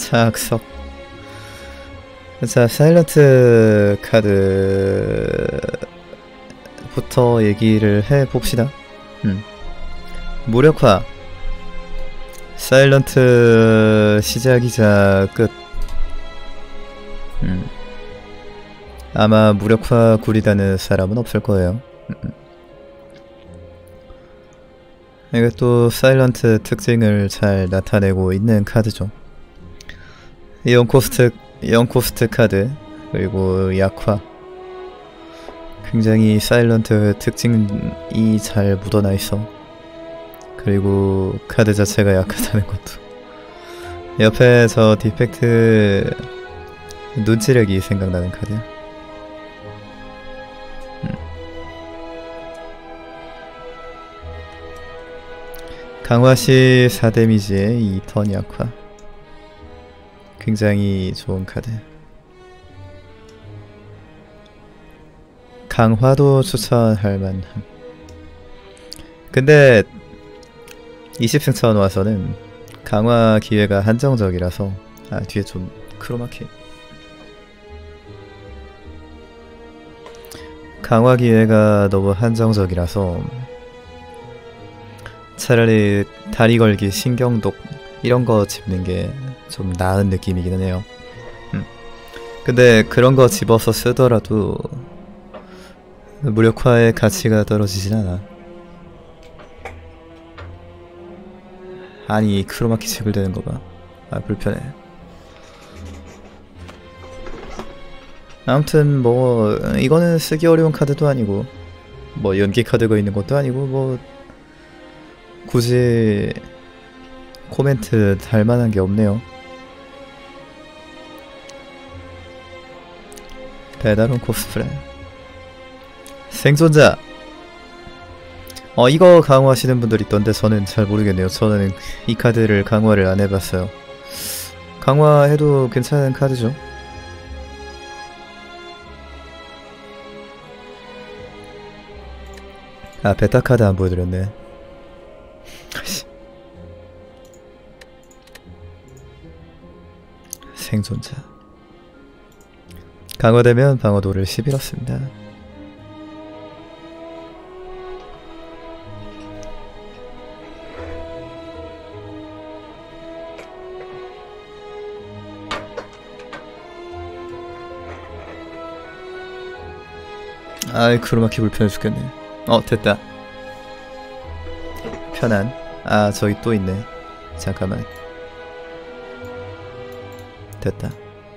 착석. 자, 사일런트 카드부터 얘기를 해봅시다. 무력화. 사일런트 시작이자 끝. 아마 무력화 구리다는 사람은 없을 거예요. 이것도 사일런트 특징을 잘 나타내고 있는 카드죠. 0코스트 카드, 그리고 약화. 굉장히 사일런트 특징이 잘 묻어나 있어. 그리고 카드 자체가 약하다는 것도. 옆에 저 디펙트 눈치력이 생각나는 카드야. 강화시 4데미지에 2턴 약화. 굉장히 좋은 카드. 강화도 추천할 만함. 근데 20승천 와서는 강화 기회가 한정적이라서. 뒤에 좀 크로마키. 강화 기회가 너무 한정적이라서 차라리 다리 걸기, 신경독 이런거 집는게 좀 나은 느낌이기는 해요. 근데 그런거 집어서 쓰더라도 무력화의 가치가 떨어지진 않아. 아니, 크로마키 책을 대는거 봐. 불편해. 아무튼 뭐 이거는 쓰기 어려운 카드도 아니고 뭐 연기 카드가 있는 것도 아니고 뭐 굳이 코멘트 달 만한 게 없네요. 배달온 코스프레. 생존자. 이거 강화하시는 분들 있던데 저는 잘 모르겠네요. 저는 이 카드를 강화를 안 해봤어요. 강화해도 괜찮은 카드죠. 베타 카드 안 보여드렸네. 생존자. 강화되면 방어도를 10 잃었습니다. 아이, 크로마키 불편해 죽겠네. 됐다. 편안. 저기 또 있네. 잠깐만. 됐다.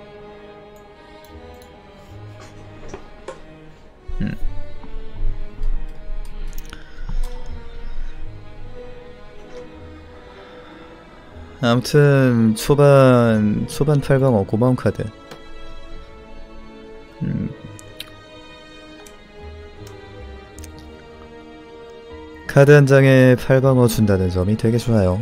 아무튼 초반 8방어 고마운 카드. 카드 한 장에 8방어 준다는 점이 되게 좋아요.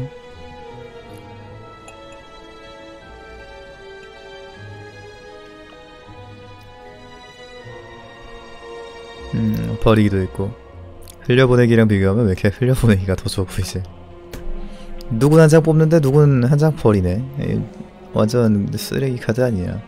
버리기도 있고. 흘려보내기랑 비교하면 왜 이렇게 흘려보내기가 더 좋아 보이지? 누군 한 장 뽑는데 누군 한 장 버리네. 완전 쓰레기 카드 아니야.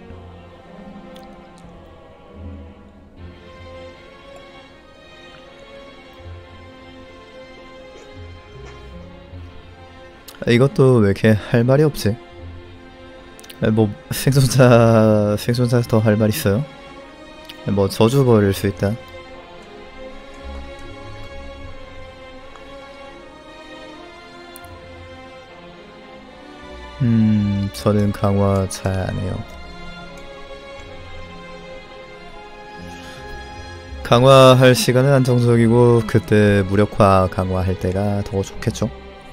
이것도 왜 이렇게 할 말이 없지? 뭐 생존자 더 할 말 있어요? 뭐 저주 버릴 수 있다. 저는 강화 잘 안 해요. 강화할 시간은 한정적이고 그때 무력화 강화할 때가 더 좋겠죠?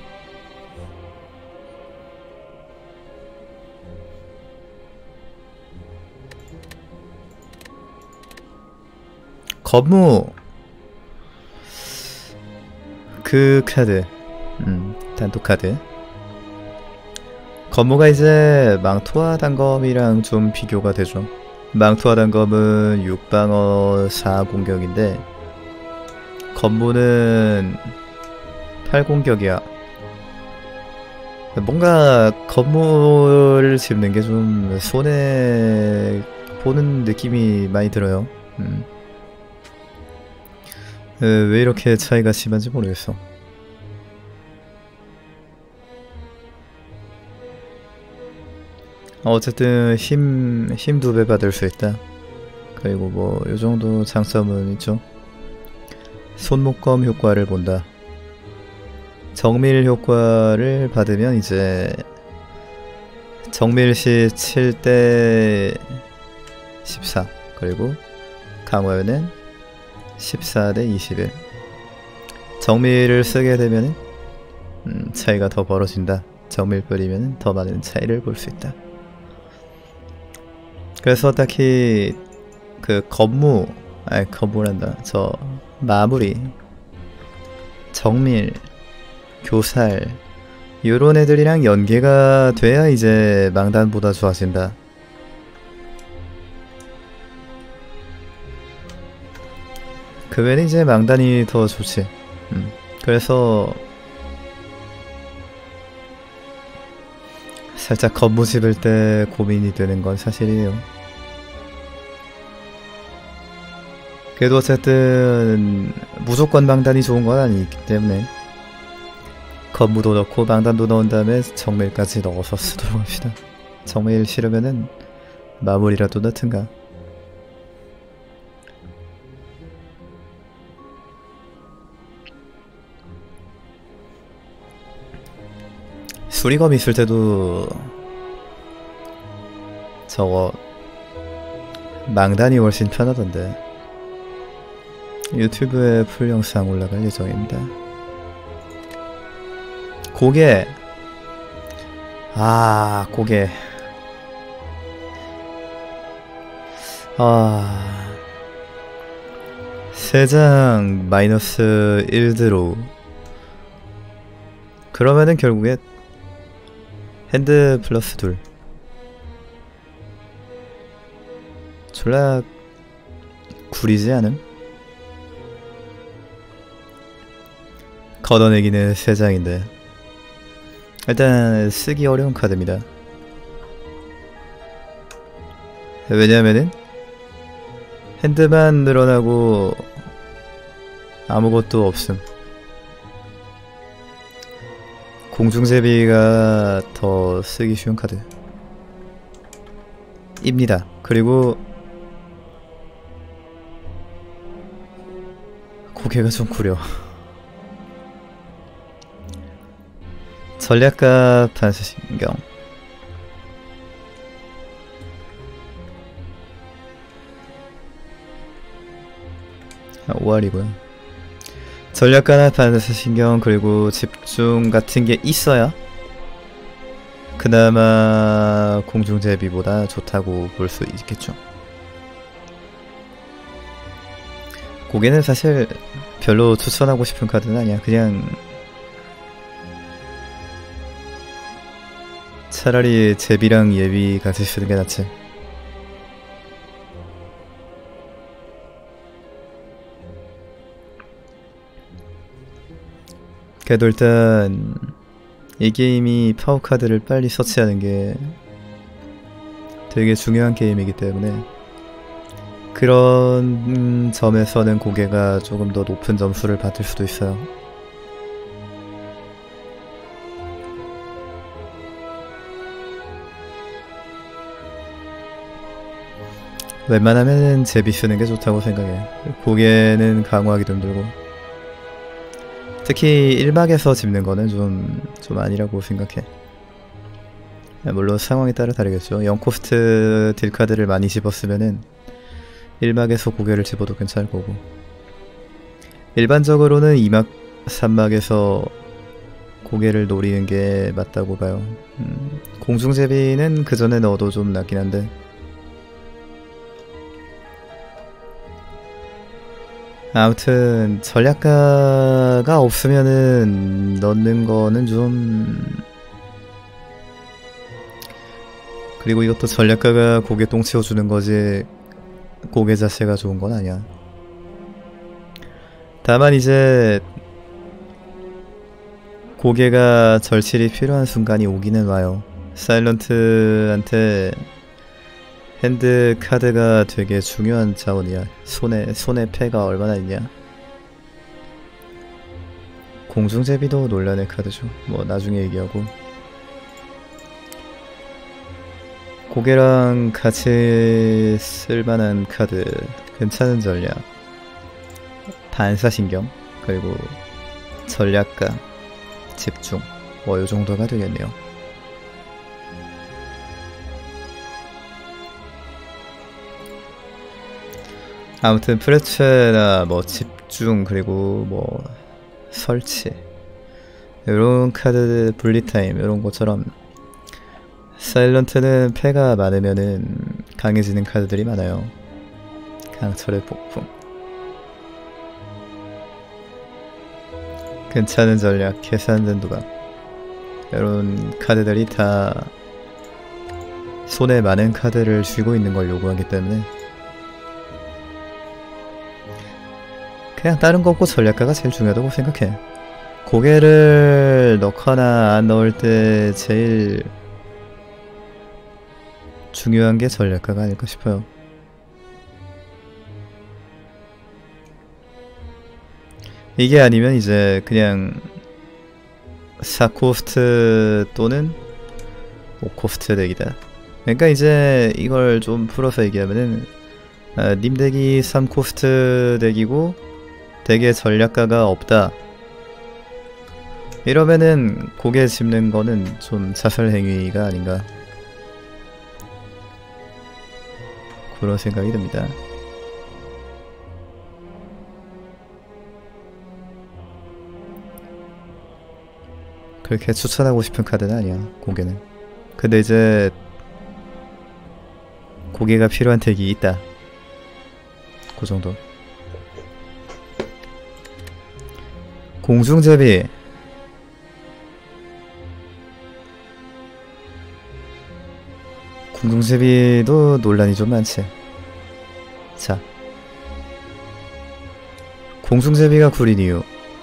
거무 그 카드 단독 카드. 거무가 이제 망토와 단검이랑 좀 비교가 되죠. 망토와 단검은 6방어 4공격인데 거무는 8공격이야. 뭔가 건물을 짓는 게 좀 손해 보는 느낌이 많이 들어요. 왜 이렇게 차이가 심한지 모르겠어. 어쨌든 힘 2배 받을 수 있다. 그리고 뭐 요정도 장점은 있죠. 손목검 효과를 본다. 정밀 효과를 받으면 이제 정밀시 7대 14, 그리고 강화는 14대 21. 정밀을 쓰게 되면 차이가 더 벌어진다. 정밀 뿌리면 더 많은 차이를 볼 수 있다. 그래서 딱히 그 건물란다. 저 마무리, 정밀, 교살 요런 애들이랑 연계가 돼야 이제 망단보다 좋아진다. 그 외에는 이제 망단이 더 좋지. 그래서 살짝 건무 집을 때 고민이 되는 건 사실이에요. 그래도 어쨌든 무조건 망단이 좋은 건 아니기 때문에 건무도 넣고 망단도 넣은 다음에 정밀까지 넣어서 쓰도록 합시다. 정밀 싫으면은 마무리라도 넣든가. 수리검 있을 때도 저거 망단이 훨씬 편하던데. 유튜브에 풀 영상 올라갈 예정입니다. 고개. 고개. 세장 마이너스 1드로우. 그러면은 결국에 핸드 플러스 2. 졸라 구리지 않음? 걷어내기는 3장인데 일단 쓰기 어려운 카드입니다. 왜냐면은 핸드만 늘어나고 아무것도 없음. 공중제비가 더 쓰기 쉬운 카드 입니다. 그리고 고개가 좀 구려. 전략가 반사신경. 5알이고요. 전략가나 반사신경 그리고 집중 같은 게 있어야 그나마 공중제비보다 좋다고 볼 수 있겠죠. 고개는 사실 별로 추천하고 싶은 카드는 아니야. 그냥 차라리 제비랑 예비 같이 쓰는 게 낫지. 그래도 일단 이 게임이 파워카드를 빨리 서치하는 게 되게 중요한 게임이기 때문에 그런 점에서는 고개가 조금 더 높은 점수를 받을 수도 있어요. 웬만하면 제비 쓰는 게 좋다고 생각해. 고개는 강화하기도 힘들고 특히 1막에서 집는 거는 좀 아니라고 생각해. 물론 상황에 따라 다르겠죠. 0코스트 딜카드를 많이 집었으면은 1막에서 고개를 집어도 괜찮을 거고 일반적으로는 2막, 3막에서 고개를 노리는 게 맞다고 봐요. 공중제비는 그 전에 넣어도 좀 낫긴 한데 아무튼 전략가가 없으면은 넣는 거는 좀 그리고 이것도 전략가가 고개 똥 치워주는 거지 고개 자체가 좋은 건 아니야. 다만 이제 고개가 절실히 필요한 순간이 오기는 와요. 사일런트한테 핸드 카드가 되게 중요한 자원이야. 손에 패가 얼마나 있냐. 공중제비도 논란의 카드죠. 뭐 나중에 얘기하고. 고개랑 같이 쓸만한 카드, 괜찮은 전략, 반사신경, 그리고 전략가, 집중, 뭐 요정도가 되겠네요. 아무튼 프레체나 뭐 집중, 그리고 뭐 설치, 요런 카드, 분리타임 요런 것처럼 사일런트는 패가 많으면은 강해지는 카드들이 많아요. 강철의 폭풍, 괜찮은 전략, 계산된 도박, 이런 카드들이 다 손에 많은 카드를 쥐고 있는 걸 요구하기 때문에 그냥 다른 거 없고 전략가가 제일 중요하다고 생각해. 고개를 넣거나 안 넣을 때 제일 중요한 게 전략가가 아닐까 싶어요. 이게 아니면 이제 그냥 4코스트 또는 5코스트 덱이다. 그러니까 이제 이걸 좀 풀어서 얘기하면은 님 덱이 3코스트 덱이고 덱에 전략가가 없다. 이러면은 고개 짚는 거는 좀 자살 행위가 아닌가, 그런 생각이 듭니다. 그렇게 추천하고 싶은 카드는 아니야, 고개는. 근데 이제 고개가 필요한 덱이 있다, 그 정도. 공중제비, 공중제비도 논란이 좀 많지. 자, 공중제비가 구린 이유,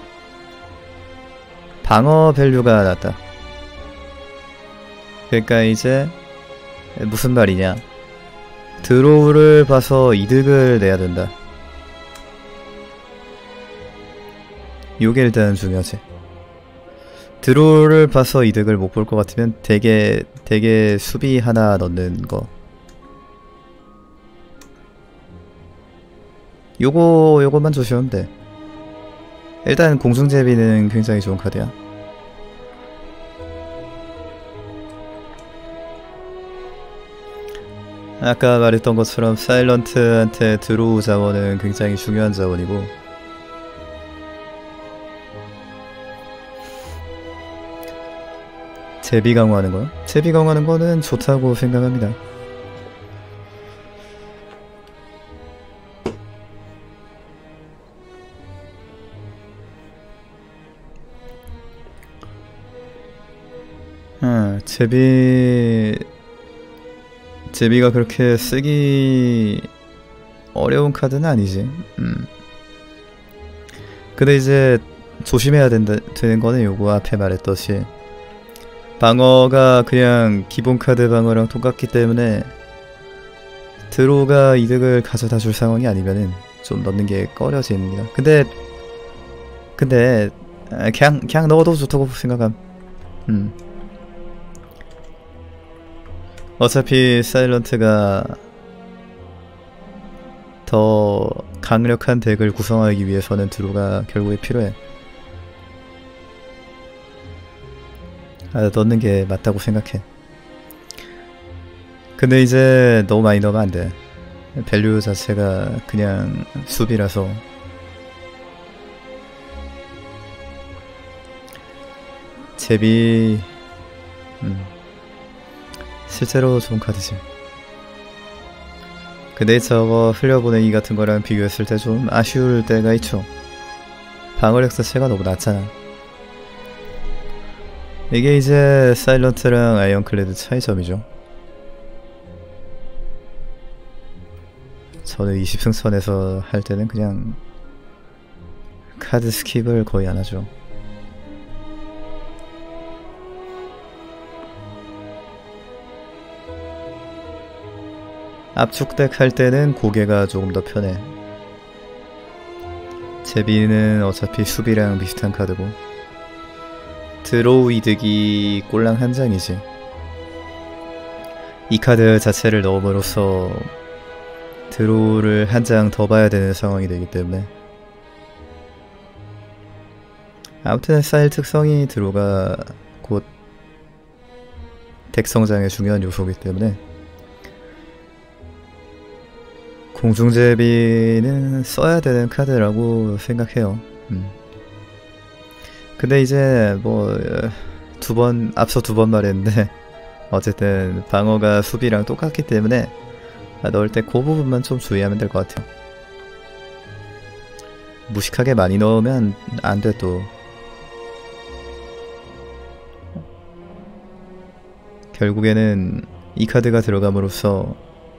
방어 밸류가 낮다. 그러니까 이제 무슨 말이냐, 드로우를 봐서 이득을 내야 된다. 요게 일단 중요하지. 드로우를 봐서 이득을 못 볼 것 같으면 되게 수비 하나 넣는 거, 요거만 조심하면 돼. 일단 공중제비는 굉장히 좋은 카드야. 아까 말했던 것처럼 사일런트한테 드로우 자원은 굉장히 중요한 자원이고, 제비 강화하는 거요? 제비 강화하는 거는 좋다고 생각합니다. 제비가 그렇게 쓰기 어려운 카드는 아니지. 근데 이제 조심해야 되는 거는 요거 앞에 말했듯이 방어가 그냥 기본 카드 방어랑 똑같기 때문에 드로우가 이득을 가져다 줄 상황이 아니면은 좀 넣는 게 꺼려집니다. 근데 그냥 넣어도 좋다고 생각함. 어차피 사일런트가 더 강력한 덱을 구성하기 위해서는 드로우가 결국에 필요해. 넣는 게 맞다고 생각해. 근데 이제 너무 많이 넣으면 안 돼. 밸류 자체가 그냥 수비라서. 제비 실제로 좋은 카드지. 근데 저거 흘려보내기 같은 거랑 비교했을 때 좀 아쉬울 때가 있죠. 방어력 자체가 너무 낮잖아. 이게 이제 사일런트랑 아이언클레드 차이점이죠. 저는 20승선에서 할 때는 그냥 카드 스킵을 거의 안 하죠. 압축덱 할 때는 고개가 조금 더 편해. 제비는 어차피 수비랑 비슷한 카드고 드로우 이득이 꼴랑 한 장이지. 이 카드 자체를 넣음으로써 드로우를 한 장 더 봐야 되는 상황이 되기 때문에. 아무튼 스타일 특성이 드로우가 곧 덱 성장의 중요한 요소이기 때문에 공중제비는 써야 되는 카드라고 생각해요. 근데 이제 뭐 앞서 두 번 말했는데 어쨌든 방어가 수비랑 똑같기 때문에 넣을 때 그 부분만 좀 주의하면 될 것 같아요. 무식하게 많이 넣으면 안 돼. 또 결국에는 이 카드가 들어감으로써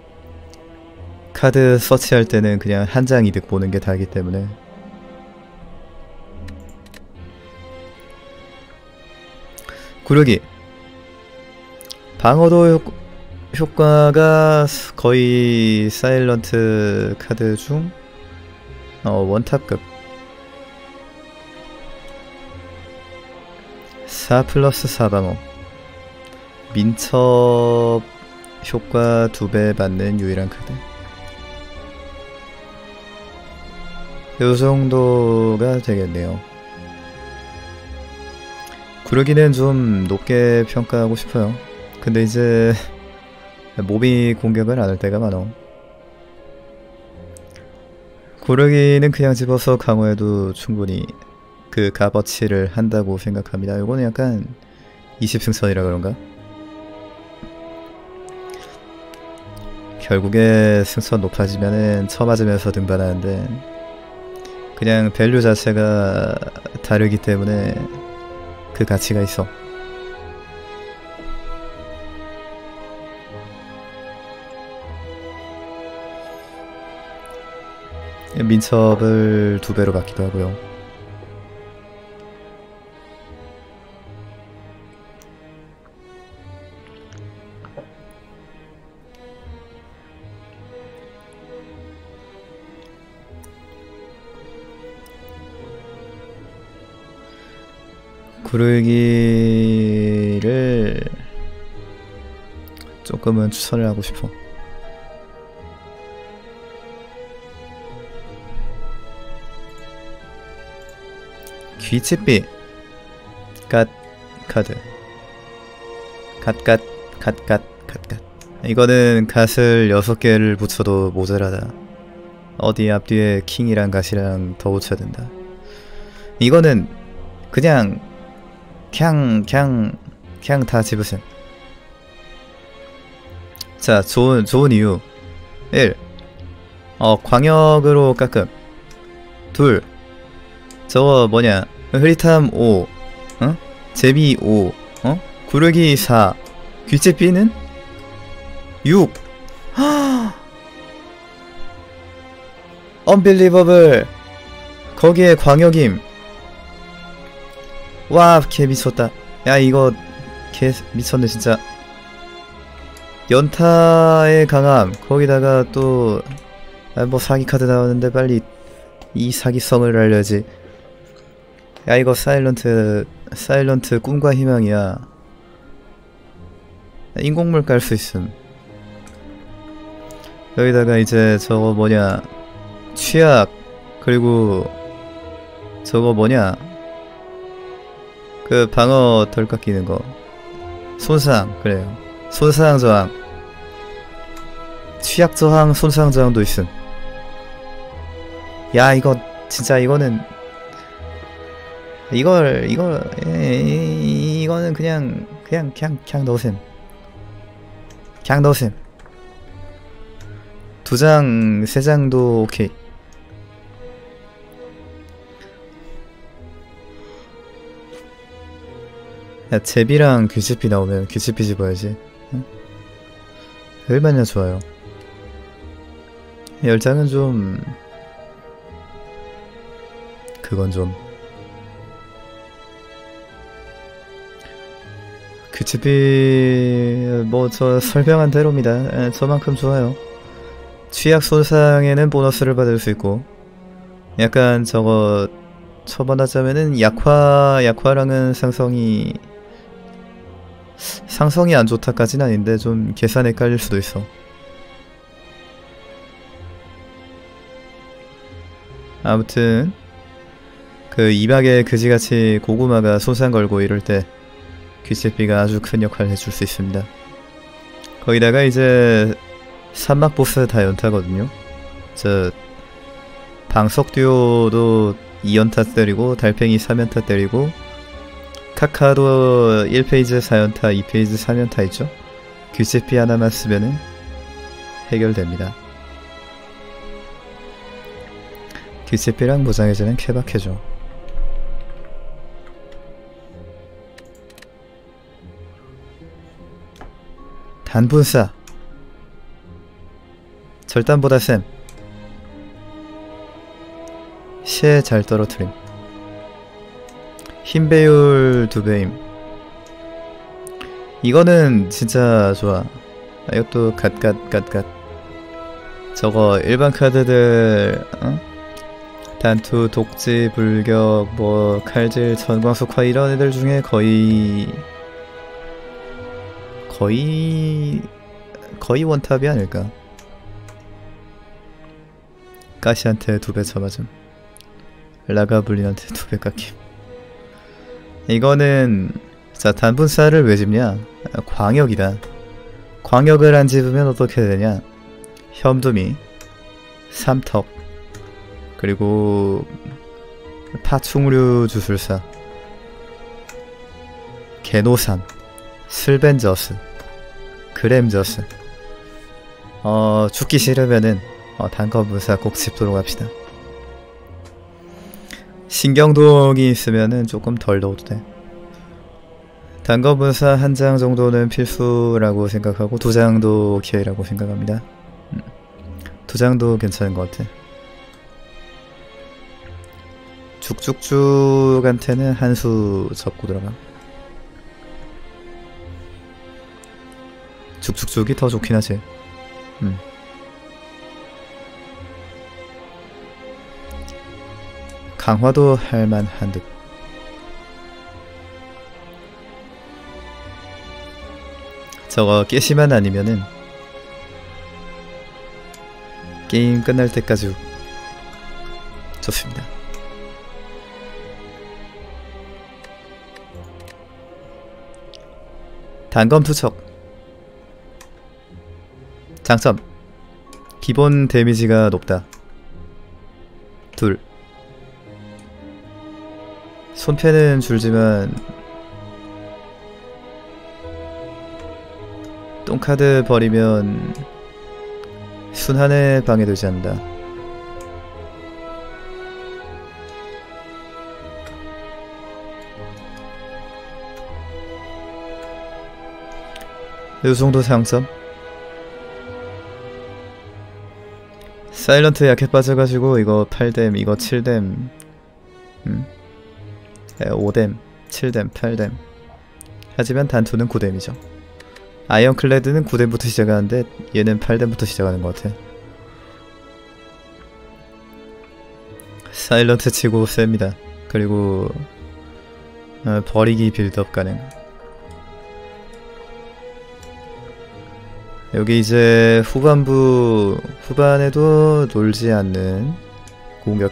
카드 서치할 때는 그냥 한 장 이득 보는 게 다이기 때문에. 구르기 방어도 효과가 거의 사일런트 카드 중 원탑급 4+4 방어 민첩 효과 2배 받는 유일한 카드. 요 정도가 되겠네요. 구르기는 좀 높게 평가하고 싶어요. 근데 이제 몹이 공격을 안 할 때가 많어. 구르기는 그냥 집어서 강화해도 충분히 그 값어치를 한다고 생각합니다. 요거는 약간 20승선이라 그런가? 결국에 승선 높아지면은 쳐맞으면서 등반하는데 그냥 밸류 자체가 다르기 때문에 그 가치가 있어. 민첩을 2배로 받기도 하고요. 구르기를 조금은 추천을 하고 싶어. 귀치비 갓 카드 갓갓 이거는 갓을 6개를 붙여도 모자라다. 어디 앞뒤에 킹이랑 갓이랑 더 붙여야 된다. 이거는 그냥 다 집으셈. 자, 좋은 이유. 1. 광역으로 깎음. 2. 저거 뭐냐, 흐릿함 5, 제비 5, 구르기 4, 귀체비는 6. 언빌리버블. 거기에 광역임. 와, 개 미쳤다. 야, 이거 개 미쳤네 진짜. 연타의 강함, 거기다가 또 뭐 사기 카드 나오는데 빨리 이 사기성을 알려야지. 야, 이거 사일런트 꿈과 희망이야. 인공물 깔 수 있음. 여기다가 이제 저거 뭐냐, 취약, 그리고 저거 뭐냐, 그 방어 덜 깎이는 거, 손상. 그래요, 손상 저항, 취약 저항, 손상 저항도 있음. 야, 이거 진짜 이거는 이거는 그냥 넣으셈. 그냥 넣으셈. 2장 3장도 오케이. 야, 제비랑 귀치피 나오면 귀치피 집어야지. 응? 얼마나 좋아요. 10장은 좀 그건 좀. 귀치피 뭐 저 설명한 대로입니다. 저만큼 좋아요. 취약 손상에는 보너스를 받을 수 있고, 약간 저거 처분하자면은 약화랑은 상성이 안 좋다까진 아닌데 좀 계산에 깔릴 수도 있어. 아무튼 그 이박에 그지같이 고구마가 손상 걸고 이럴 때 귀채비가 아주 큰 역할을 해줄 수 있습니다. 거기다가 이제 산막 보스 다 연타거든요. 저 방석 듀오도 2연타 때리고 달팽이 3연타 때리고 카카도 1페이지 4연타 2페이지 3연타 있죠. 귀채비 하나만 쓰면은 해결됩니다. 귀채비랑 무장해제는 케바케죠. 단분사 절단보다 쌤 시에 잘 떨어뜨림 힘배율 2배임. 이거는 진짜 좋아. 이것도 갓갓갓갓. 저거 일반 카드들 단투, 독지, 불격, 뭐 칼질, 전광석화 이런 애들 중에 거의 원탑이 아닐까. 가시한테 2배 쳐맞음. 라가블린한테 2배 깎임. 이거는 자 단분사를 왜 집냐? 광역이다. 광역을 안 집으면 어떻게 되냐? 혐두미, 삼턱, 그리고 파충류 주술사, 개노삼, 슬벤저스, 그램저스. 죽기 싫으면은 단검분사 꼭 집도록 합시다. 신경동이 있으면은 조금 덜 넣어도 돼. 단검분사 1장 정도는 필수라고 생각하고 2장도 오케이라고 생각합니다. 2장도 괜찮은 것 같아. 죽죽죽한테는 한 수 접고 들어가. 죽죽죽이 더 좋긴 하지. 강화도 할만한 듯. 저거 깨시만 아니면은 게임 끝날 때까지 좋습니다. 단검 투척 장점 기본 데미지가 높다. 둘 손패는 줄지만 똥카드 버리면 순환에 방해되지 않는다. 요정도 장점? 사일런트 약해 빠져가지고 이거 8뎀 이거 7뎀 5뎀 7뎀 8뎀. 하지만 단투는 9뎀이죠. 아이언클레드는 9뎀부터 시작하는데 얘는 8뎀부터 시작하는 것 같아. 사일런트 치고 셉니다. 그리고 버리기 빌드업 가능. 여기 이제 후반에도 놀지 않는 공격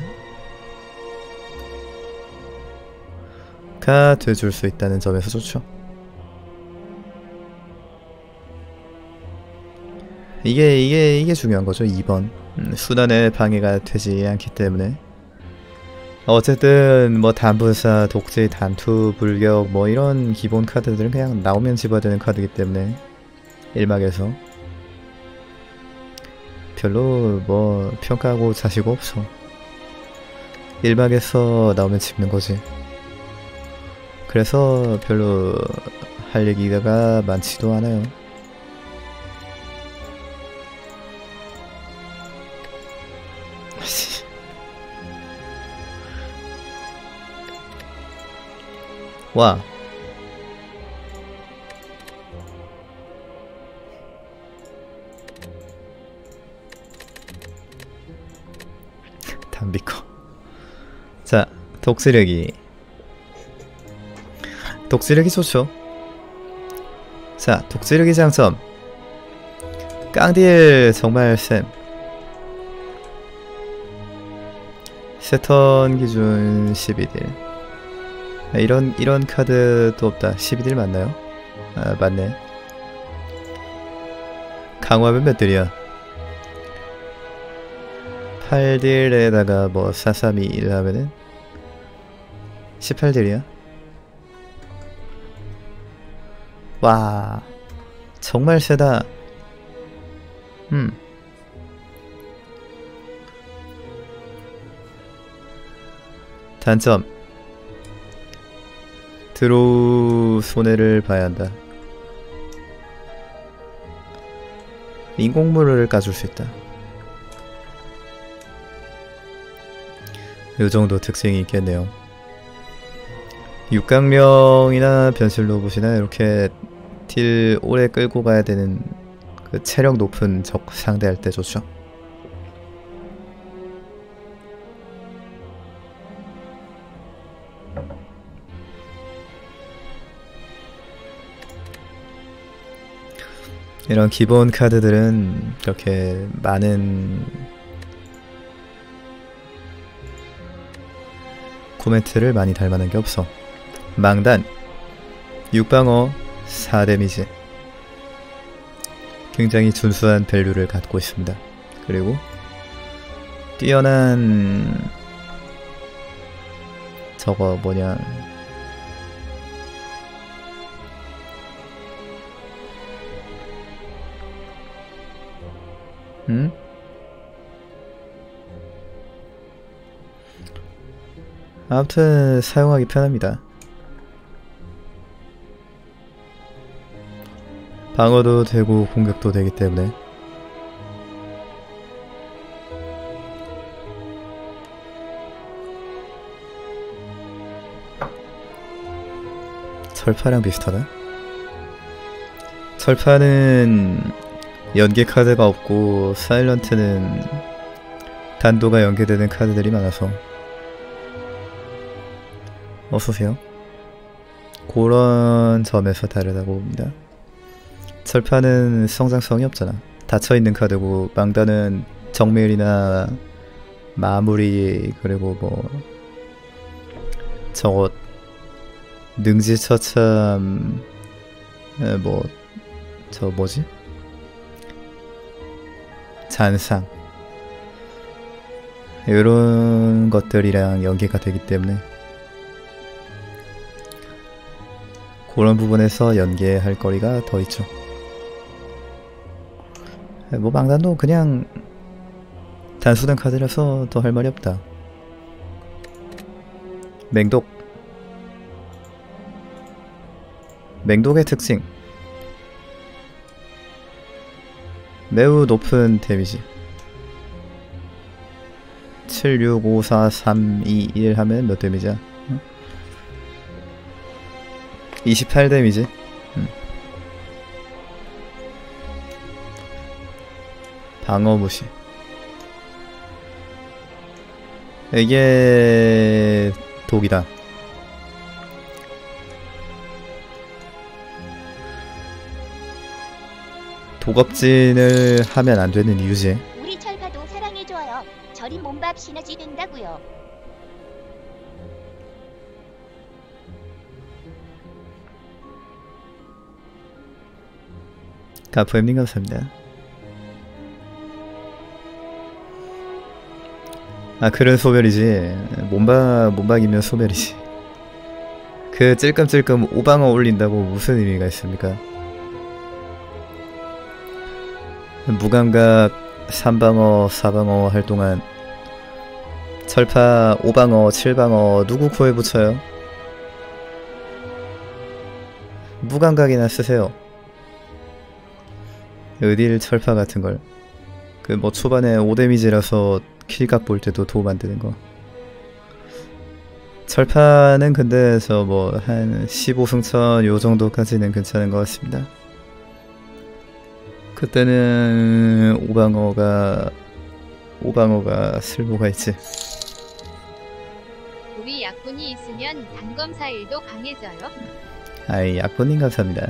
카드가 돼줄 수 있다는 점에서 좋죠. 이게 중요한 거죠. 2번 순환에 방해가 되지 않기 때문에. 어쨌든 뭐 단분사, 독재, 단투, 불격 뭐 이런 기본 카드들은 그냥 나오면 집어야 되는 카드이기 때문에 일막에서 별로 뭐 평가하고 자시고 없어. 일막에서 나오면 집는 거지. 그래서 별로 할 얘기가 많지도 않아요. 와 담비커. 자, 독쓰레기. 독쓰레기 좋죠. 자, 독쓰레기 장점. 깡딜 정말 쌤. 세턴 기준 12딜. 이런 카드도 없다. 12딜 맞나요? 아, 맞네. 강화하면 몇 딜이야? 8딜에다가 뭐 4321 하면은 18딜이야? 와, 정말 세다. 단점. 드로우 손해를 봐야 한다. 인공물을 까줄 수 있다. 요정도 특징이 있겠네요. 육강명이나 변실 로봇이나 이렇게 딜 오래 끌고 가야 되는 그 체력 높은 적 상대할 때 좋죠. 이런 기본 카드들은 그렇게 많은 코멘트를 많이 달만한 게 없어. 망단 6방어 4데미지. 굉장히 준수한 밸류를 갖고 있습니다. 그리고 뛰어난 저거 뭐냐, 아무튼 사용하기 편합니다. 방어도 되고 공격도 되기 때문에. 철파랑 비슷하다. 철파는 연계 카드가 없고 사일런트는 단도가 연계되는 카드들이 많아서. 어서오세요. 그런 점에서 다르다고 봅니다. 철파는 성장성이 없잖아. 닫혀있는 카드고, 망단은 정밀이나 마무리, 그리고 뭐 저거 능지처참, 뭐 저 뭐지? 잔상, 이런 것들이랑 연계가 되기 때문에 그런 부분에서 연계할 거리가 더 있죠. 뭐 망단도 그냥 단순한 카드라서 더 할 말이 없다. 맹독. 맹독의 특징. 매우 높은 데미지. 7, 6, 5, 4, 3, 2, 1 하면 몇 데미지야? 28 데미지. 방어 무시. 이게 독이다. 독업진을 하면 안 되는 이유지. 우리 철파도 사랑해줘요. 절임 몸밥 시너지 된다고요. 가포엠님 감사합니다. 아, 그런 소멸이지. 몸박이면 소멸이지. 그 찔끔찔끔 5방어 올린다고 무슨 의미가 있습니까? 무감각 3방어 4방어 할 동안 철파 5방어 7방어 누구 코에 붙여요? 무감각이나 쓰세요. 의딜 철파 같은걸. 그 뭐 초반에 5데미지라서 킬각 볼 때도 도움 안 되는 거. 철파는 근데 저 뭐 한 15승천 요 정도까지는 괜찮은 것 같습니다. 그때는 오방어가 쓸모가 있지. 우리 약분이 있으면 단검사일도 강해져요. 아이, 약분님 감사합니다.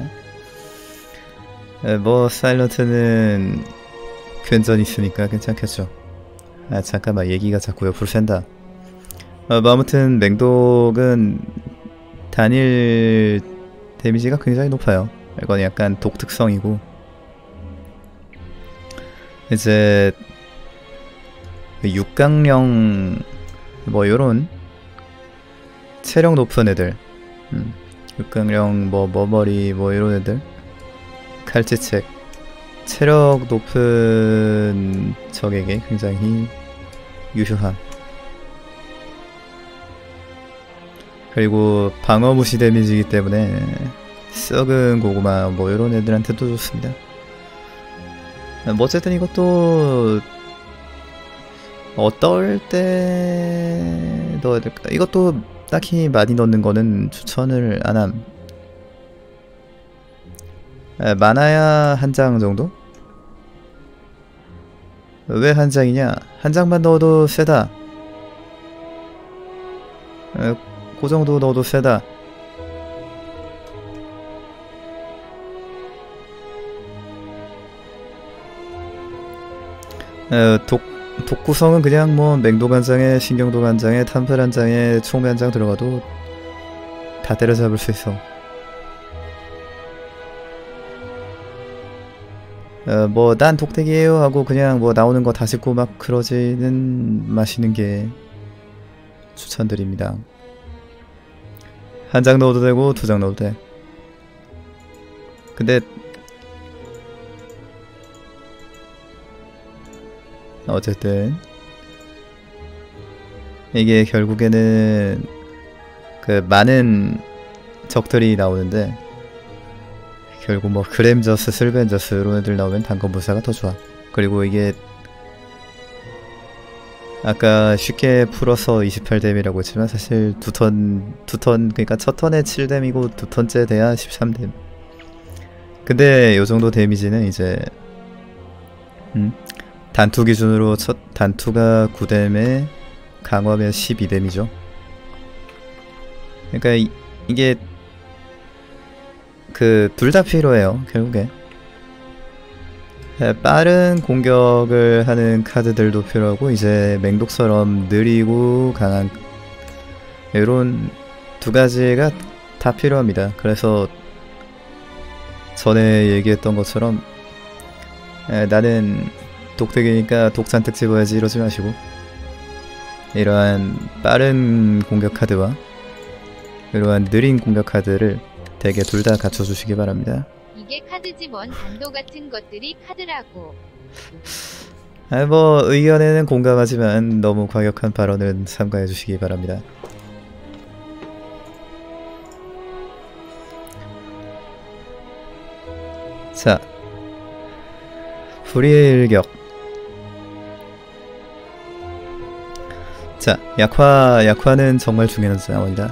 뭐 사일런트는 괜전 있으니까 괜찮겠죠. 아 잠깐만, 얘기가 자꾸 옆으로 샌다. 뭐 아무튼 맹독은 단일 데미지가 굉장히 높아요. 이건 약간 독특성이고, 이제 육강령 뭐 요런 체력 높은 애들, 육강령 뭐 머머리 뭐 이런 애들, 칼치책, 체력 높은 적에게 굉장히 유효함. 그리고 방어 무시 데미지이기 때문에 썩은 고구마 뭐 이런 애들한테도 좋습니다. 뭐 어쨌든 이것도 어떨 때 넣어야 될까? 이것도 딱히 많이 넣는 거는 추천을 안 함. 많아야 한 장 정도? 왜 한 장이냐? 한 장만 넣어도 세다. 그 정도 넣어도 세다. 독구성은 그냥 뭐 맹독 한 장에 신경독 한 장에 탐패 한 장에 총매 한 장 들어가도 다 때려잡을 수 있어. 뭐 난 독택이에요 하고 그냥 뭐 나오는 거 다 씹고 막 그러지는 마시는 게 추천드립니다. 한 장 넣어도 되고 두 장 넣어도 돼. 근데 어쨌든 이게 결국에는 그 많은 적들이 나오는데, 결국 뭐 그램저스, 슬벤저스 이런 애들 나오면 단검 불사가 더 좋아. 그리고 이게 아까 쉽게 풀어서 28뎀이라고 했지만 사실 두 턴 그러니까 첫 턴에 7뎀이고 두 턴째 돼야 13뎀. 근데 요 정도 데미지는 이제 단투 기준으로 첫 단투가 9뎀에 강화면 12뎀이죠. 그러니까 이게 그 둘 다 필요해요. 결국에 빠른 공격을 하는 카드들도 필요하고, 이제 맹독처럼 느리고 강한 이런 두 가지가 다 필요합니다. 그래서 전에 얘기했던 것처럼 나는 독특이니까 독잔뜩 집어야지 이러지 마시고, 이러한 빠른 공격 카드와 이러한 느린 공격 카드를 되게 둘 다 갖춰주시기 바랍니다. 이게 카드지 뭔 단도 같은 것들이 카드라고. 뭐 의견에는 공감하지만 너무 과격한 발언은 삼가해 주시기 바랍니다. 자, 불의의 일격. 자, 약화는 정말 중요한 상황이다.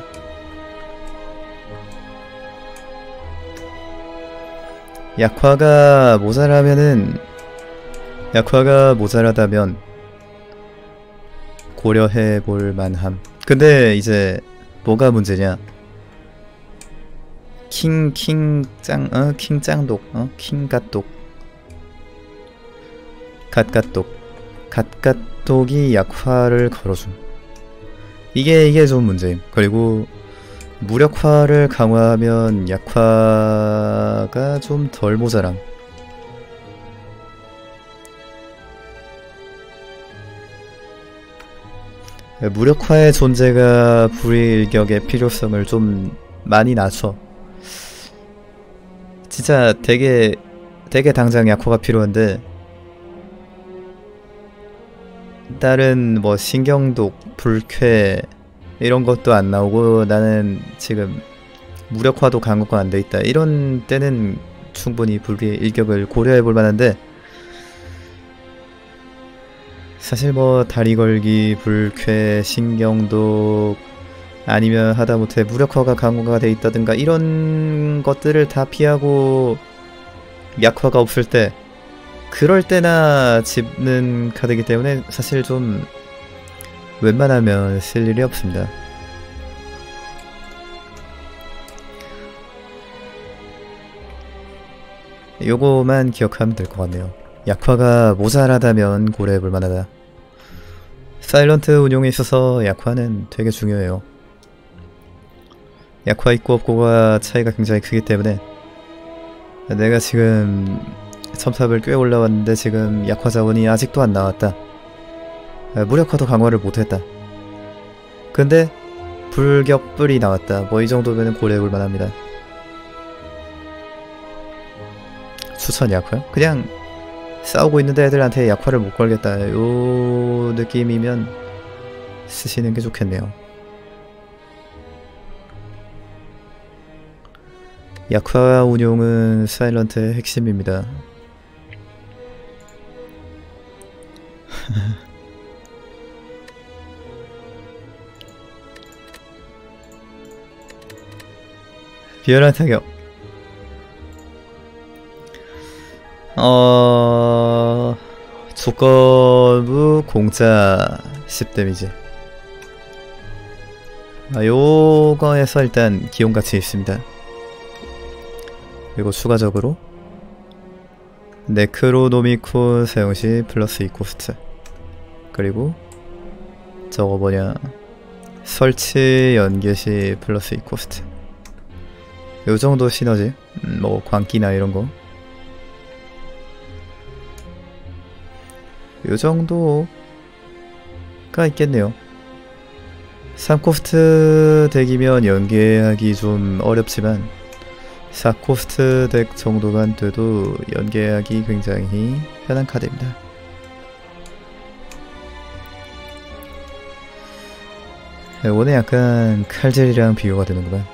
약화가 모자라다면 고려해 볼 만함. 근데 이제 뭐가 문제냐? 킹짱독, 킹갓독, 갓갓독이 약화를 걸어줌. 이게 좀 문제임. 그리고 무력화를 강화하면 약화가 좀 덜 모자람. 무력화의 존재가 불일격의 필요성을 좀 많이 낮춰. 진짜 되게 당장 약화가 필요한데, 다른 뭐 신경독, 불쾌 이런 것도 안 나오고 나는 지금 무력화도 강화가 안 돼 있다. 이런 때는 충분히 불의 일격을 고려해 볼 만한데, 사실 뭐 다리 걸기, 불쾌, 신경독 아니면 하다못해 무력화가 강화가 돼 있다든가 이런 것들을 다 피하고 약화가 없을 때, 그럴 때나 집는 카드이기 때문에 사실 좀 웬만하면 쓸 일이 없습니다. 요거만 기억하면 될 것 같네요. 약화가 모자라다면 고려해볼 만하다. 사일런트 운용에 있어서 약화는 되게 중요해요. 약화 있고 없고가 차이가 굉장히 크기 때문에 내가 지금 첨탑을 꽤 올라왔는데 지금 약화 자원이 아직도 안 나왔다. 무력화도 강화를 못했다. 근데 불격불이 나왔다. 뭐 이 정도면 고려해볼 만합니다. 추천 약화요? 그냥 싸우고 있는데 애들한테 약화를 못 걸겠다. 요 느낌이면 쓰시는 게 좋겠네요. 약화 운용은 사일런트의 핵심입니다. 비열한 타격. 조건부 공짜 10 데미지. 요거에서 일단 기용가치 있습니다. 그리고 추가적으로 네크로노미콘 사용시 플러스 2코스트. 그리고 저거 뭐냐, 설치 연계시 플러스 2코스트. 요정도 시너지. 뭐 광기나 이런거 요정도가 있겠네요. 3코스트 덱이면 연계하기 좀 어렵지만 4코스트 덱 정도만 돼도 연계하기 굉장히 편한 카드입니다. 오늘 약간 칼젤이랑 비교가 되는구만.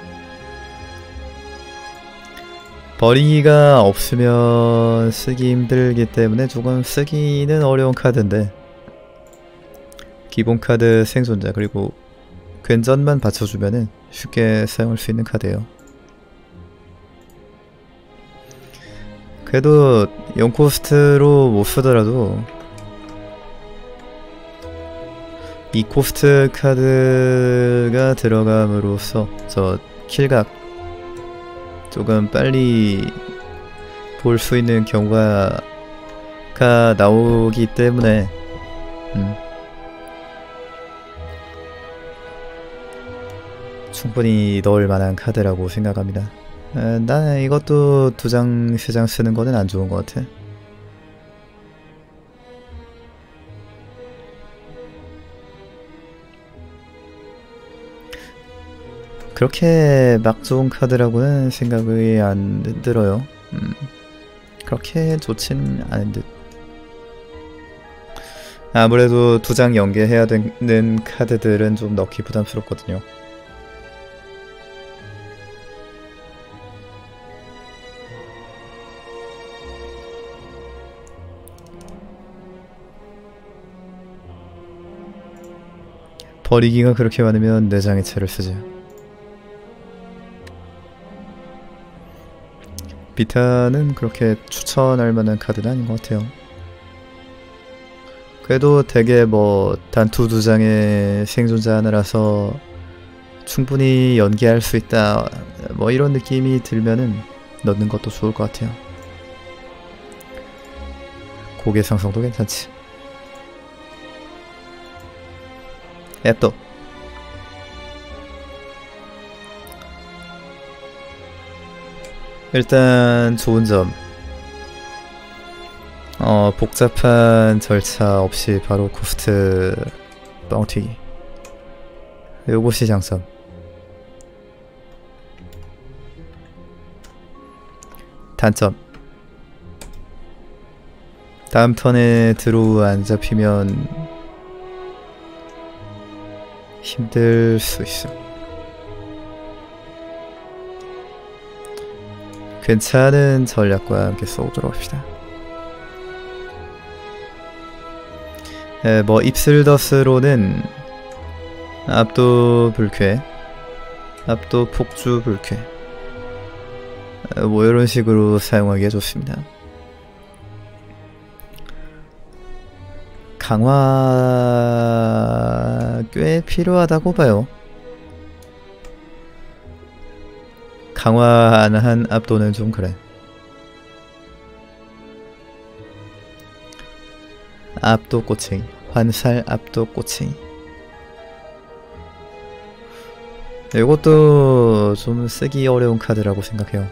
버리기가 없으면 쓰기 힘들기 때문에 조금 쓰기는 어려운 카드인데, 기본 카드 생존자 그리고 괜전만 받쳐주면은 쉽게 사용할 수 있는 카드예요. 그래도 0코스트로 못 쓰더라도 2코스트 카드가 들어감으로써 저 킬각 조금 빨리 볼 수 있는 경우가 나오기 때문에 충분히 넣을 만한 카드라고 생각합니다. 나는 이것도 2장, 3장 쓰는 거는 안 좋은 것 같아. 그렇게 막 좋은 카드라고는 생각이 안 들어요. 그렇게 좋진 않은 듯. 아무래도 2장 연계해야 되는 카드들은 좀 넣기 부담스럽거든요. 버리기가 그렇게 많으면 4장의 채를 쓰지. 비타는 그렇게 추천할 만한 카드는 아닌 것 같아요. 그래도 되게 뭐 단투 2장의 생존자 하나라서 충분히 연계할 수 있다, 뭐 이런 느낌이 들면은 넣는 것도 좋을 것 같아요. 고개 상승도 괜찮지. 앱도 일단 좋은 점, 복잡한 절차 없이 바로 코스트 뻥튀기, 요것이 장점. 단점, 다음 턴에 드로우 안 잡히면 힘들 수 있어. 괜찮은 전략과 함께 써보도록 합시다. 뭐 입술더스로는 압도 불쾌, 압도 폭주 불쾌, 뭐 이런 식으로 사용하기가 좋습니다. 강화 꽤 필요하다고 봐요. 강화 안 한 압도는 좀 그래. 압도 꼬챙이. 환살 압도 꼬챙이. 이것도 좀 쓰기 어려운 카드라고 생각해요.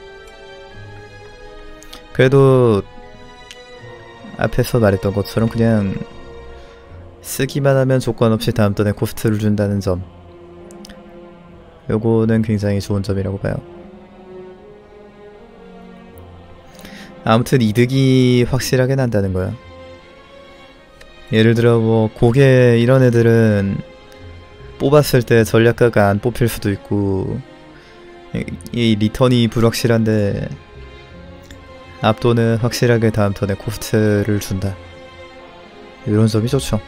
그래도 앞에서 말했던 것처럼 그냥 쓰기만 하면 조건 없이 다음 턴에 코스트를 준다는 점, 요거는 굉장히 좋은 점이라고 봐요. 아무튼 이득이 확실하게 난다는 거야. 예를 들어 뭐 고개 이런 애들은 뽑았을 때 전략가가 안 뽑힐 수도 있고 이 리턴이 불확실한데 압도는 확실하게 다음 턴에 코스트를 준다. 이런 점이 좋죠.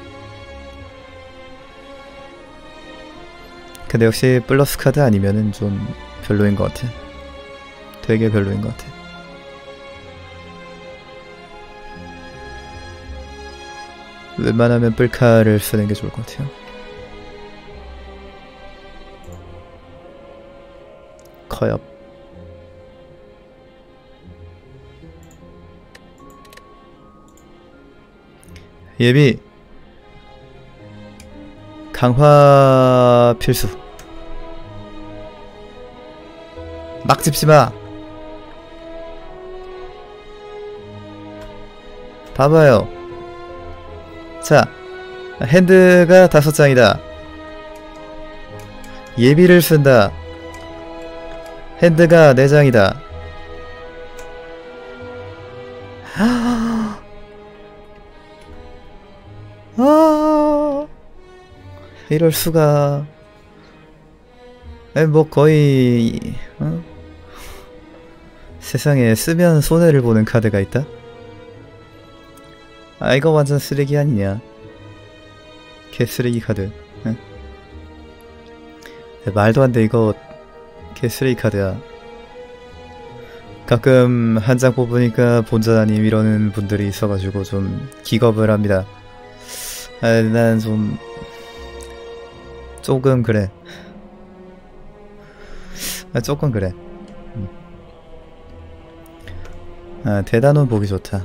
근데 역시 플러스 카드 아니면은 좀 별로인 것 같아. 되게 별로인 것 같아. 웬만하면 뿔카를 쓰는 게 좋을 것 같아요. 커요. 예비 강화 필수. 막 집지마. 봐봐요. 자, 핸드가 5장이다. 예비를 쓴다. 핸드가 4장이다. 이럴 수가. 뭐 거의 세상에 쓰면 손해를 보는 카드가 있다? 이거 완전 쓰레기 아니냐. 개쓰레기 카드. 말도 안 돼. 이거 개쓰레기 카드야. 가끔 한 장 뽑으니까 본전 아님 이러는 분들이 있어가지고 좀 기겁을 합니다. 난 조금 그래. 조금 그래. 대단원 보기 좋다.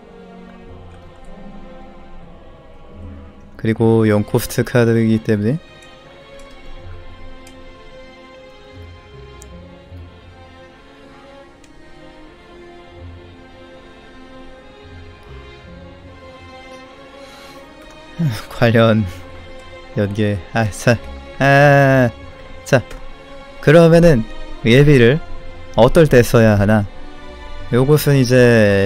그리고 0코스트 카드이기 때문에 관련 연계. 자, 그러면은 예비를 어떨 때 써야 하나? 요것은 이제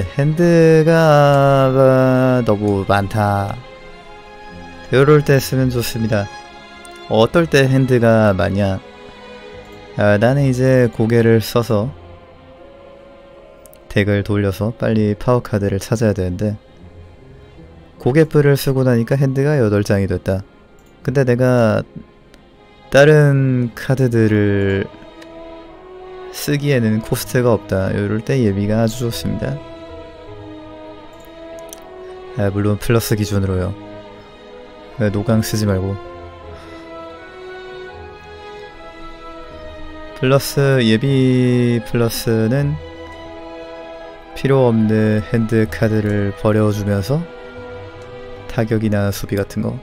핸드가 너무 많다, 요럴 때 쓰면 좋습니다. 어떨 때 핸드가 많냐? 나는 이제 고개를 써서 덱을 돌려서 빨리 파워카드를 찾아야 되는데 고개뿔을 쓰고 나니까 핸드가 8장이 됐다. 근데 내가 다른 카드들을 쓰기에는 코스트가 없다. 이럴 때 예비가 아주 좋습니다. 물론 플러스 기준으로요. 노강 쓰지 말고. 플러스 예비 플러스는 필요 없는 핸드 카드를 버려주면서 타격이나 수비 같은 거,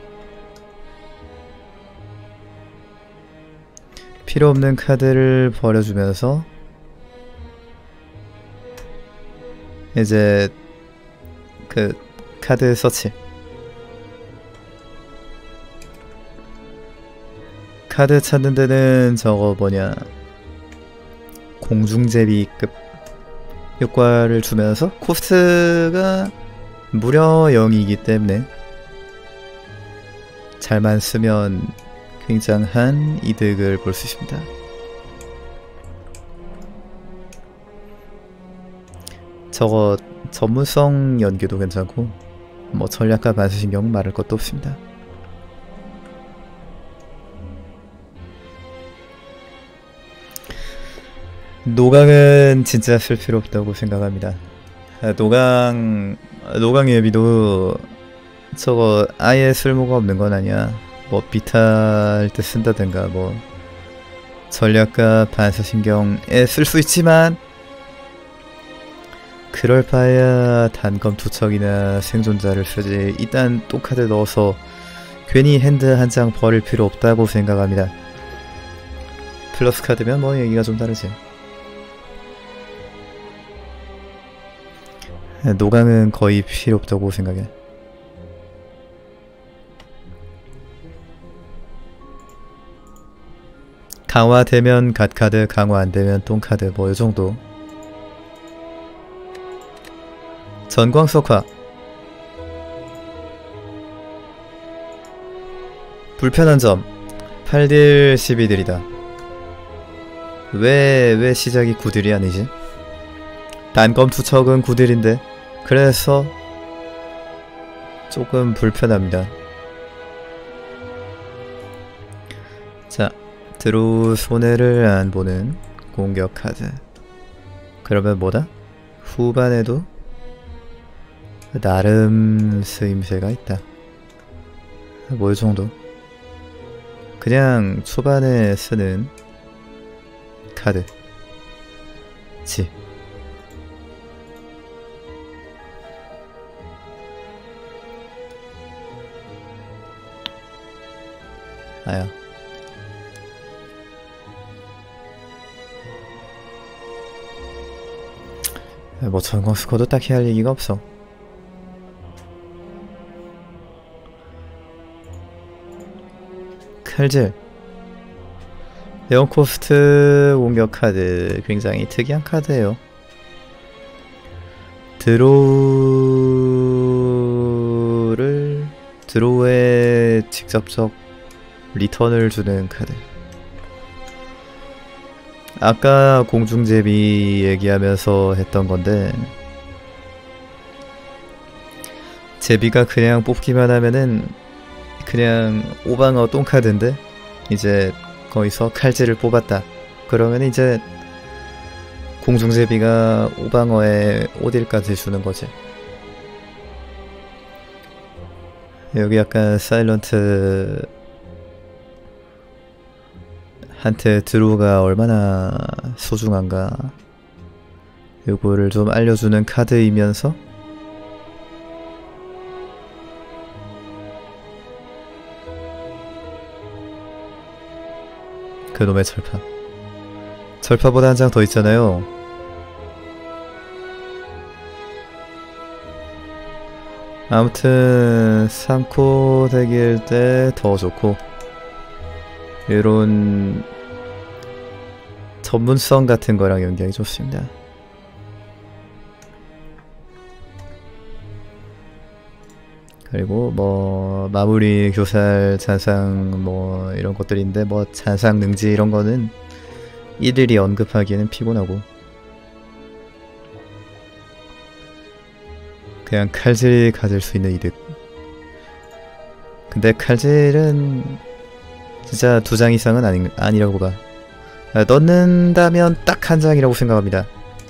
필요 없는 카드를 버려주면서 이제 그 카드 서치, 카드 찾는 데는 저거 뭐냐, 공중제비급 효과를 주면서 코스트가 무려 0이기 때문에 잘만 쓰면 굉장한 이득을 볼 수 있습니다. 저거 전문성 연계도 괜찮고 뭐 전략가 반수신경 말할 것도 없습니다. 노강은 진짜 쓸 필요 없다고 생각합니다. 노강 예비도 저거 아예 쓸모가 없는 건 아니야. 뭐 비탈 때 쓴다든가 뭐 전략가 반사신경에 쓸 수 있지만 그 그럴 바에야 단검 투척이나 생존자를 쓰지. 일단 또 카드 넣어서 괜히 핸드 한 장 버릴 필요 없다고 생각합니다. 플러스 카드면 뭐 얘기가 좀 다르지. 노강은 거의 필요 없다고 생각해. 강화되면 갓카드, 강화 안되면 똥카드, 뭐 요정도. 전광석화. 불편한 점 8딜 12딜이다. 왜 시작이 9딜이 아니지? 단검 투척은 9딜인데 그래서 조금 불편합니다. 자, 드로우 손해를 안 보는 공격 카드. 그러면 뭐다? 후반에도 나름 쓰임새가 있다. 뭐 요정도. 그냥 초반에 쓰는 카드 지. 아야. 뭐 전광스코어도 딱히 할 얘기가 없어. 칼질. 에어코스트 공격 카드 굉장히 특이한 카드예요. 드로우에 직접적 리턴을 주는 카드. 아까 공중제비 얘기하면서 했던 건데, 제비가 그냥 뽑기만 하면은 그냥 오방어 똥카드인데 이제 거기서 칼질을 뽑았다. 그러면 이제 공중제비가 오방어에 5딜까지 주는 거지. 여기 약간 사일런트 한테 드로우가 얼마나 소중한가 요거를 좀 알려주는 카드이면서 그놈의 철파. 철파보다 한 장 더 있잖아요. 아무튼 3코 대기일 때 더 좋고, 이런 전문성 같은 거랑 연결이 좋습니다. 그리고 뭐 마무리, 교살, 잔상 뭐 이런 것들인데, 뭐 잔상, 능지 이런 거는 일일이 언급하기에는 피곤하고 그냥 칼질 가질 수 있는 이득. 근데 칼질은 진짜 2장 이상은 아니라고 봐. 넣는다면 딱 한 장이라고 생각합니다.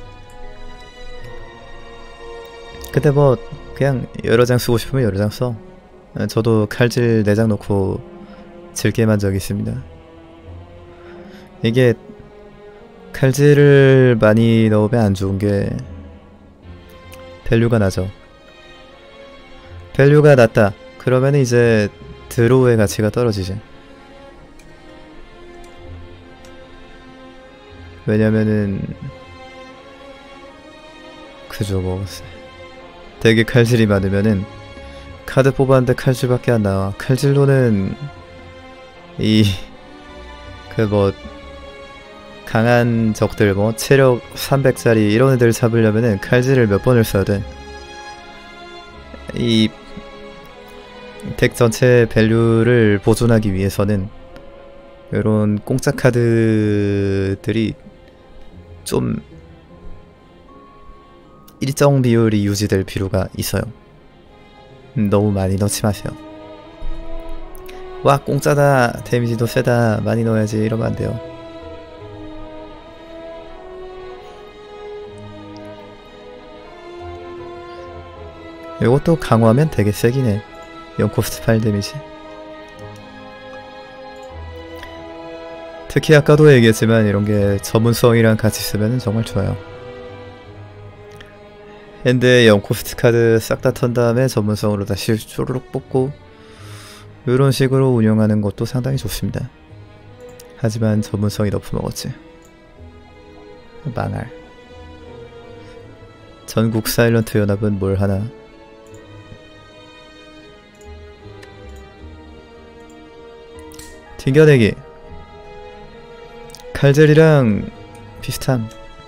근데 뭐 그냥 여러 장 쓰고 싶으면 여러 장 써. 저도 칼질 4장 넣고 즐게만 적이 있습니다. 이게 칼질을 많이 넣으면 안 좋은 게 밸류가 낮아. 밸류가 낮다. 그러면 이제 드로우의 가치가 떨어지지. 왜냐면은 그죠, 뭐 되게 칼질이 많으면은 카드 뽑았는데 칼질밖에 안 나와. 칼질로는 그 뭐 강한 적들, 뭐 체력 300짜리 이런 애들 잡으려면은 칼질을 몇 번을 써야 돼. 이 덱 전체 밸류를 보존하기 위해서는 이런 공짜 카드들이 좀 일정 비율이 유지될 필요가 있어요. 너무 많이 넣지 마세요. 와, 공짜다, 데미지도 세다, 많이 넣어야지 이러면 안 돼요. 이것도 강화하면 되게 세긴 해. 0코스트 8 데미지. 특히 아까도 얘기했지만 이런게 전문성이랑 같이 쓰면 정말 좋아요. 핸드에 0코스트 카드 싹 다 턴 다음에 전문성으로 다시 쪼르륵 뽑고 이런 식으로 운영하는 것도 상당히 좋습니다. 하지만 전문성이 너프먹었지. 망할. 전국 사일런트 연합은 뭘 하나? 튕겨내기. 칼젤이랑 비슷함.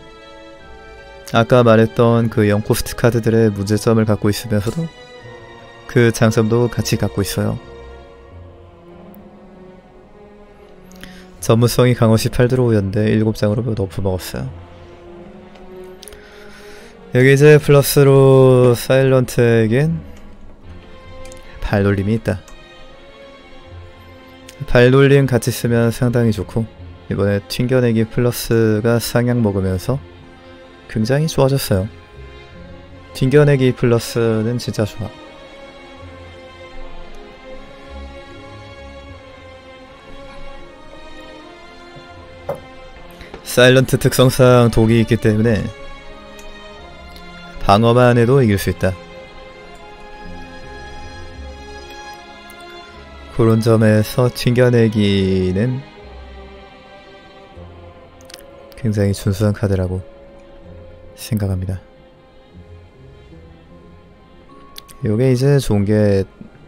아까 말했던 그 0코스트 카드들의 문제점을 갖고 있으면서도 그 장점도 같이 갖고 있어요. 전문성이 강호 18드로우였는데 7장으로 너프 먹었어요. 여기 이제 플러스로 사일런트에겐 발놀림이 있다. 발놀림 같이 쓰면 상당히 좋고 이번에 튕겨내기 플러스가 상향 먹으면서 굉장히 좋아졌어요. 튕겨내기 플러스는 진짜 좋아. 사일런트 특성상 독이 있기 때문에 방어만 해도 이길 수 있다. 그런 점에서 튕겨내기는 굉장히 준수한 카드라고 생각합니다. 요게 이제 좋은게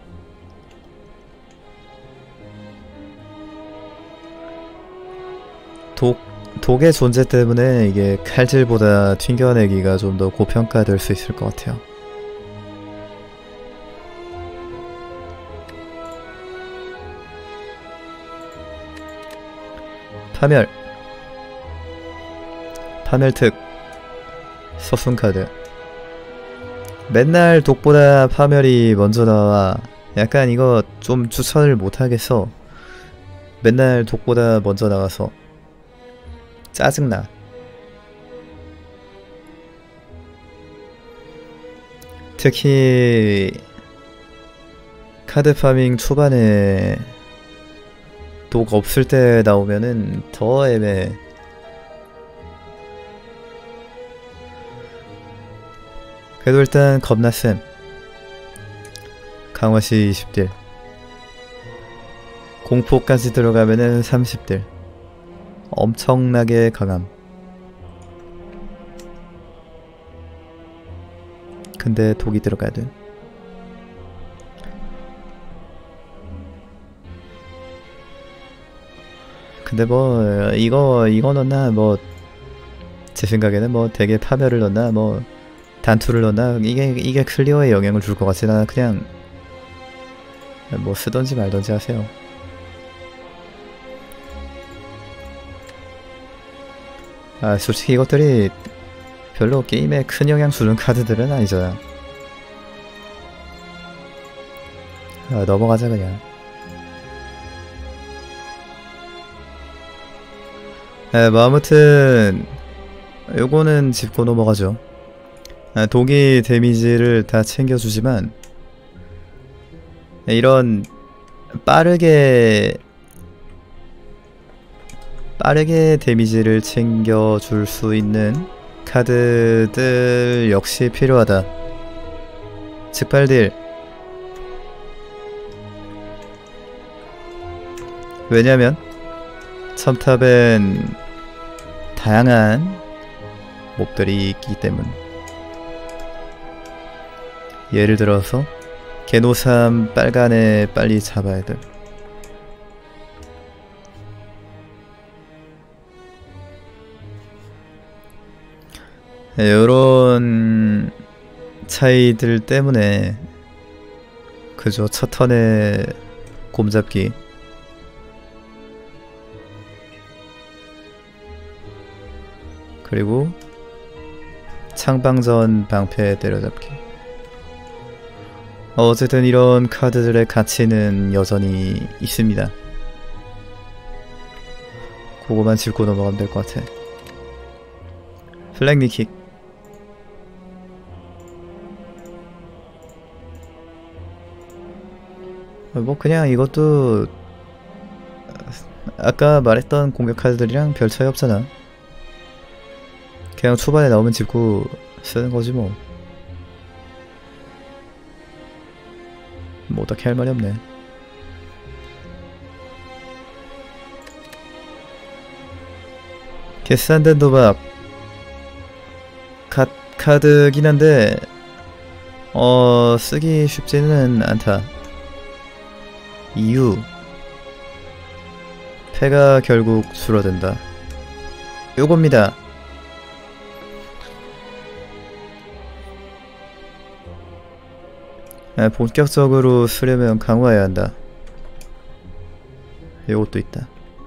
독의 존재 때문에 이게 칼질보다 튕겨내기가 좀 더 고평가될 수 있을 것 같아요. 파멸. 파멸특. 서순카드. 맨날 독보다 파멸이 먼저 나와. 약간 이거 좀 추천을 못하겠어. 맨날 독보다 먼저 나와서 짜증나. 특히 카드 파밍 초반에 독 없을 때 나오면은 더 애매해. 그래도 일단 겁나쌤. 강화시 20딜. 공포까지 들어가면은 30딜. 엄청나게 강함. 근데 독이 들어가야 돼. 근데 뭐 이거 넣나 뭐 제 생각에는 뭐 되게 파멸을 넣나 뭐 단투를 넣나 이게 클리어에 영향을 줄 것 같진 않아. 그냥 뭐 쓰던지 말던지 하세요. 아 솔직히 이것들이 별로 게임에 큰 영향 주는 카드들은 아니잖아. 아, 넘어가자 그냥. 뭐 아무튼 요거는 짚고 넘어가죠. 독이 데미지를 다 챙겨주지만 이런 빠르게 데미지를 챙겨줄 수 있는 카드들 역시 필요하다. 즉발딜. 왜냐면 첨탑엔 다양한 몹들이 있기 때문. 예를 들어서 개노삼 빨간에 빨리 잡아야 돼. 요런 차이들 때문에 그저 첫 턴에 곰잡기 그리고 창방전 방패 때려잡기. 어쨌든 이런 카드들의 가치는 여전히 있습니다. 그거만 짚고 넘어가면 될 것 같아. 플랭 니킥. 뭐 그냥 이것도 아까 말했던 공격 카드들이랑 별 차이 없잖아. 그냥 초반에 나오면 짚고 쓰는 거지 뭐. 뭐 어떻게 할 말이 없네. 계산된 도박 카드긴 한데 쓰기 쉽지는 않다. 이유 패가 결국 줄어든다. 요겁니다. 본격적으로 쓰려면 강화해야 한다. 요것도 있다.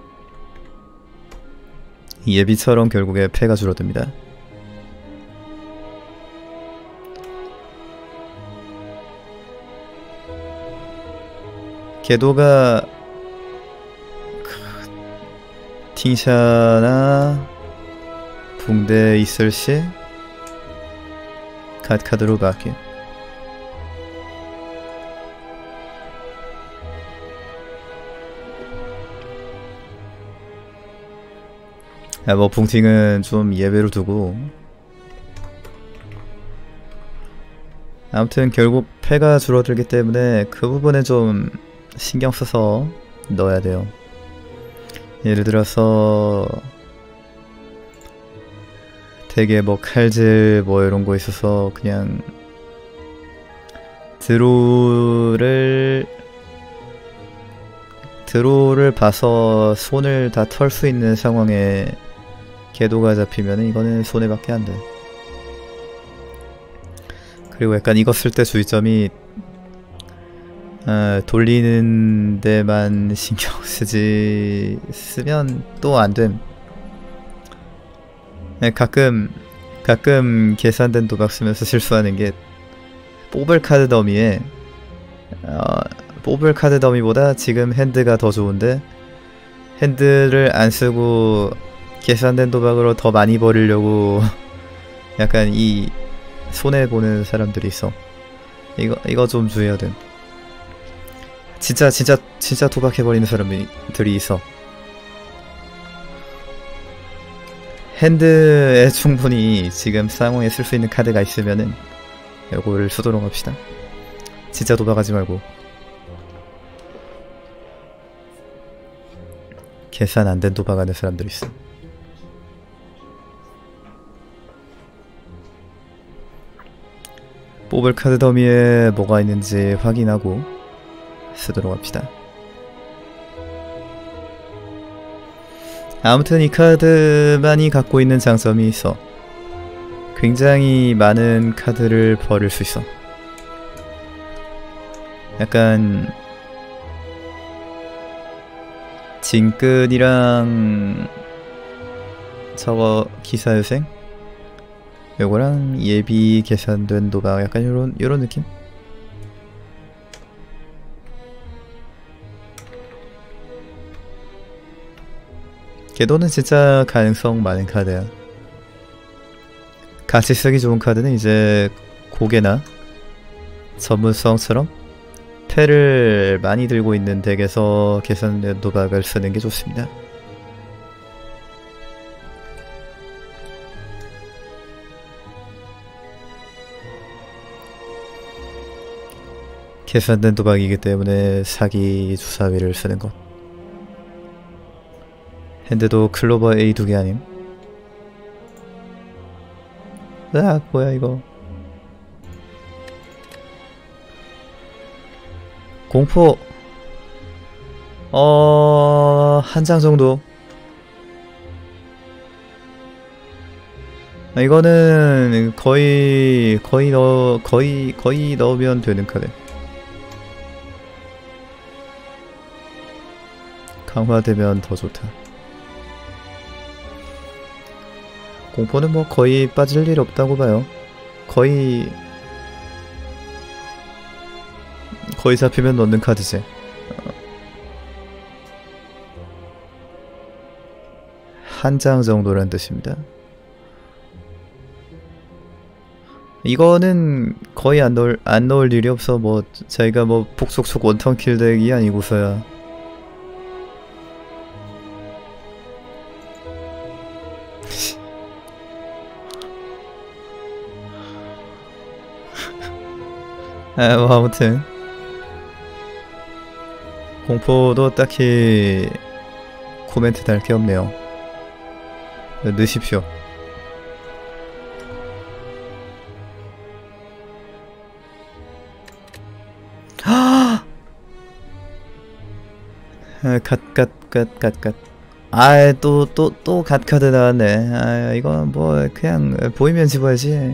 예비처럼 결국에 패가 줄어듭니다. 궤도가 팅샤나 붕대 있을 시 카드로 바뀌. 뭐 붕팅은 좀 예외로 두고, 아무튼 결국 패가 줄어들기 때문에 그 부분에 좀 신경 써서 넣어야 돼요. 예를 들어서 되게 뭐 칼질 뭐 이런 거 있어서 그냥 드로우를 봐서 손을 다 털 수 있는 상황에 궤도가 잡히면은 이거는 손해밖에 안 돼. 그리고 약간 이거 쓸 때 주의점이 돌리는 데만 신경 쓰면 또 안 됨. 가끔 계산된 도박 쓰면서 실수하는 게 뽑을 카드 더미에 뽑을 카드 더미보다 지금 핸드가 더 좋은데 핸드를 안 쓰고 계산된 도박으로 더 많이 버리려고 약간 이 손해보는 사람들이 있어. 이거 좀 주의해야 돼. 진짜 도박해버리는 사람들이 있어. 핸드에 충분히 지금 상황에 쓸 수 있는 카드가 있으면은 요거를 쓰도록 합시다. 진짜 도박하지 말고. 계산 안 된 도박하는 사람들이 있어. 뽑을 카드 더미에 뭐가 있는지 확인하고 쓰도록 합시다. 아무튼 이 카드만이 갖고 있는 장점이 있어. 굉장히 많은 카드를 버릴 수 있어. 약간 진끈이랑 저거 기사유생? 요거랑 예비 계산된 도박 약간 요런 느낌? 궤도는 진짜 가능성 많은 카드야. 같이 쓰기 좋은 카드는 이제 고개나 전문성처럼 패를 많이 들고 있는 덱에서 계산된 도박을 쓰는 게 좋습니다. 계산된 도박이기 때문에 사기 주사위를 쓰는 것. 핸드도 클로버 A 2개 아님? 으악 뭐야 이거. 공포 한 장 정도. 이거는 거의 넣으면 되는 카드. 강화되면 더 좋다. 공포는 뭐 거의 빠질 일 없다고 봐요. 거의 잡히면 넣는 카드지. 한 장 정도란 뜻입니다. 이거는 거의 안 넣을 일이 없어. 뭐 자기가 뭐 폭속속 원턴킬 덱이 아니고서야. 뭐 아무튼 공포도 딱히 코멘트 달 게 없네요. 넣으십시오. 갓. 아, 또 갓카드 나왔네. 아, 이건 뭐 그냥 보이면 집어야지.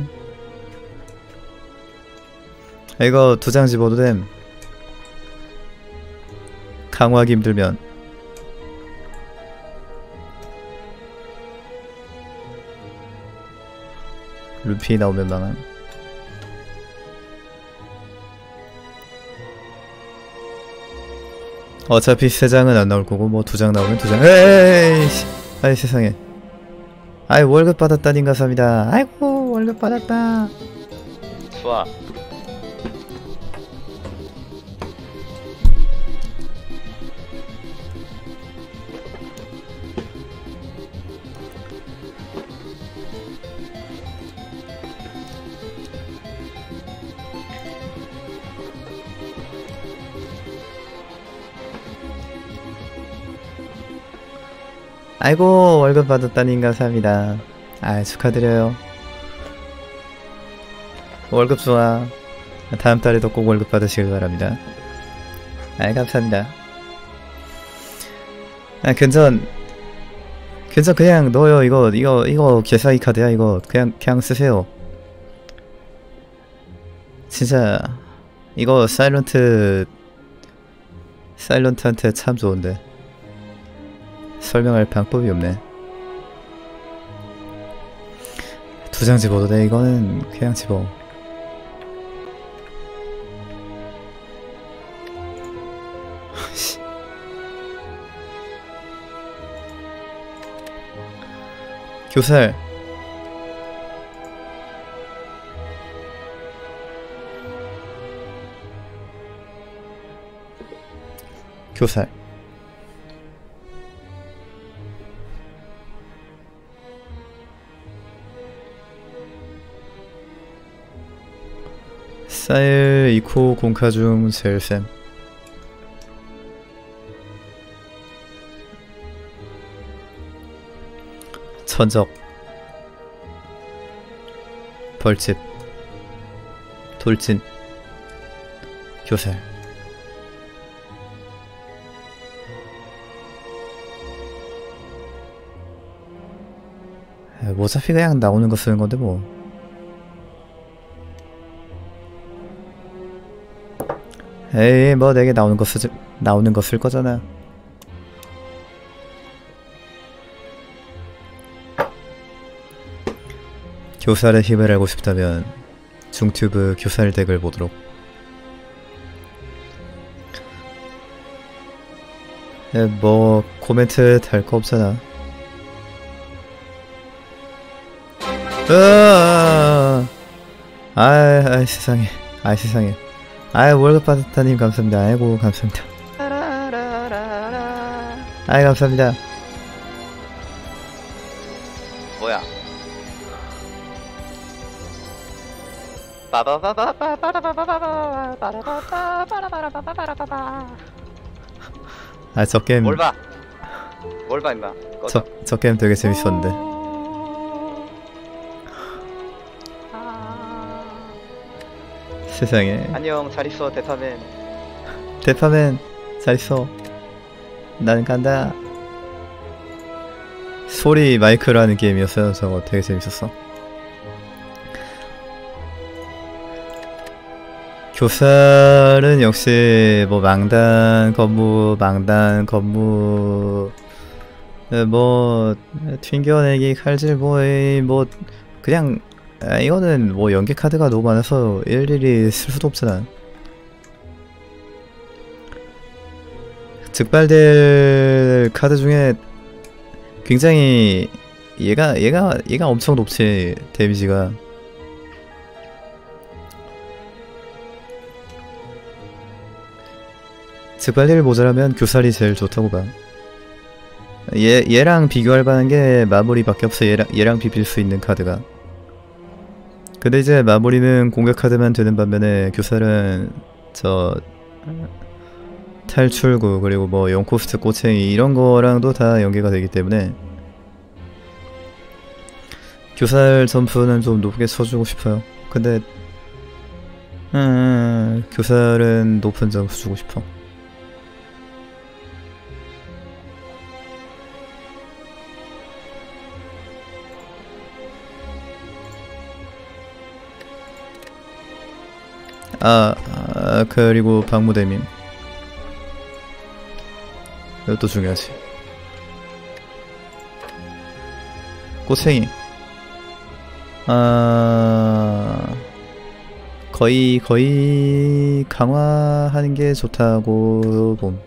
이거 2장 집어도 됨. 강화하기 힘들면. 루피 나오면 망한. 어차피 3장은 안 나올 거고 뭐 2장 나오면 2장. 에이씨, 아이 세상에. 아이 월급 받았다님 감사합니다. 아이고 월급 받았다. 좋아. 아이고 월급 받았다님 감사합니다. 아 축하드려요. 월급 좋아. 다음 달에도 꼭 월급 받으시길 바랍니다. 아 감사합니다. 아 괜찮 그냥 넣어요. 이거 개사기 카드야. 이거 그냥 쓰세요. 진짜 이거 사일런트한테 참 좋은데 설명할 방법이 없네. 2장 집어도 돼. 이거는 그냥 집어. 교살. 교살. 사일 2코 공카 중 제일 쌤. 천적. 벌집. 돌진. 교살. 뭐 어차피 그냥 나오는 거 쓰는 건데 뭐. 에이 뭐 내게 나오는 거 쓸 거잖아. 교살의 힘을 알고 싶다면 중튜브 교살 덱을 보도록. 뭐 코멘트 달 거 없잖아. 아이 세상에. 아이 세상에. 아이 월급 받았다님 감사합니다. 아이고 감사합니다. 아이 감사합니다. 뭐야? 아 저 게임 뭘 봐? 뭘 봐 임마. 꺼져. 저 게임 되게 재밌었는데. 세상에. 안녕 잘 있어 대파맨. 대파맨 잘 있어. 나는 간다. 소리 마이크로 하는 게임이었어요. 저거 되게 재밌었어. 교살은 역시 뭐 망단 건무 뭐 튕겨내기 칼질 뭐 그냥 이거는 뭐 연계 카드가 너무 많아서 일일이 쓸 수도 없잖아. 즉발될 카드 중에 굉장히 얘가 엄청 높지. 데미지가. 즉발딜 모자라면 교살이 제일 좋다고 봐. 얘랑 비교할 만한 게 마무리밖에 없어. 얘랑 비빌 수 있는 카드가. 근데 이제 마무리는 공격 카드만 되는 반면에 교살은 저 탈출구 그리고 뭐 영코스트 꼬챙이 이런 거랑도 다 연계가 되기 때문에 교살 점프는 좀 높게 쳐주고 싶어요. 근데 교살은 높은 점수 주고 싶어. 그리고 박무대민 이것도 중요하지. 꼬챙이 거의 강화하는 게 좋다고 봄.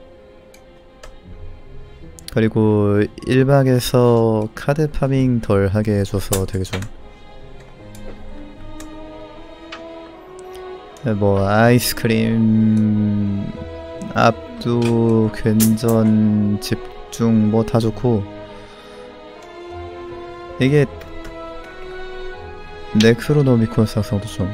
그리고 1박에서 카드 파밍 덜 하게 해줘서 되게 좋아. 뭐 아이스크림 압도 괜전 집중 뭐 다 좋고, 이게 네크로노미콘 상성도 좀,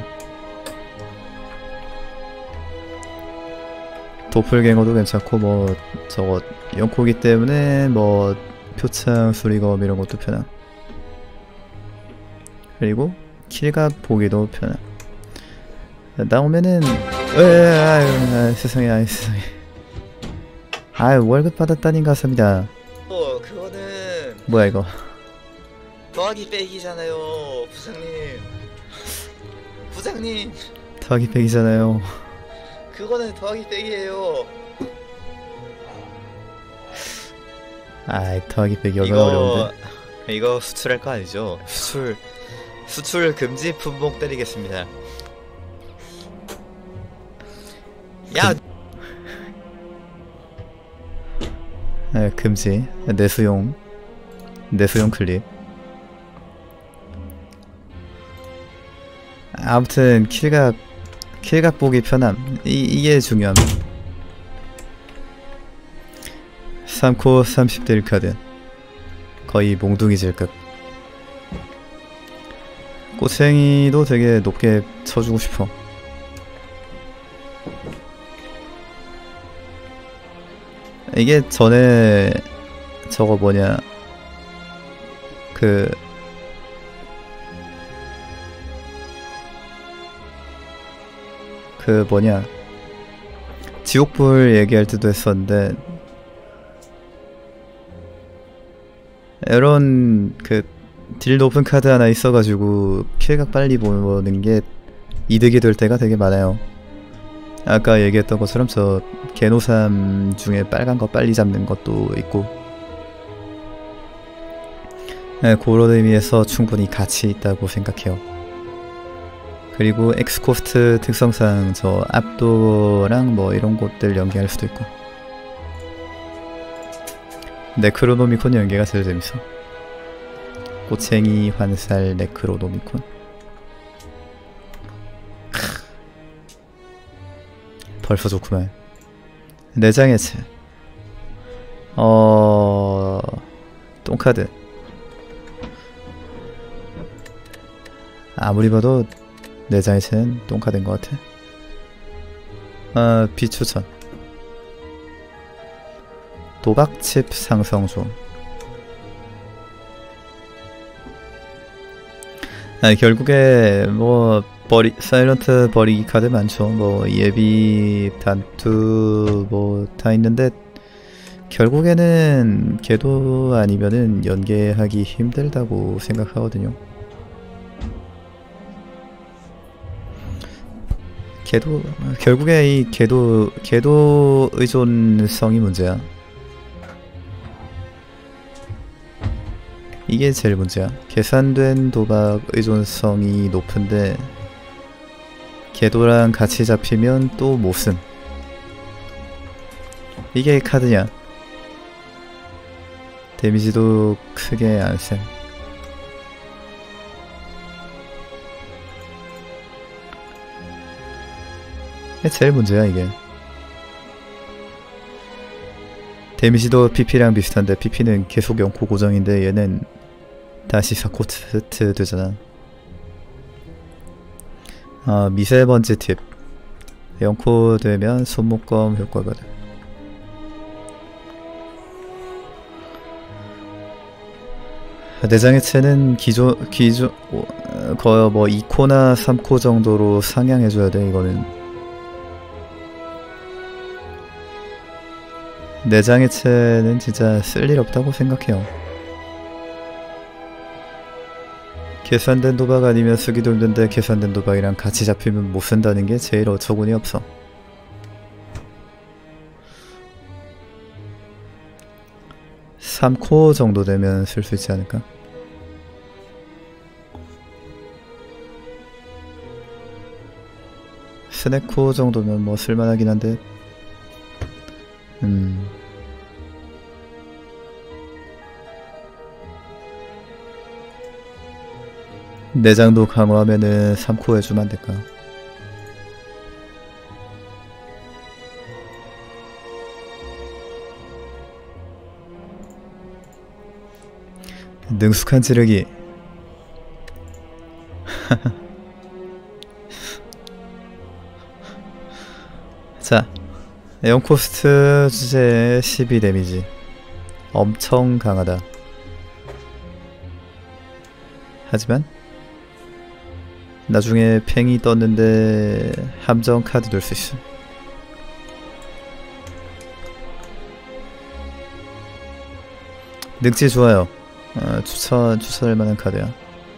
도플갱어도 괜찮고 뭐 저거 연코기 때문에 뭐 표창 수리검 이런 것도 편함. 그리고 킬각 보기도 편함. 나오면은 세상에 세상에 월급 받았다닌 가슴이다. 그거는 뭐야 이거. 더하기 빼기잖아요, 부장님. 더하기 100이잖아요. 그거는 더하기 빼기예요. 더하기 100이 얼마나 어려운데. 이거 수출할 거 아니죠? 수출 금지 품목 때리겠습니다. 야! 금지. 내수용 클립. 아무튼 킬각 보기 편함. 이게 중요함. 3코 30대 1카드 거의 몽둥이 질급. 꼬챙이도 되게 높게 쳐주고 싶어. 이게 전에 저거 뭐냐, 그 뭐냐, 지옥불 얘기할 때도 했었는데, 이런 그 딜 높은 카드 하나 있어가지고 킬각 빨리 보는 게 이득이 될 때가 되게 많아요. 아까 얘기했던 것처럼 저 개노삼 중에 빨간 거 빨리 잡는 것도 있고, 그런 의미에서 충분히 가치 있다고 생각해요. 그리고 엑스코스트 특성상 저 압도랑 뭐 이런 곳들 연계할 수도 있고. 네크로노미콘 연계가 제일 재밌어. 꼬챙이, 환살, 네크로노미콘. 벌써 좋구만. 내장해체. 똥카드. 아무리 봐도 내장해체는 똥카드인 것 같아. 비추천. 도박칩 상성 좀. 결국에 뭐 사일런트 버리기 카드 많죠. 뭐 예비 단투 뭐 다 있는데, 결국에는 걔도 아니면은 연계하기 힘들다고 생각하거든요. 걔도 결국에 이 걔도 의존성이 문제야. 이게 제일 문제야. 계산된 도박 의존성이 높은데 궤도랑 같이 잡히면 또 못쓴. 이게 카드냐. 데미지도 크게 안쌤. 이게 제일 문제야 이게. 데미지도 PP랑 비슷한데 PP는 계속 0코 고정인데 얘는 다시 4코트 되잖아. 미세먼지 팁. 0코 되면 손목검 효과거든. 내장해체는 거의 뭐 2코나 3코 정도로 상향해줘야 돼. 이거는 내장해체는 진짜 쓸 일 없다고 생각해요. 계산된 도박 아니면 쓰기도 힘든데 계산된 도박이랑 같이 잡히면 못 쓴다는 게 제일 어처구니 없어. (3코) 정도 되면 쓸 수 있지 않을까? 스네코 정도면 뭐 쓸만하긴 한데 내장도 강화하면은 3코 해주면 안될까? 능숙한 지르기. 자, 에온코스트 주제 12 데미지 엄청 강하다. 하지만 나중에 팽이 떴는데 함정 카드 넣을 수 있어. 능지 좋아요. 추천할 만한 카드야.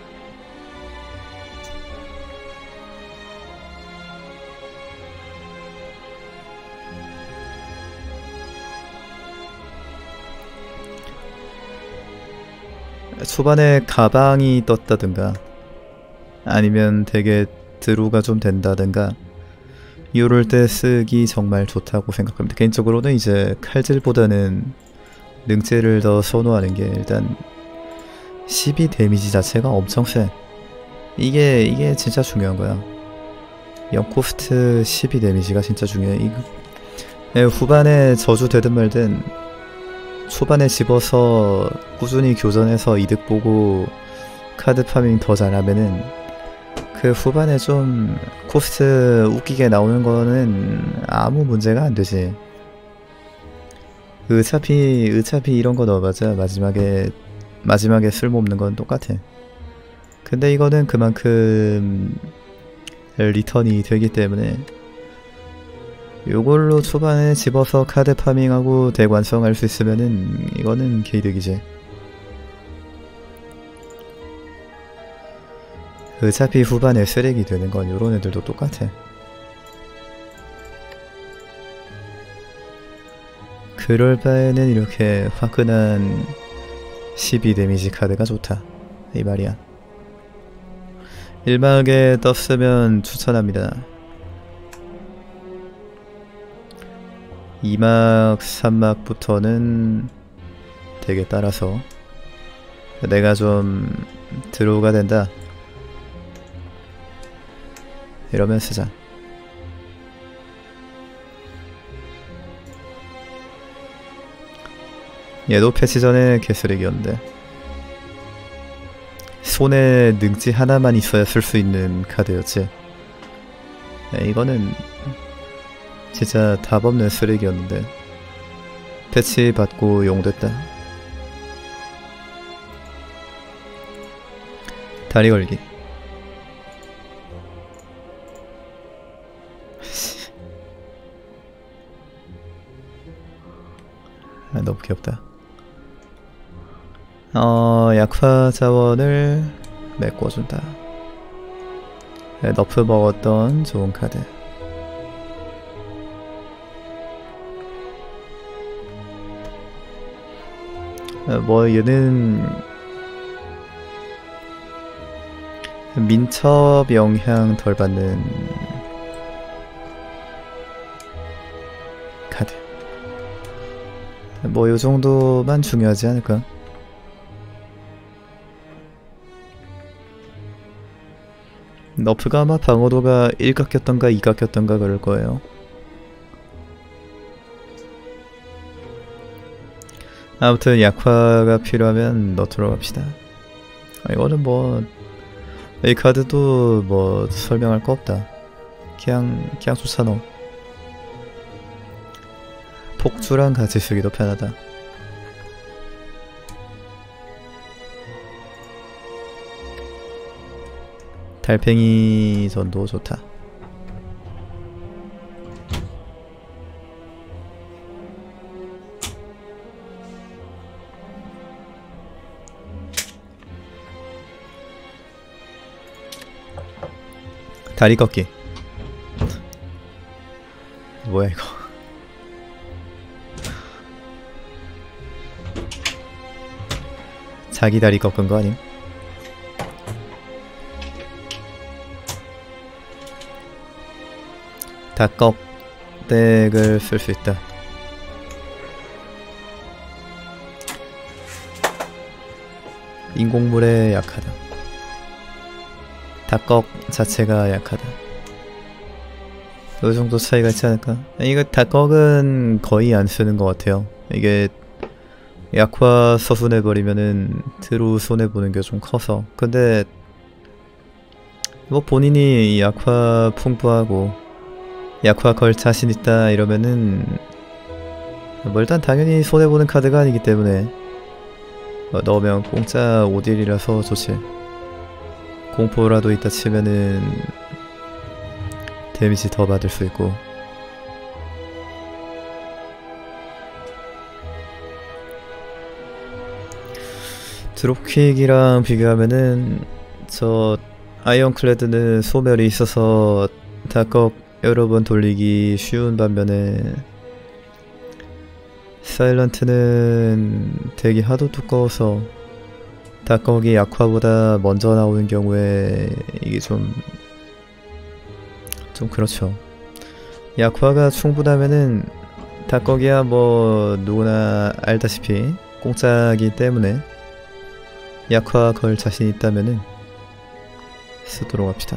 초반에 가방이 떴다든가 아니면 되게 드로우가 좀 된다든가 이럴 때 쓰기 정말 좋다고 생각합니다. 개인적으로는 이제 칼질보다는 능지를 더 선호하는 게 일단 12 데미지 자체가 엄청 세. 이게 진짜 중요한 거야. 영코스트 12 데미지가 진짜 중요해. 후반에 저주 되든 말든 초반에 집어서 꾸준히 교전해서 이득 보고 카드 파밍 더 잘하면은 그 후반에 좀 코스트 웃기게 나오는 거는 아무 문제가 안 되지. 어차피 이런 거 넣어봤자 마지막에 쓸모없는 건 똑같아. 근데 이거는 그만큼 리턴이 되기 때문에 요걸로 초반에 집어서 카드 파밍하고 대관성할 수 있으면은 이거는 개이득이지. 어차피 후반에 쓰레기 되는 건 요런 애들도 똑같아. 그럴 바에는 이렇게 화끈한 12 데미지 카드가 좋다 이 말이야. 1막에 떴으면 추천합니다. 2막, 3막부터는 되게 따라서 내가 좀 드로우가 된다 이러면 쓰자. 얘도 패치 전에 개쓰레기였는데 손에 능지 하나만 있어야 쓸 수 있는 카드였지. 이거는 진짜 답없는 쓰레기였는데 패치 받고 용됐다. 다리 걸기. 너무 귀엽다. 약화 자원을 메꿔준다. 너프 먹었던 좋은 카드. 뭐 얘는 민첩 영향 덜 받는 카드. 뭐 요정도만 중요하지 않을까? 너프가 아마 방어도가 1 깎였던가 2 깎였던가 그럴 거예요. 아무튼 약화가 필요하면 넣도록 합시다. 이거는 뭐 이 카드도 뭐 설명할 거 없다. 그냥 쫓아넣어. 폭주랑 같이 쓰기도 편하다. 달팽이 전도 좋다. 다리 꺾기. 뭐야 이거. 자기 다리 꺾은 거 아님? 닭껍데기를 쓸 수 있다. 인공물에 약하다. 닭껍 자체가 약하다. 이 정도 차이가 있지 않을까? 이거 닭껍은 거의 안 쓰는 것 같아요. 이게 약화 서순해버리면은 드루 손해보는 게 좀 커서. 근데 뭐 본인이 약화 풍부하고 약화 걸 자신 있다 이러면은 뭐 일단 당연히 손해보는 카드가 아니기 때문에 넣으면 공짜 5딜이라서 좋지. 공포라도 있다 치면은 데미지 더 받을 수 있고. 드롭킥이랑 비교하면은 저 아이언클레드는 소멸이 있어서 닭껍 여러 번 돌리기 쉬운 반면에 사일런트는 덱이 하도 두꺼워서 닭껍이 약화보다 먼저 나오는 경우에 이게 좀 그렇죠. 약화가 충분하면은 닭껍이야 뭐 누구나 알다시피 공짜기 때문에 약화 걸 자신 있다면은 쓰도록 합시다.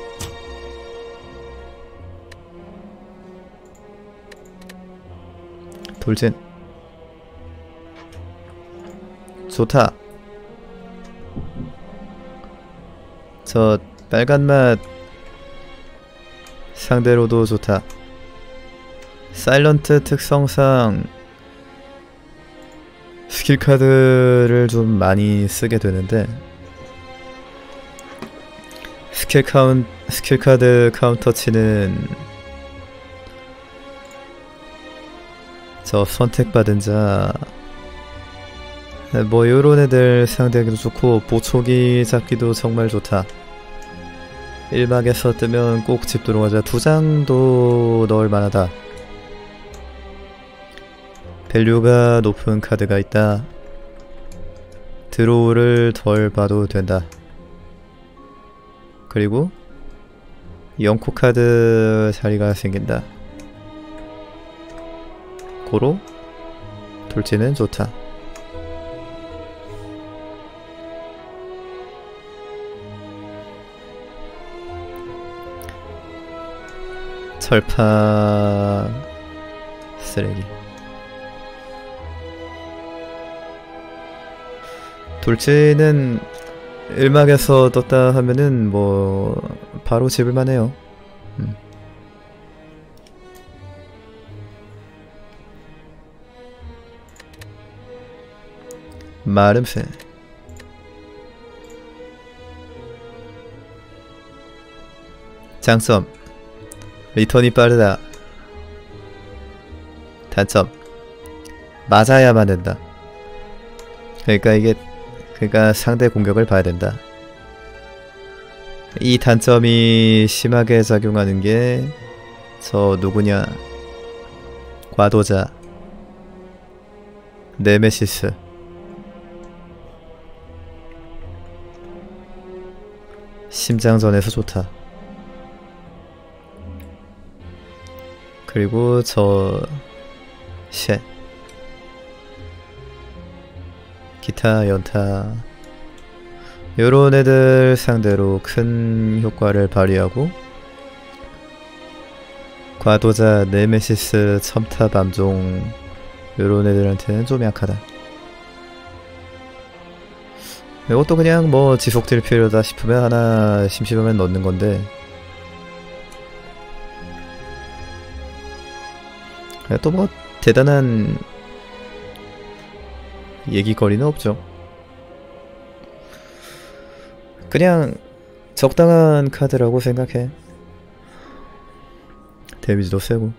돌진 좋다. 저 빨간맛 상대로도 좋다. 사일런트 특성상 스킬 카드를 좀 많이 쓰게 되는데 스킬 카드 카운터치는 저 선택받은 자 뭐 요런 애들 상대하기도 좋고 보초기 잡기도 정말 좋다. 1막에서 뜨면 꼭 집도록 하자. 2장도 넣을 만하다. 밸류가 높은 카드가 있다. 드로우를 덜 봐도 된다. 그리고 영코 카드 자리가 생긴다. 고로 돌진은 좋다. 철파 쓰레기. 돌진은 1막에서 떴다 하면은 뭐 바로 집을만 해요. 마름새 장점 리턴이 빠르다. 단점 맞아야만 된다. 그러니까 상대 공격을 봐야 된다. 이 단점이 심하게 작용하는 게 저 누구냐 과도자 네메시스. 심장전에서 좋다. 그리고 저 쉣 기타 연타 요런 애들 상대로 큰 효과를 발휘하고 과도자 네메시스 첨타 밤종 요런 애들한테는 좀 약하다. 이것도 그냥 뭐 지속될 필요다 싶으면 하나 심심하면 넣는 건데 또 뭐 대단한 얘기거리는 없죠. 그냥 적당한 카드라고 생각해. 데미지도 세고.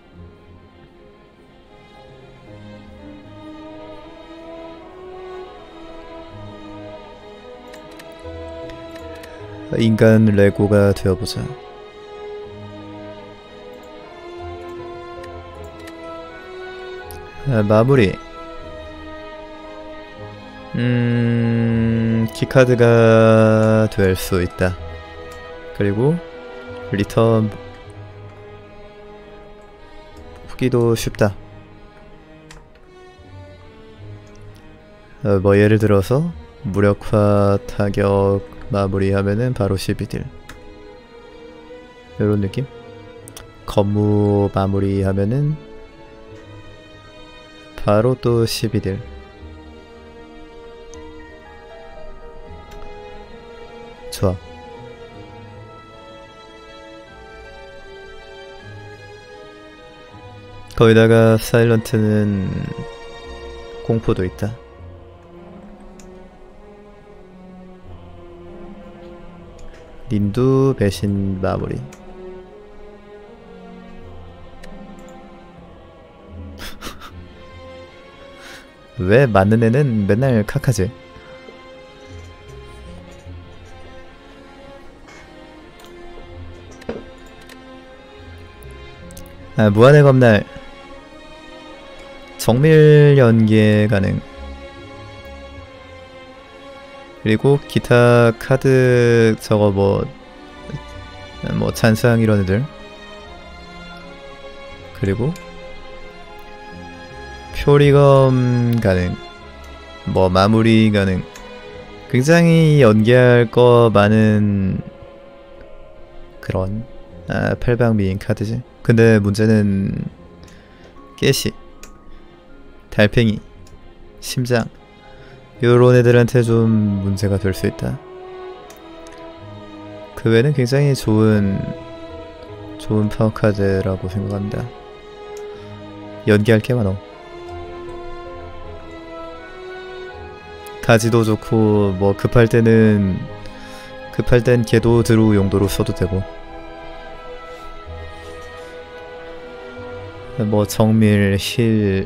인간 레고가 되어보자. 마무리. 키카드가 될 수 있다. 그리고 리턴 후기도 쉽다. 뭐 예를 들어서 무력화 타격 마무리하면은 바로 12딜 요런 느낌? 건무 마무리하면은 바로 또 12딜. 좋아. 거기다가 사일런트는 공포도 있다. 닌두 배신 마무리. 왜 맞는 애는 맨날 카카지? 무한의 검날 정밀 연계 가능. 그리고 기타 카드 저거 뭐 잔상 이런 애들. 그리고 표리검 가능. 뭐 마무리 가능. 굉장히 연계할 거 많은 그런 팔방미인 카드지. 근데 문제는 깨시, 달팽이, 심장 요런 애들한테 좀 문제가 될 수 있다. 그 외에는 굉장히 좋은 파워 카드라고 생각합니다. 연기할 게 많어. 가지도 좋고 뭐 급할 땐 궤도 드루 용도로 써도 되고, 뭐 정밀 힐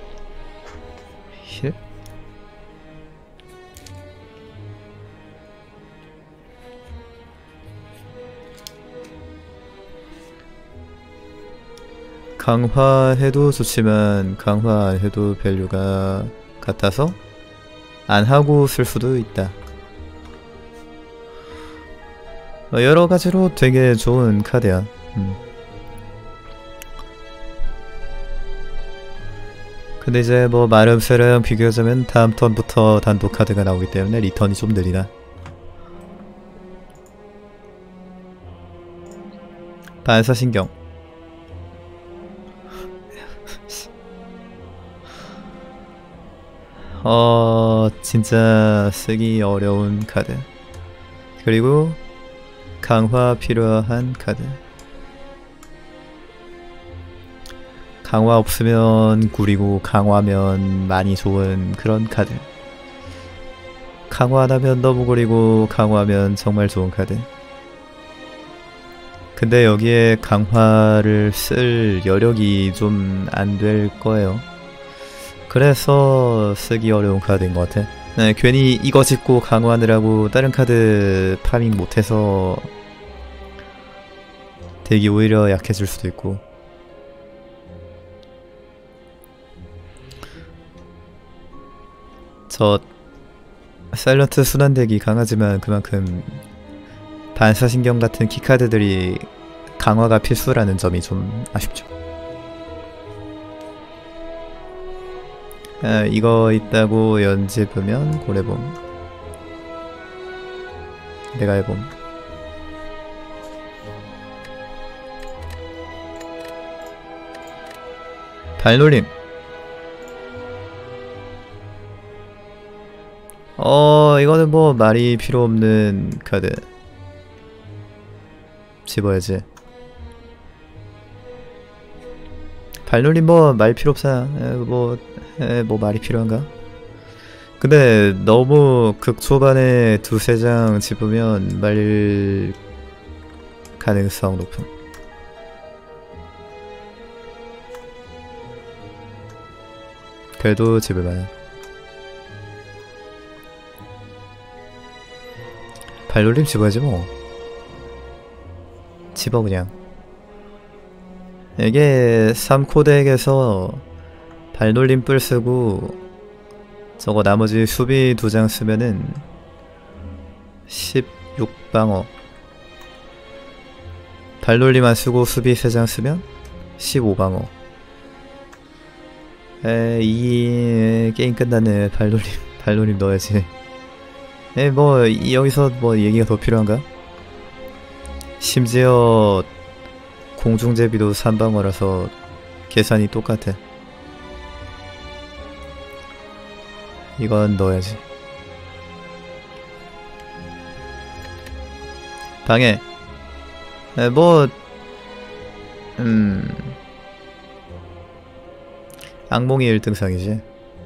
강화해도 좋지만 강화 안 해도 밸류가 같아서 안 하고 쓸 수도 있다. 여러 가지로 되게 좋은 카드야. 근데 이제 뭐 마름세랑 비교하자면 다음 턴부터 단독 카드가 나오기 때문에 리턴이 좀 느리다. 반사신경. 진짜 쓰기 어려운 카드. 그리고 강화 필요한 카드. 강화 없으면 구리고 강화면 많이 좋은 그런 카드. 강화 안 하면 너무 구리고 강화하면 정말 좋은 카드. 근데 여기에 강화를 쓸 여력이 좀 안 될 거예요. 그래서 쓰기 어려운 카드인 것 같아. 네, 괜히 이거 짚고 강화하느라고 다른 카드 파밍 못해서 덱이 오히려 약해질 수도 있고. 저 사일런트 순환덱이 강하지만 그만큼 반사신경 같은 키카드들이 강화가 필수라는 점이 좀 아쉽죠. 이거 있다고 연집으면 고래봄, 내가 해봄. 발놀림. 이거는 뭐 말이 필요 없는 카드. 집어야지. 발놀림 뭐 말 필요 없어. 뭐 말이 필요한가? 근데 너무 극초반에 두세 장 집으면 말릴 가능성 높음. 그래도 집을만해. 발놀림 집어야지 뭐. 집어 그냥. 이게 3코덱에서 발놀림 뿔 쓰고 저거 나머지 수비 2장 쓰면은 16방어. 발놀림 안 쓰고 수비 3장 쓰면 15방어. 이 게임 끝나네. 발놀림 넣어야지. 뭐 여기서 뭐 얘기가 더 필요한가? 심지어 공중제비도 3방어라서 계산이 똑같아. 이건 넣어야지. 방해. 뭐 악몽이 1등상이지.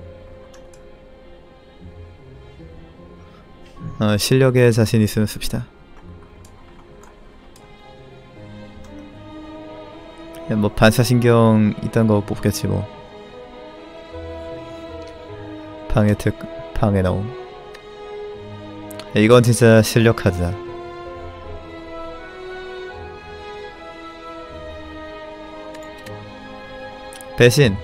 실력에 자신 있으면 씁시다. 뭐 반사신경 이딴 거 뽑겠지 뭐. 방해 나옴. 이건 진짜 실력 카드다. 배신.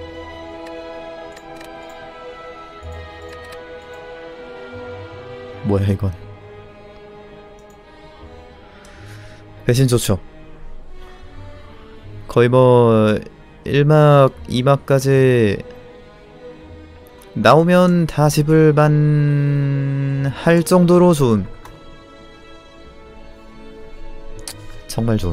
뭐야 이건. 배신 좋죠. 거의 뭐 1막 2막까지 나오면 다 집을 할 정도로 좋은. 정말 좋은.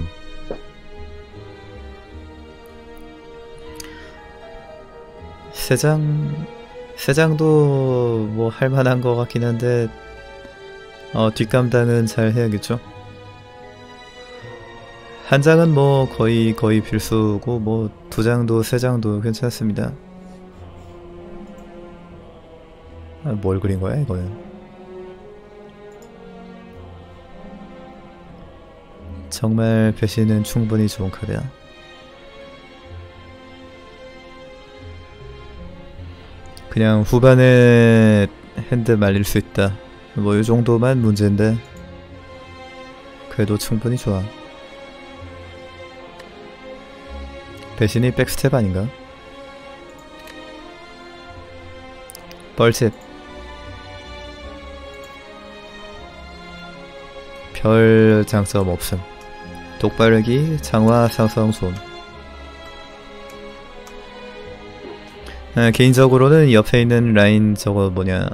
세장도 뭐 할만한 것 같긴 한데 뒷감당은 잘 해야겠죠. 한 장은 뭐 거의 필수고 뭐 2장도 3장도 괜찮습니다. 뭘 그린 거야 이거는. 정말 배신은 충분히 좋은 카드야. 그냥 후반에 핸드 말릴 수 있다. 뭐 이 정도만 문제인데 그래도 충분히 좋아. 배신이 백스텝 아닌가? 벌집. 별 장점 없음. 독바르기, 장화 상성 손. 개인적으로는 옆에 있는 라인 저거 뭐냐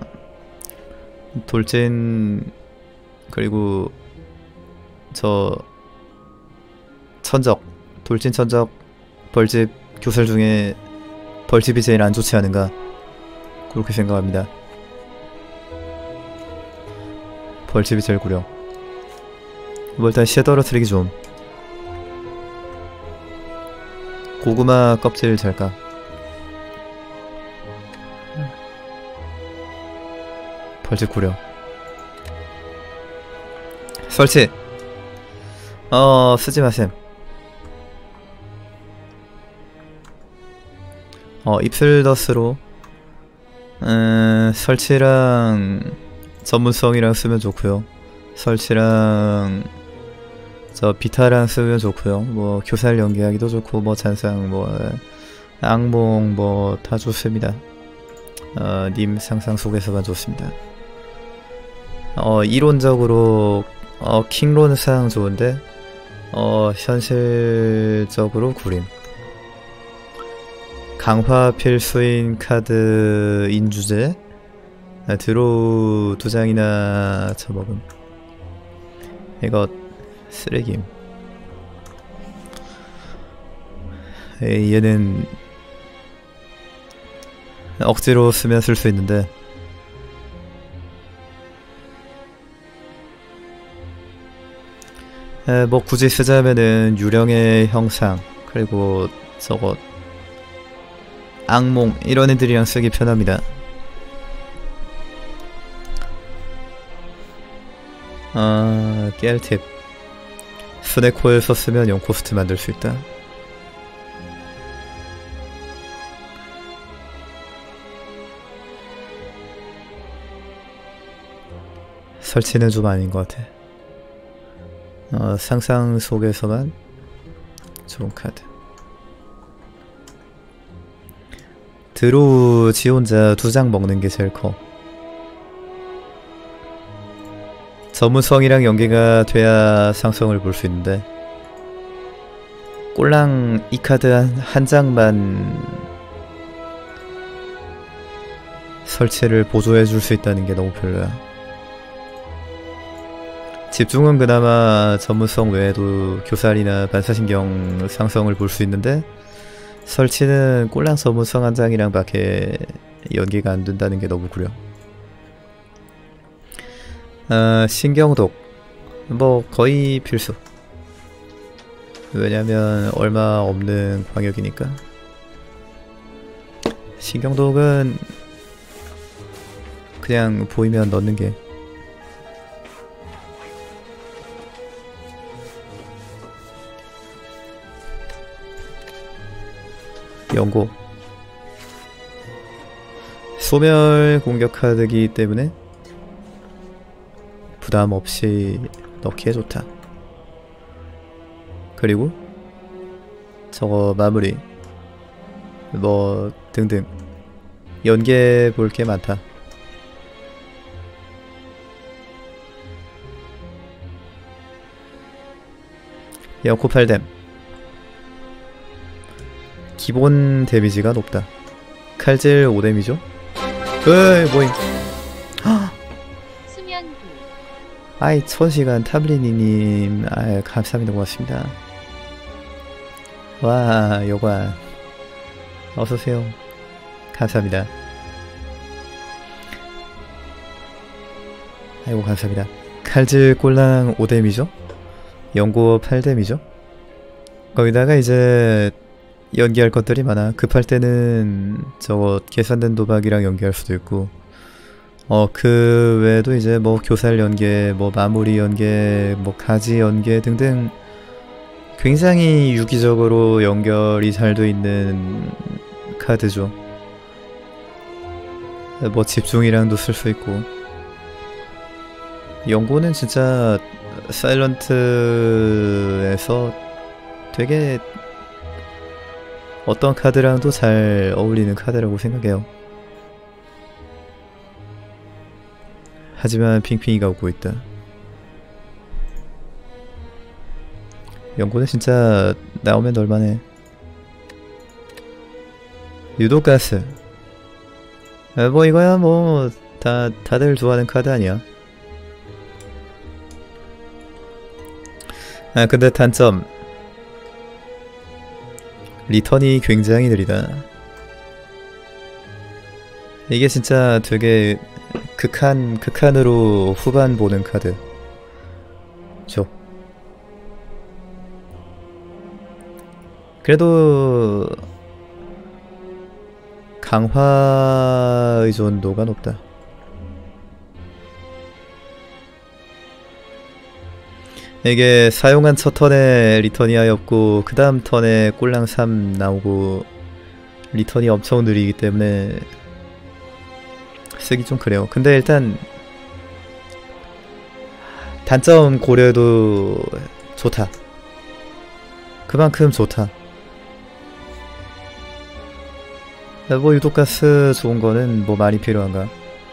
돌진 그리고 저 천적 돌진 천적 벌집 교설 중에 벌집이 제일 안 좋지 않은가 그렇게 생각합니다. 벌집이 제일 구려. 뭐 일단 시에 떨어뜨리기 좀. 고구마 껍질 잘까. 벌집 구려. 설치. 쓰지 마셈. 입술더스로 설치랑 전문성이랑 쓰면 좋고요. 설치랑 저 비타랑 쓰면 좋고요. 뭐 교살 연기하기도 좋고 뭐 잔상 뭐 악몽 뭐 다 좋습니다. 님 상상 속에서만 좋습니다. 이론적으로 킹론상 좋은데 현실적으로 구림. 강화 필수인 카드 인주제 드로우 2장이나 쳐먹음. 이거 쓰레김. 얘는 억지로 쓰면 쓸 수 있는데 뭐 굳이 쓰자면은 유령의 형상 그리고 저거 악몽 이런 애들이랑 쓰기 편합니다. 깨알팁. 스네코일 썼으면 0코스트 만들 수 있다. 설치는 좀 아닌 것 같아. 상상 속에서만 좋은 카드. 드로우 지 혼자 2장 먹는 게 제일 커. 전문성이랑 연계가 돼야 상성을 볼 수 있는데 꼴랑 이 카드 한 장만 설치를 보조해 줄 수 있다는 게 너무 별로야. 집중은 그나마 전문성 외에도 교살이나 반사신경 상성을 볼 수 있는데 설치는 꼴랑 전문성 한 장이랑 밖에 연계가 안 된다는 게 너무 구려. 신경독 뭐 거의 필수. 왜냐면 얼마 없는 광역이니까. 신경독은 그냥 보이면 넣는 게. 연고 소멸 공격 카드이기 때문에 부담 없이 넣기에 좋다. 그리고 저거 마무리 뭐 등등 연계 볼 게 많다. 연코 8뎀 기본 데미지가 높다. 칼질 5데미죠? 으이 뭐임. 수면부 아이 1000시간 탐리니님 아이 감사합니다. 고맙습니다. 와 여관 어서오세요. 감사합니다. 아이고 감사합니다. 칼질 꼴랑 5데미죠? 연고 8데미죠? 거기다가 이제 연기할 것들이 많아. 급할 때는 저거 계산된 도박이랑 연기할 수도 있고 그 외에도 이제 뭐 교살 연계, 뭐 마무리 연계, 뭐 가지 연계 등등 굉장히 유기적으로 연결이 잘 돼 있는 카드죠. 뭐 집중이랑도 쓸 수 있고. 연고는 진짜 사일런트에서 되게 어떤 카드랑도 잘 어울리는 카드라고 생각해요. 하지만 핑핑이가 오고 있다. 연고는 진짜 나오면 널만해. 유도가스 뭐 이거야 뭐 다들 좋아하는 카드 아니야. 근데 단점 리턴이 굉장히 느리다. 이게 진짜 되게 극한으로 후반 보는 카드 죠. 그래도 강화 의존도가 높다. 이게 사용한 첫 턴에 리턴이 아예 없고 그 다음 턴에 꼴랑 3 나오고 리턴이 엄청 느리기 때문에 쓰기 좀 그래요. 근데 일단 단점 고려해도 좋다. 그만큼 좋다. 뭐 유독가스 좋은 거는 뭐 많이 필요한가.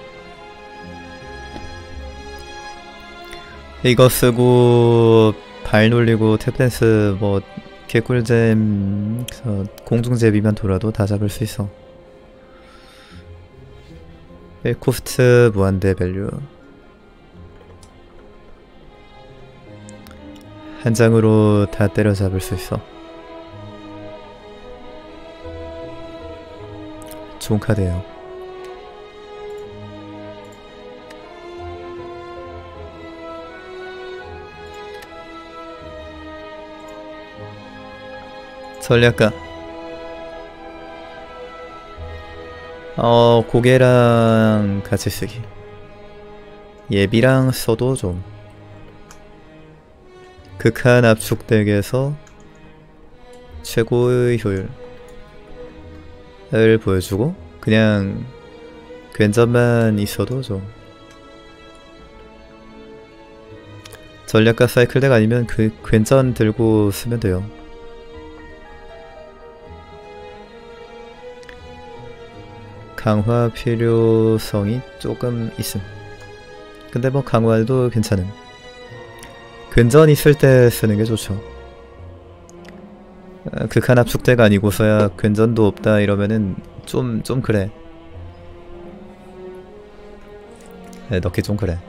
이거 쓰고 발 놀리고 탭댄스 뭐 개꿀잼 공중제비만 돌아도 다 잡을 수 있어. 1코스트 무한대 밸류 한 장으로 다 때려잡을 수 있어. 좋은 카드예요. 전략가 고개랑 같이 쓰기. 예비랑 써도 좀 극한 압축 덱에서 최고의 효율을 보여주고 그냥 괜전만 있어도 좀 전략가 사이클 덱 아니면 그 괜전 들고 쓰면 돼요. 강화 필요성이 조금 있음. 근데 뭐 강화도 괜찮음. 괜전 있을 때 쓰는 게 좋죠. 극한 압축대가 아니고서야 괜전도 없다 이러면은 좀 그래. 넣기 좀 그래.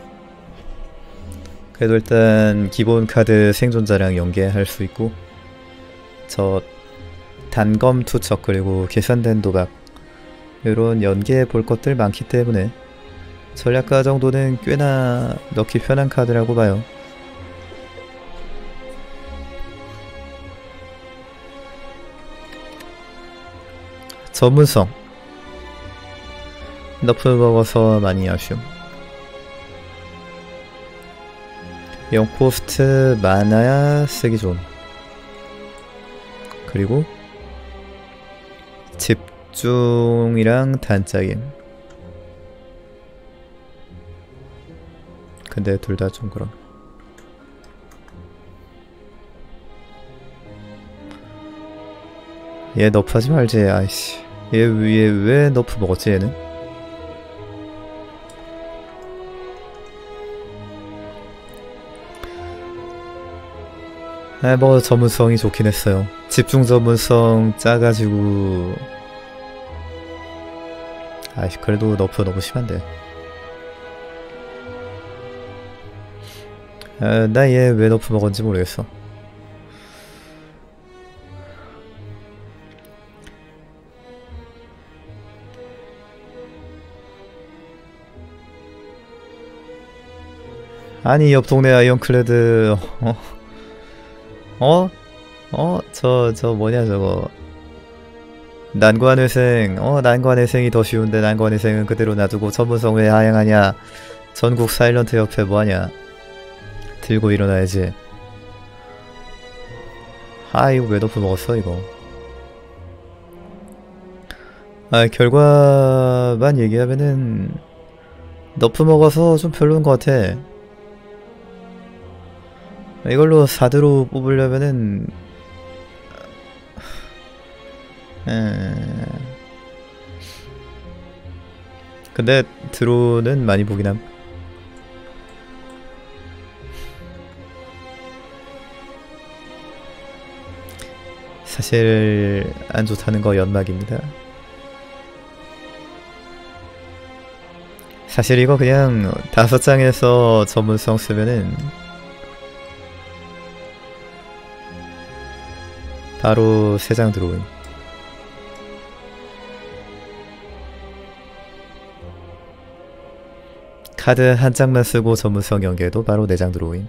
그래도 일단 기본 카드 생존자랑 연계할 수 있고 저 단검 투척 그리고 계산된 도박 이런 연계해 볼 것들 많기 때문에 전략가 정도는 꽤나 넣기 편한 카드라고 봐요. 전문성 너프 먹어서 많이 아쉬움. 0코스트 많아야 쓰기 좋음. 그리고 집중이랑 단짝임. 근데 둘 다 좀 그럼. 얘 너프하지 말지. 아이씨, 얘 왜 너프 먹었지 얘는? 뭐 전문성이 좋긴 했어요. 집중 전문성 짜가지고 아이씨, 그래도 너프 너무 심한데. 나 얘 왜 너프 먹었는지 모르겠어. 아니 옆 동네 아이언클레드 저 뭐냐 저거 난관회생. 난관회생이 더 쉬운데 난관회생은 그대로 놔두고 전문성 왜 하향하냐. 전국 사일런트 옆에 뭐하냐. 들고 일어나야지. 이거 왜 너프 먹었어 이거. 결과만 얘기하면은 너프 먹어서 좀 별로인 것 같아. 이걸로 4드로 뽑으려면은 근데 드로는 많이 보긴 함. 사실 안 좋다는 거 연막입니다. 사실 이거 그냥 5장에서 전문성 쓰면은 바로 3장 들어오임. 카드 한 장만 쓰고 전문성 연계도 바로 4장 들어오임.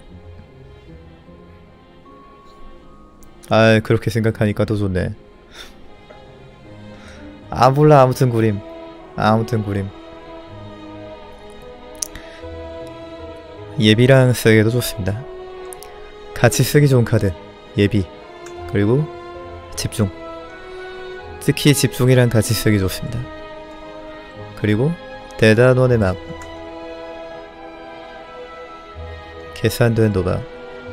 그렇게 생각하니까 더 좋네. 몰라. 아무튼 구림. 예비랑 쓰기도 좋습니다. 같이 쓰기 좋은 카드 예비 그리고 집중. 특히 집중이랑 같이 쓰기 좋습니다. 그리고 대단원의 막 계산된 도박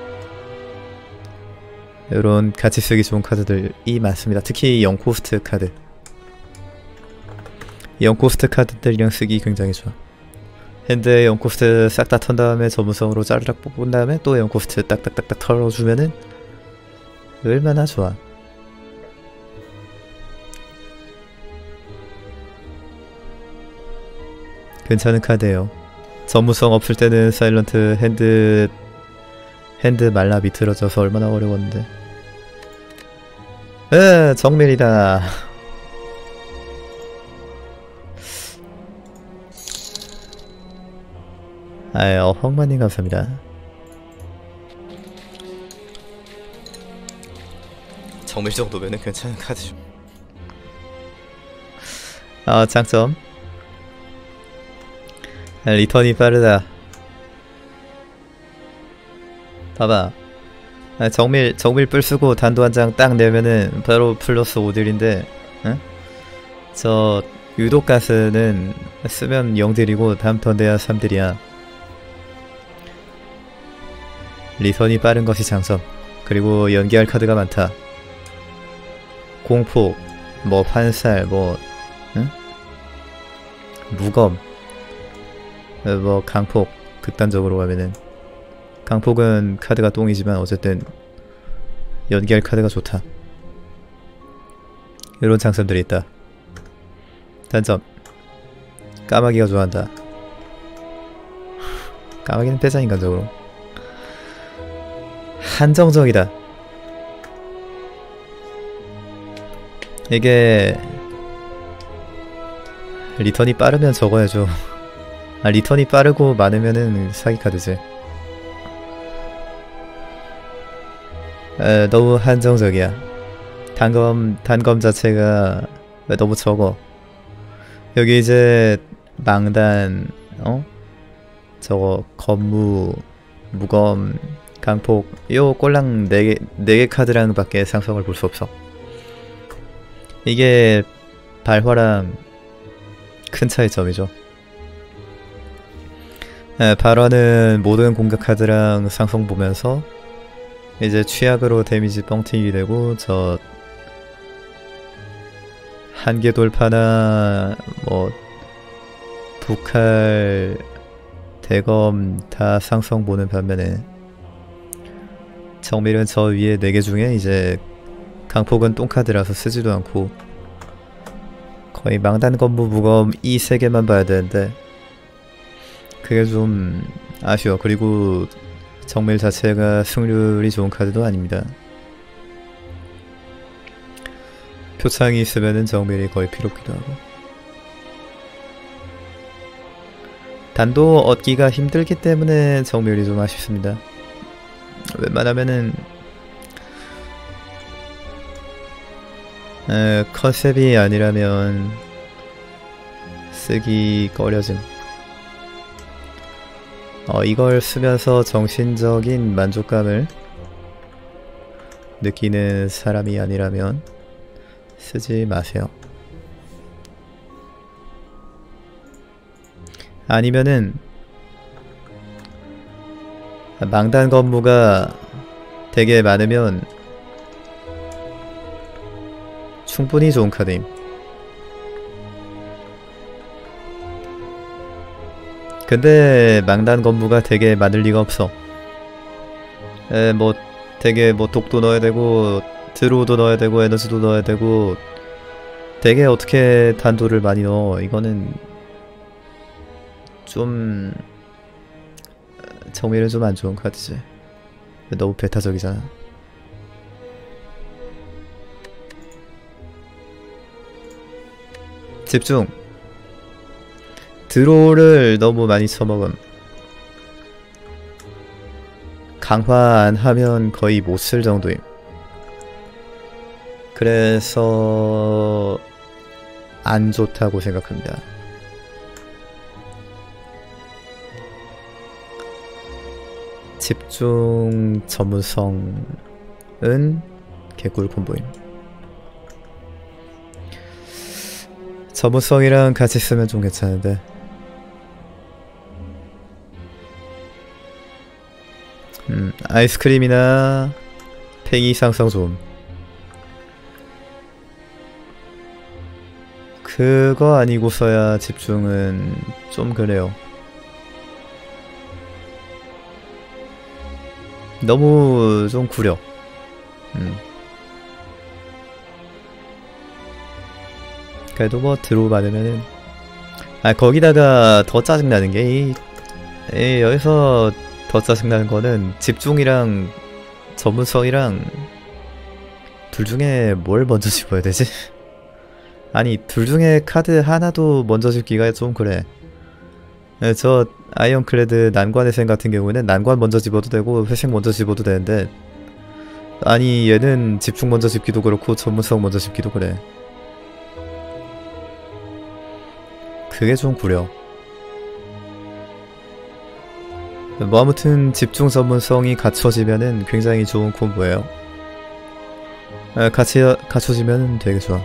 이런 같이 쓰기 좋은 카드들이 많습니다. 특히 0코스트 카드. 0코스트 카드들이랑 쓰기 굉장히 좋아. 핸드에 0코스트 싹 다 턴 다음에 전문성으로 짜르락 뽑은 다음에 또 0코스트 딱딱딱딱 털어주면은 얼마나 좋아. 괜찮은 카드예요. 전문성 없을 때는 사일런트 핸드 말라 비틀어져서 얼마나 어려웠는데. 정밀이다. 헝마님 감사합니다. 정밀 정도면은 괜찮은 카드죠. 장점 리턴이 빠르다. 봐봐, 정밀 뿔 쓰고 단도 한 장 딱 내면은 바로 플러스 5딜인데, 응? 저 유독가스는 쓰면 0딜이고 다음 턴 돼야 3딜이야. 리턴이 빠른 것이 장점. 그리고 연기할 카드가 많다. 공포, 뭐 환살, 뭐 응? 무검, 뭐 강폭. 극단적으로 가면은 강폭은 카드가 똥이지만 어쨌든 연기할 카드가 좋다. 이런 장점들이 있다. 단점, 까마귀가 좋아한다. 까마귀는 빼자 인간적으로. 한정적이다. 이게 리턴이 빠르면 적어야죠. 리턴이 빠르고 많으면은 사기 카드지. 너무 한정적이야. 단검 자체가 너무 적어. 여기 이제 망단, 저거 검무, 무검, 강폭, 요 꼴랑 4개 카드랑 밖에 상성을 볼 수 없어. 이게 발화랑 큰 차이점이죠. 발화는 모든 공격 카드랑 상성 보면서 이제 취약으로 데미지 뻥튀기 되고, 저 한계 돌파나 뭐 북할, 대검 다 상성 보는 반면에 정밀은 저 위에 4개 중에 이제 강폭은 똥카드라서 쓰지도 않고 거의 망단, 검무, 무검 이 3개만 봐야 되는데 그게 좀 아쉬워. 그리고 정밀 자체가 승률이 좋은 카드도 아닙니다. 표창이 있으면은 정밀이 거의 필요 없기도 하고. 단도 얻기가 힘들기 때문에 정밀이 좀 아쉽습니다. 웬만하면은 컨셉이 아니라면 쓰기 꺼려짐. 이걸 쓰면서 정신적인 만족감을 느끼는 사람이 아니라면 쓰지 마세요. 아니면은 망단 건무가 되게 많으면 충분히 좋은 카드임. 근데 망단 건무가 되게 많을 리가 없어. 뭐 되게 뭐 독도 넣어야 되고 드로우도 넣어야 되고 에너지도 넣어야 되고 되게 어떻게 단도를 많이 넣어. 이거는 좀 정밀은 좀 안 좋은 카드지. 너무 배타적이잖아. 집중. 드로우를 너무 많이 써먹음. 강화 안 하면 거의 못 쓸 정도임. 그래서 안 좋다고 생각합니다. 집중 전문성은 개꿀 콤보임. 전문성이랑 같이 쓰면 좀 괜찮은데 아이스크림이나 팽이 상성 좀 그거 아니고서야 집중은 좀 그래요. 너무 좀 구려. 그래도 뭐 드로우 받으면은 거기다가 더 짜증나는 게 여기서 더 짜증나는 거는 집중이랑 전문성이랑 둘 중에 뭘 먼저 집어야 되지? 아니 둘 중에 카드 하나도 먼저 집기가 좀 그래. 저 아이언클레드 난관의생 같은 경우에는 난관 먼저 집어도 되고 회색 먼저 집어도 되는데 아니 얘는 집중 먼저 집기도 그렇고 전문성 먼저 집기도 그래. 그게 좀 구려. 뭐 아무튼 집중 전문성이 갖춰지면은 굉장히 좋은 콤보예요. 같이 갖춰지면 되게 좋아.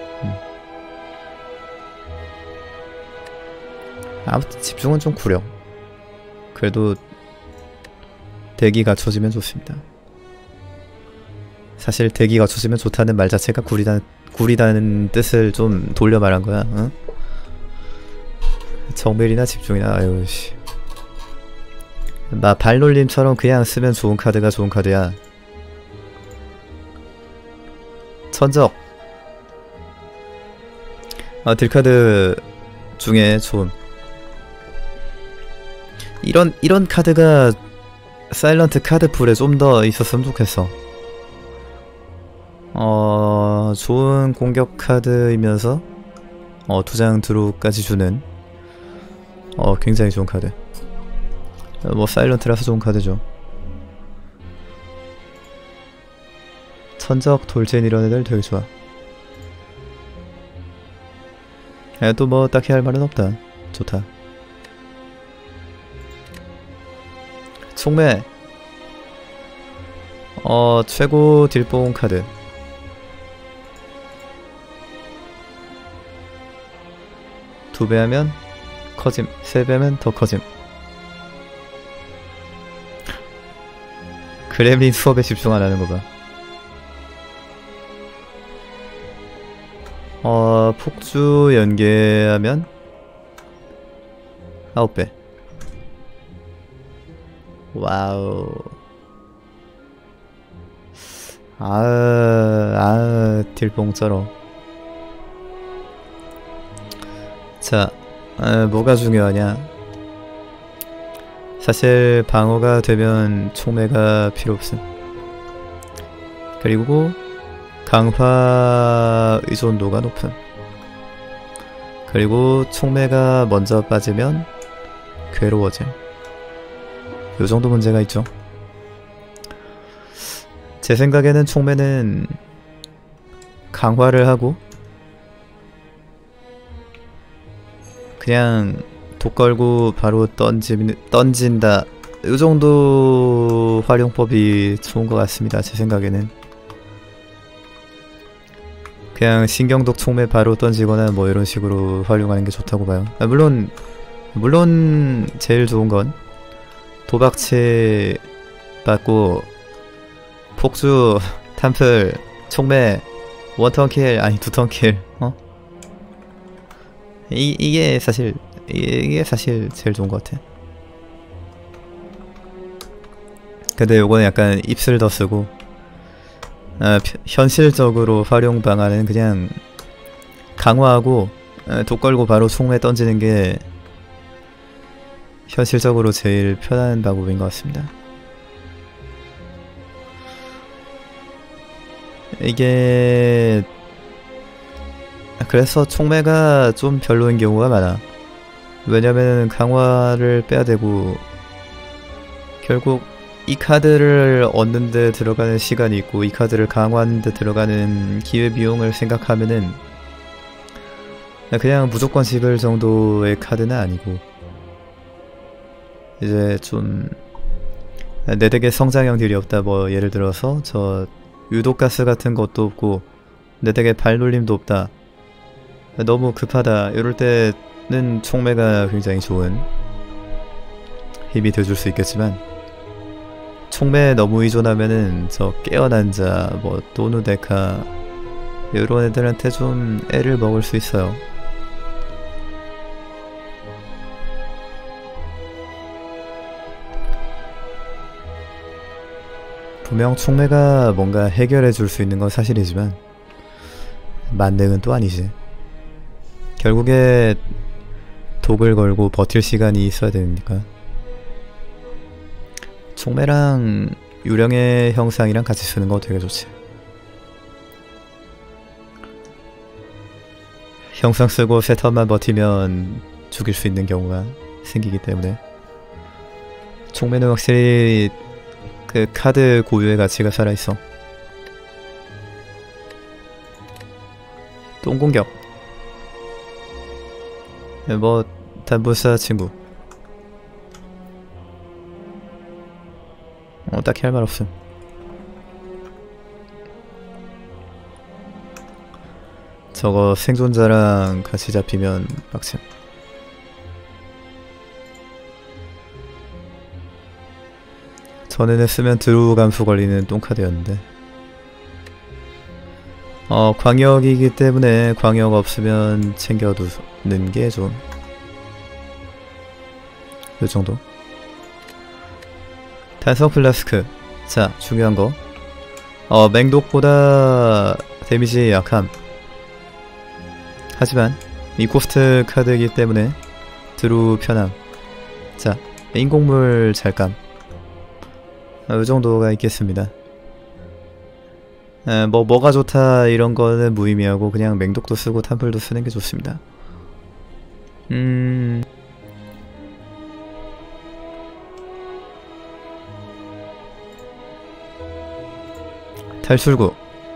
아무튼 집중은 좀 구려. 그래도 덱이 갖춰지면 좋습니다. 사실 덱이 갖춰지면 좋다는 말 자체가 구리다는 뜻을 좀 돌려 말한 거야. 응? 정밀이나 집중이나 아유 씨. 발놀림처럼 그냥 쓰면 좋은 카드가 좋은 카드야. 천적. 딜카드 중에 좋은. 이런 카드가 사일런트 카드 풀에 좀 더 있었으면 좋겠어. 좋은 공격 카드이면서 2장 드로우까지 주는 굉장히 좋은 카드. 뭐 사일런트라서 좋은 카드죠. 천적, 돌진 이런 애들 되게 좋아. 또 뭐 딱히 할 말은 없다. 좋다. 총매. 최고 딜뽕 카드. 두 배 하면 커짐, 3배 하면 더 커짐. 그렘린 수업에 집중 안 하는 거 봐. 폭주 연계하면 9배. 와우. 딜뽕 쩔어. 자, 뭐가 중요하냐? 사실 방어가 되면 총매가 필요 없음. 그리고 강화 의존도가 높음. 그리고 총매가 먼저 빠지면 괴로워짐. 요정도 문제가 있죠. 제 생각에는 총매는 강화를 하고 그냥 독 걸고 바로 던진다. 요정도 활용법이 좋은 것 같습니다. 제 생각에는 그냥 신경독 총매 바로 던지거나 뭐 이런 식으로 활용하는 게 좋다고 봐요. 물론 제일 좋은 건 도박체 받고 폭주, 탐플, 총매, 원턴킬 아니 두턴킬 이게 사실 제일 좋은 것 같아. 근데 요거는 약간 입술 더 쓰고 현실적으로 활용 방안은 그냥 강화하고 독 걸고 바로 총매 던지는 게 현실적으로 제일 편한 방법인 것 같습니다. 이게 그래서 총매가 좀 별로인 경우가 많아. 왜냐면 강화를 빼야 되고 결국 이 카드를 얻는데 들어가는 시간이 있고 이 카드를 강화하는데 들어가는 기회비용을 생각하면은 그냥 무조건 찍을 정도의 카드는 아니고 이제 좀 내 덱에 성장형 딜이 없다. 뭐 예를 들어서 저 유독가스 같은 것도 없고 내 덱에 발놀림도 없다. 너무 급하다. 이럴 때는 총매가 굉장히 좋은 힘이 돼줄 수 있겠지만 총매에 너무 의존하면은 저 깨어난 자, 뭐 노누데카 이런 애들한테 좀 애를 먹을 수 있어요. 분명 총매가 뭔가 해결해 줄 수 있는 건 사실이지만 만능은 또 아니지. 결국에 독을 걸고 버틸 시간이 있어야 되니까 총매랑 유령의 형상이랑 같이 쓰는 거 되게 좋지. 형상 쓰고 세 턴만 버티면 죽일 수 있는 경우가 생기기 때문에 총매는 확실히 그 카드 고유의 가치가 살아있어. 똥공격 뭐 단불사 친구 딱히 할 말 없음. 저거 생존자랑 같이 잡히면 빡침. 전에는 쓰면 드루 감소 걸리는 똥카드였는데 광역이기 때문에 광역 없으면 챙겨두는 게 좀 요 정도. 탄성 플라스크. 자, 중요한 거. 맹독보다 데미지 약함. 하지만 이 코스트 카드이기 때문에 드루 편함. 자, 인공물 잘감. 요 정도가 있겠습니다. 뭐가 좋다 이런 거는 무의미하고 그냥 맹독도 쓰고 탐플도 쓰는 게 좋습니다. 탈출구.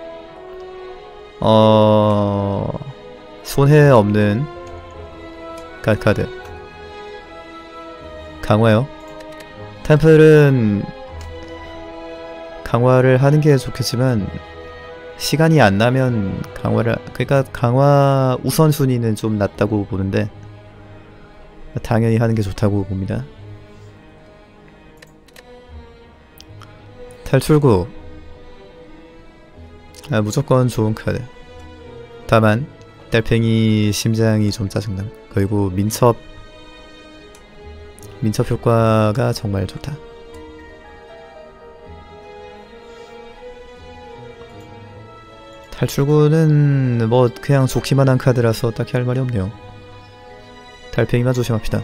손해 없는 갓카드. 강화요. 템플은 강화를 하는 게 좋겠지만 시간이 안 나면 그러니까 강화 우선순위는 좀 낮다고 보는데 당연히 하는 게 좋다고 봅니다. 탈출구. 무조건 좋은 카드. 다만 달팽이 심장이 좀 짜증나. 그리고 민첩 효과가 정말 좋다. 탈출구는 뭐 그냥 좋기만 한 카드라서 딱히 할 말이 없네요. 달팽이만 조심합시다.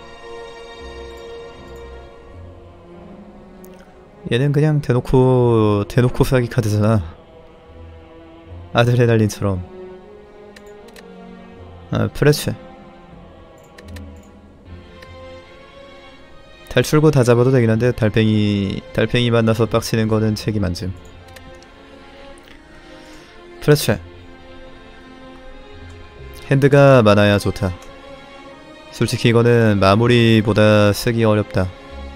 얘는 그냥 대놓고 사기 카드잖아. 아드레날린처럼. 프레쉬. 탈출구 다 잡아도 되긴 한데 달팽이 만나서 빡치는 거는 책임 안 짐. 프레쉬. 핸드가 많아야 좋다. 솔직히 이거는 마무리보다 쓰기 어렵다.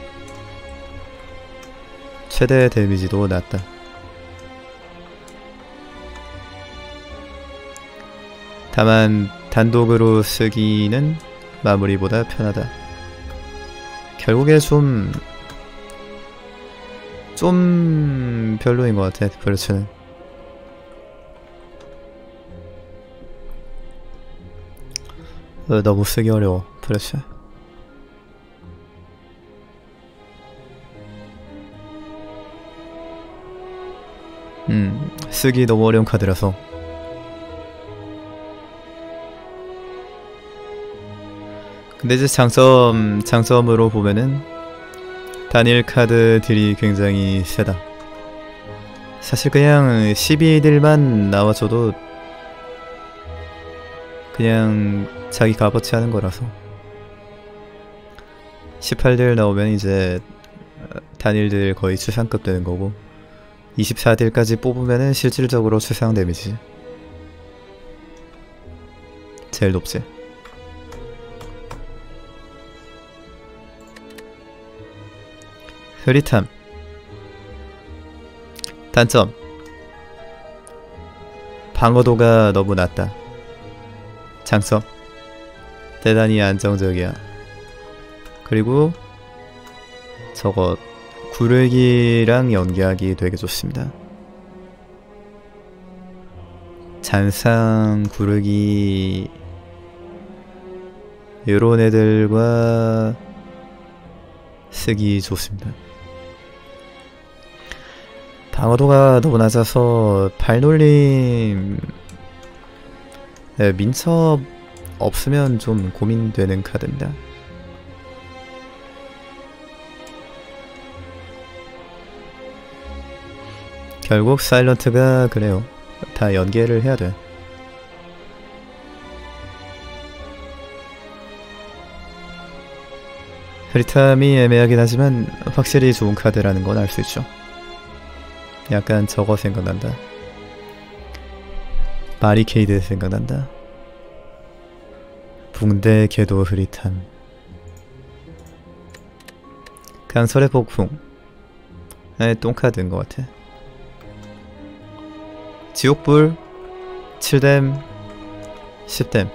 최대 데미지도 낮다. 다만 단독으로 쓰기는 마무리보다 편하다. 결국에 좀 별로인 것 같아. 프레쉬는. 너무 쓰기 어려워. 프레쉬. 쓰기 너무 어려운 카드라서. 근데 이제 장점으로 보면은 단일 카드들이 굉장히 세다. 사실 그냥 12딜만 나와줘도 그냥 자기 값어치 하는 거라서 18딜 나오면 이제 단일딜 거의 최상급 되는 거고 24딜까지 뽑으면은 실질적으로 최상 데미지 제일 높지. 흐릿함. 단점. 방어도가 너무 낮다. 장점. 대단히 안정적이야. 그리고 저거 구르기랑 연계하기 되게 좋습니다. 잔상 구르기 요런 애들과 쓰기 좋습니다. 방어도가 너무 낮아서 발놀림 민첩 없으면 좀 고민되는 카드입니다. 결국 사일런트가 그래요. 다 연계를 해야 돼. 흐릿함이 애매하긴 하지만 확실히 좋은 카드라는 건 알 수 있죠. 약간 저거 생각난다. 바리케이드 생각난다. 붕대 궤도 흐릿함. 강설의 폭풍. 네, 똥카드인 것 같아. 지옥불 7댐 10댐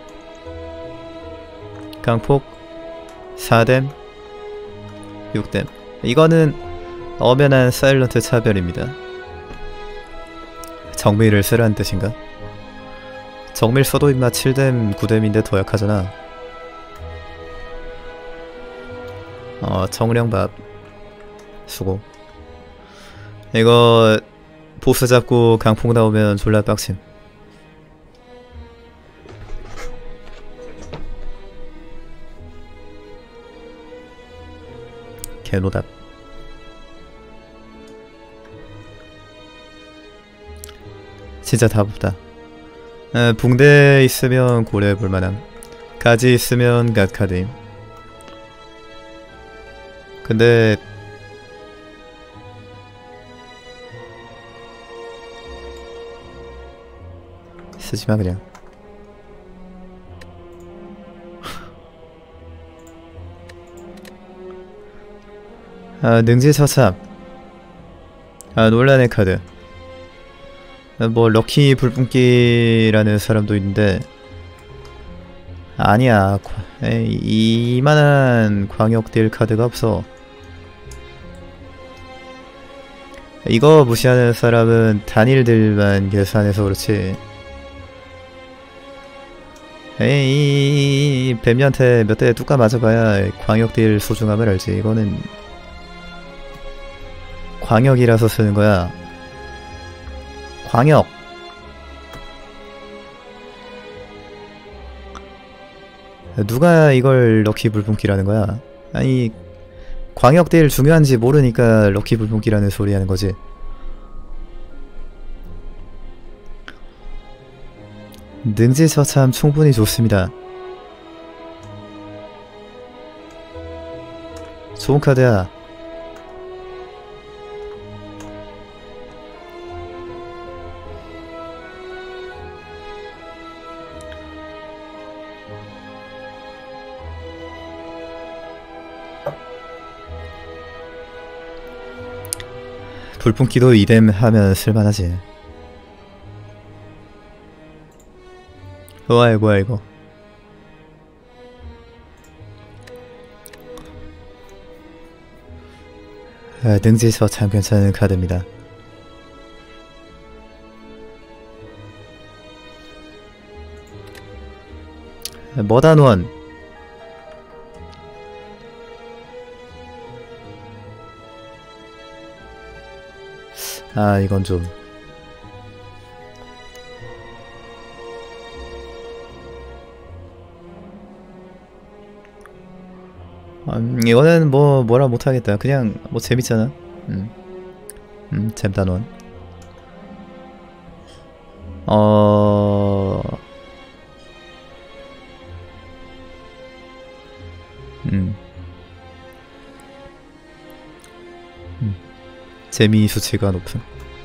강폭 4댐 6댐. 이거는 엄연한 사일런트 차별입니다. 정밀을 쓰라는 뜻인가? 정밀 써도 임마 7댐 9댐인데 더 약하잖아. 정령밥 수고. 이거 보스 잡고 강폭 나오면 졸라 빡침. 개노답. 진짜 답 없다. 붕대 있으면 고려해 볼만함. 가지 있으면 갓카드임. 근데 쓰지마 그냥. 능지처참. 논란의 카드. 뭐 럭키 불뿜기라는 사람도 있는데 아니야. 이만한 광역 딜 카드가 없어. 이거 무시하는 사람은 단일 딜만 계산해서 그렇지. 에이, 뱀이한테 몇 대 뚜까 맞아봐야 광역 딜 소중함을 알지. 이거는 광역이라서 쓰는 거야. 광역. 누가 이걸 럭키 불뿜기라는 거야? 아니, 광역 딜 중요한지 모르니까 럭키 불뿜기라는 소리 하는 거지. 능지처참 충분히 좋습니다. 좋은 카드야. 불뿜기도 이뎀 하면 쓸만하지. 와, 뭐야 이거. 능지서 참 괜찮은 카드입니다. 머단원. 이건 좀 이거는 뭐라 못하겠다. 그냥 뭐 재밌잖아. 잼단원. 재미 수치가 높은.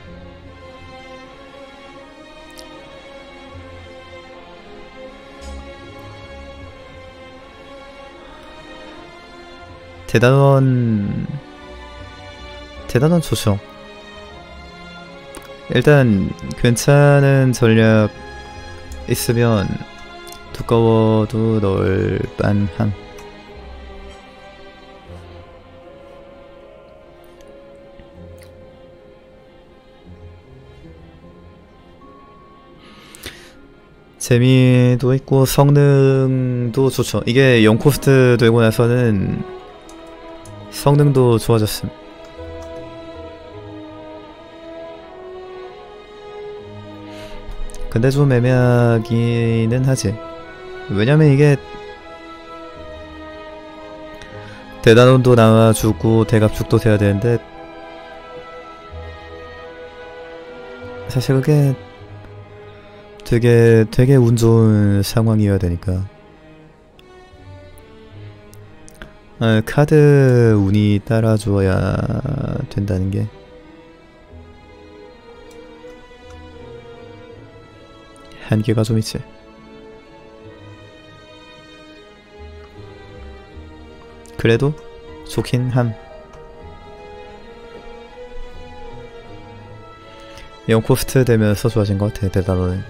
대단원 좋죠. 일단 괜찮은 전략 있으면 두꺼워도 넣을 빤함. 재미도 있고 성능도 좋죠. 이게 0코스트 되고 나서는 성능도 좋아졌음. 근데 좀 애매하기는 하지. 왜냐면 이게 대단원도 나와주고 대갑축도 돼야 되는데 사실 그게 되게 운 좋은 상황이어야 되니까. 카드 운이 따라줘야 된다는 게 한계가 좀 있지. 그래도 좋긴 함. 0코스트 되면서 좋아진 것 같아. 대단하네.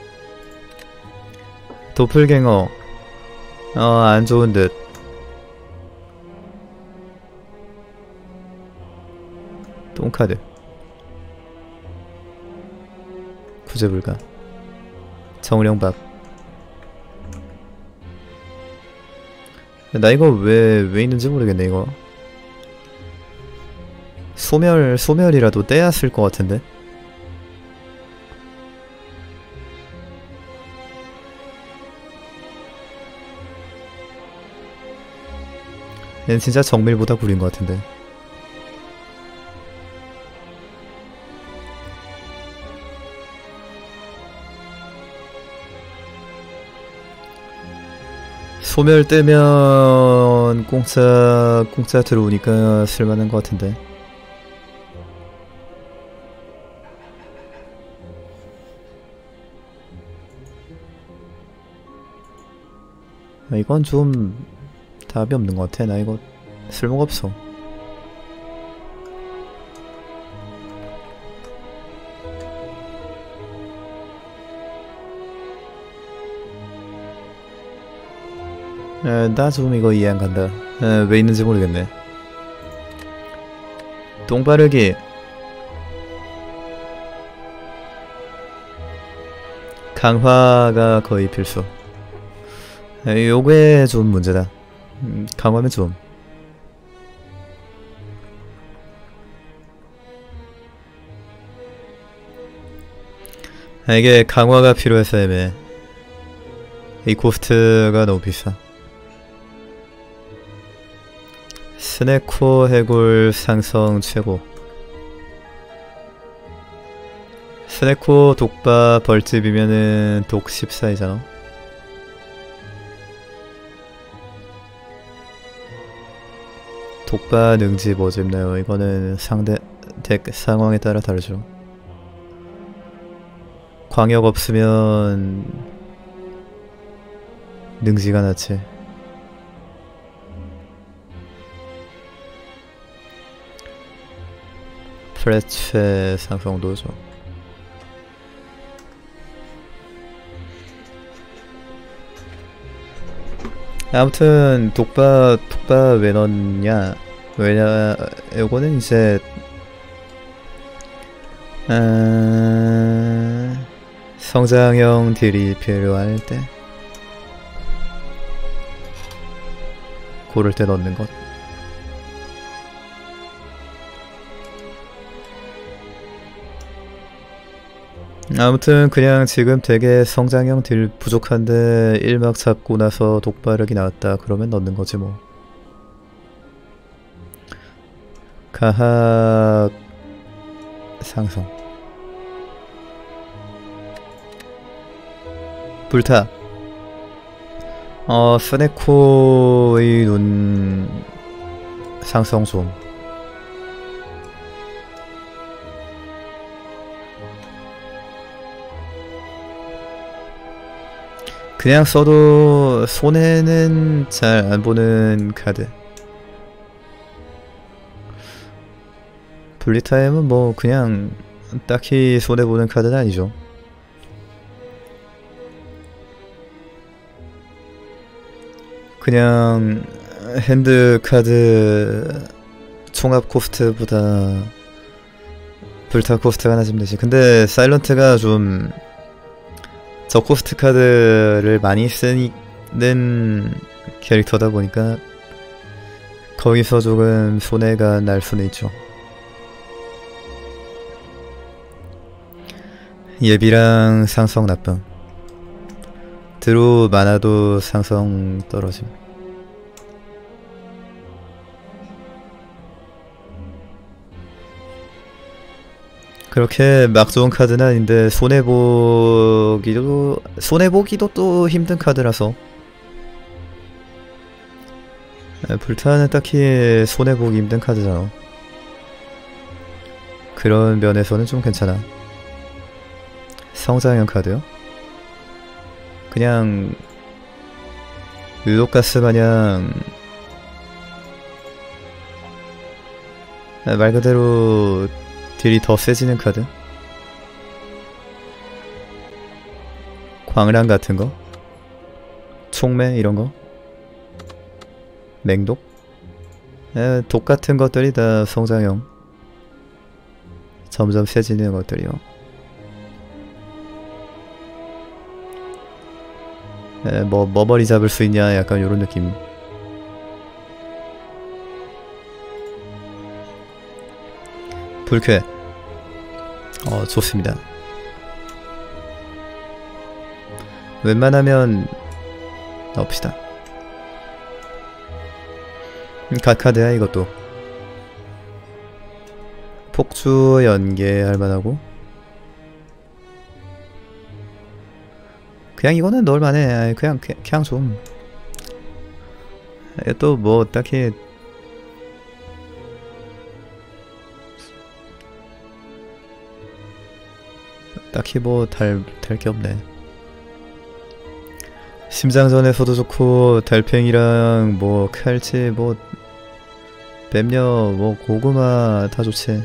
도플갱어 안 좋은 듯. 똥카드 구제 불가. 정령밥. 나 이거 왜 있는지 모르겠네. 이거 소멸이라도 떼야 쓸 것 같은데. 얘는 진짜 정밀보다 구린 것 같은데. 소멸 뜨면 공짜 들어오니까 쓸만한 것 같은데. 이건 좀 답이 없는 것 같아. 나 이거 쓸모가 없어. 나 좀 이거 이해 안 간다. 왜 있는지 모르겠네. 똥바르기. 강화가 거의 필수. 요게 좀 문제다. 강화면 좀. 이게 강화가 필요해서 애매해. 이 코스트가 너무 비싸. 스네코 해골 상성 최고. 스네코 독바 벌집이면은 독 14이잖아. 독바 능지 뭐 집나요? 이거는 상대 덱 상황에 따라 다르죠. 광역 없으면 능지가 낫지. 프레체 상성도죠. 아무튼 독바 왜 넣냐? 왜냐? 요거는 이제 성장형 딜이 필요할 때 고를 때 넣는 것. 아무튼 그냥 지금 되게 성장형 딜 부족한데 1막 잡고 나서 독바르기 나왔다 그러면 넣는 거지 뭐. 가학 상성. 불타. 스네코의 눈 상성 좀. 그냥 써도 손해는 잘 안 보는 카드. 분리타임은 뭐 그냥 딱히 손해보는 카드는 아니죠. 그냥 핸드 카드 총합 코스트보다 불타 코스트가 낮으면 되지. 근데 사일런트가 좀 저 코스트 카드를 많이 쓰는 캐릭터다 보니까 거기서 조금 손해가 날 수는 있죠. 예비랑 상성 나쁨. 드루 많아도 상성 떨어짐. 그렇게 막 좋은 카드는 아닌데 손해보기도 또 힘든 카드라서. 불타는 딱히 손해보기 힘든 카드잖아. 그런 면에서는 좀 괜찮아. 성장형 카드요? 그냥 유독가스 마냥 말 그대로 딜이 더 세지는 카드? 광란 같은 거? 총매 이런 거? 맹독? 독 같은 것들이 다 성장형. 점점 세지는 것들이요. 뭐 머리 잡을 수 있냐 약간 요런 느낌. 불쾌. 좋습니다. 웬만하면 넣읍시다. 갓카드야 이것도. 폭주 연계할 만하고. 그냥 이거는 넣을만해. 그냥 좀. 또 뭐 딱히 뭐 달 게 없네. 심장전에서도 좋고 달팽이랑 뭐 칼치 뭐 뱀녀 뭐 고구마 다 좋지.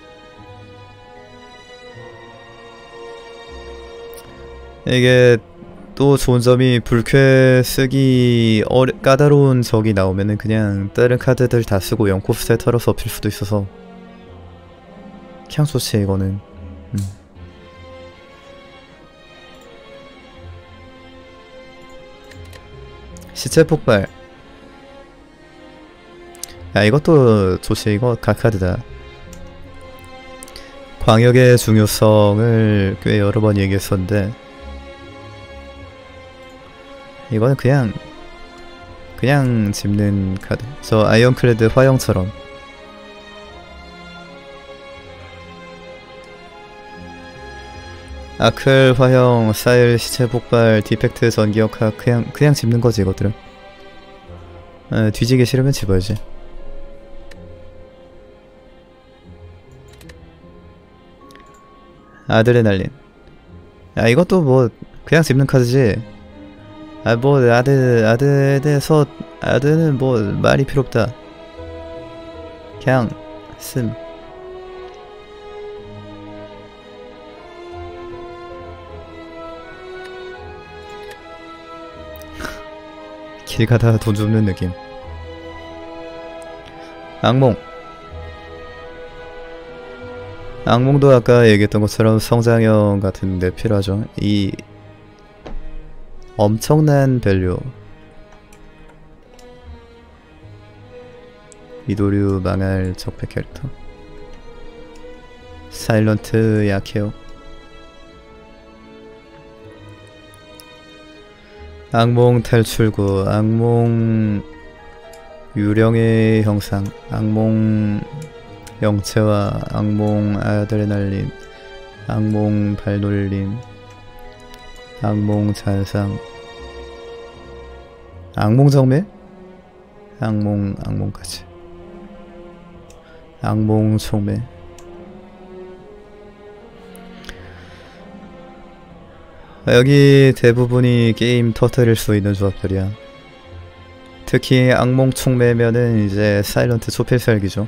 이게 또 좋은 점이 불쾌 쓰기 까다로운 적이 나오면은 그냥 다른 카드들 다 쓰고 영코스에 털어서 엎힐 수도 있어서 그냥 좋지 이거는. 시체 폭발. 야 이것도 좋지. 이거 갓카드다. 광역의 중요성을 꽤 여러 번 얘기했었는데 이거는 그냥 집는 카드. 저 아이언클레드 화영처럼. 아클, 화형, 사일, 시체 폭발, 디펙트, 전기역학 그냥 집는 거지 이것들은. 뒤지기 싫으면 집어야지. 아드레날린. 야 이것도 뭐 그냥 집는 카드지. 뭐 아드에 대해서 아드는 뭐 말이 필요 없다. 그냥 씀. 길 가다가 돈 줍는 느낌. 악몽. 악몽도 아까 얘기했던 것처럼 성장형 같은데 필요하죠. 이 엄청난 밸류. 이도류 망할 적폐 캐릭터. 사일런트 약해요. 악몽 탈출구, 악몽 유령의 형상, 악몽 영체화, 악몽 아드레날린, 악몽 발놀림, 악몽 잔상, 악몽 정매? 악몽까지. 악몽 총매. 여기 대부분이 게임 터뜨릴 수 있는 조합들이야. 특히 악몽 총매면은 이제 사일런트 초필살기죠.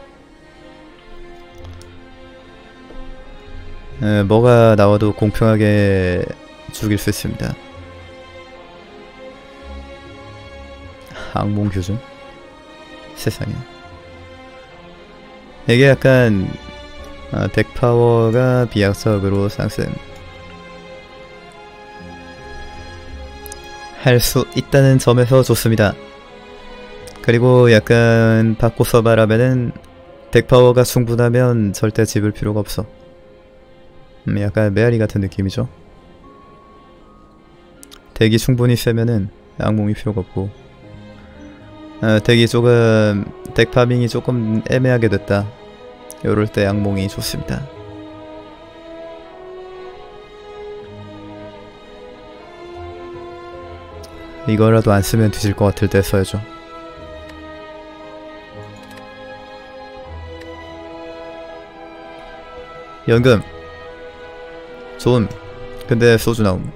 뭐가 나와도 공평하게 죽일 수 있습니다. 악몽 교준? 세상에. 이게 약간 덱 파워가 비약적으로 상승 할 수 있다는 점에서 좋습니다. 그리고 약간 바꿔서 말하면은 덱 파워가 충분하면 절대 집을 필요가 없어. 약간 메아리 같은 느낌이죠. 덱이 충분히 세면은 악몽이 필요가 없고, 덱이 조금 덱 파밍이 조금 애매하게 됐다. 요럴 때 악몽이 좋습니다. 이거라도 안 쓰면 뒤질 것 같을 때 써야죠. 연금 좋음. 근데 소주 나옴.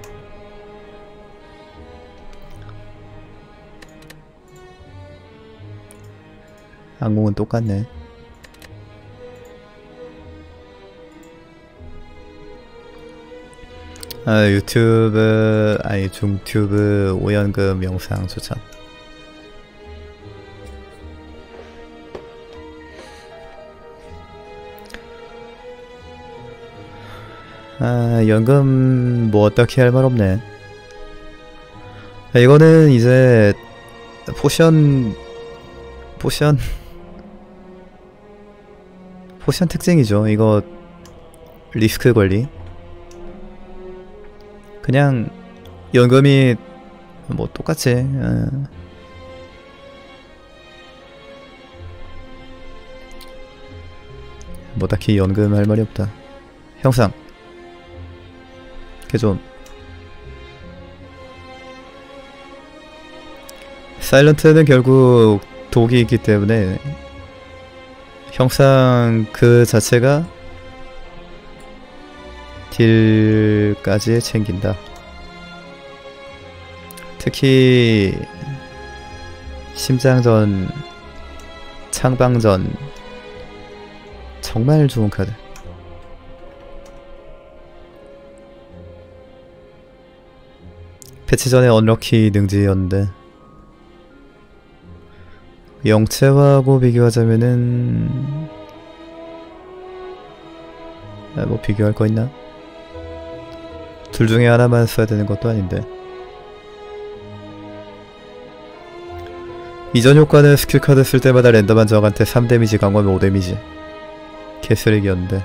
악몽은 똑같네. 유튜브 아니 중튜브 오연금 영상 추천. 연금 뭐 어떻게 할 말 없네. 이거는 이제 포션 특징이죠. 이거 리스크 관리. 그냥 연금이 뭐 똑같지. 뭐 딱히 연금 할 말이 없다. 형상 개좀. 사일런트는 결국 독이 있기 때문에 형상 그 자체가 딜까지 챙긴다. 특히 심장전, 창방전 정말 좋은 카드. 패치 전에 언럭키 능지였는데 영체화하고 비교하자면은 뭐 비교할 거 있나? 둘 중에 하나만 써야 되는 것도 아닌데. 이전 효과는 스킬 카드 쓸 때마다 랜덤한 적한테 3데미지 강화하면 5데미지. 개쓰레기였는데.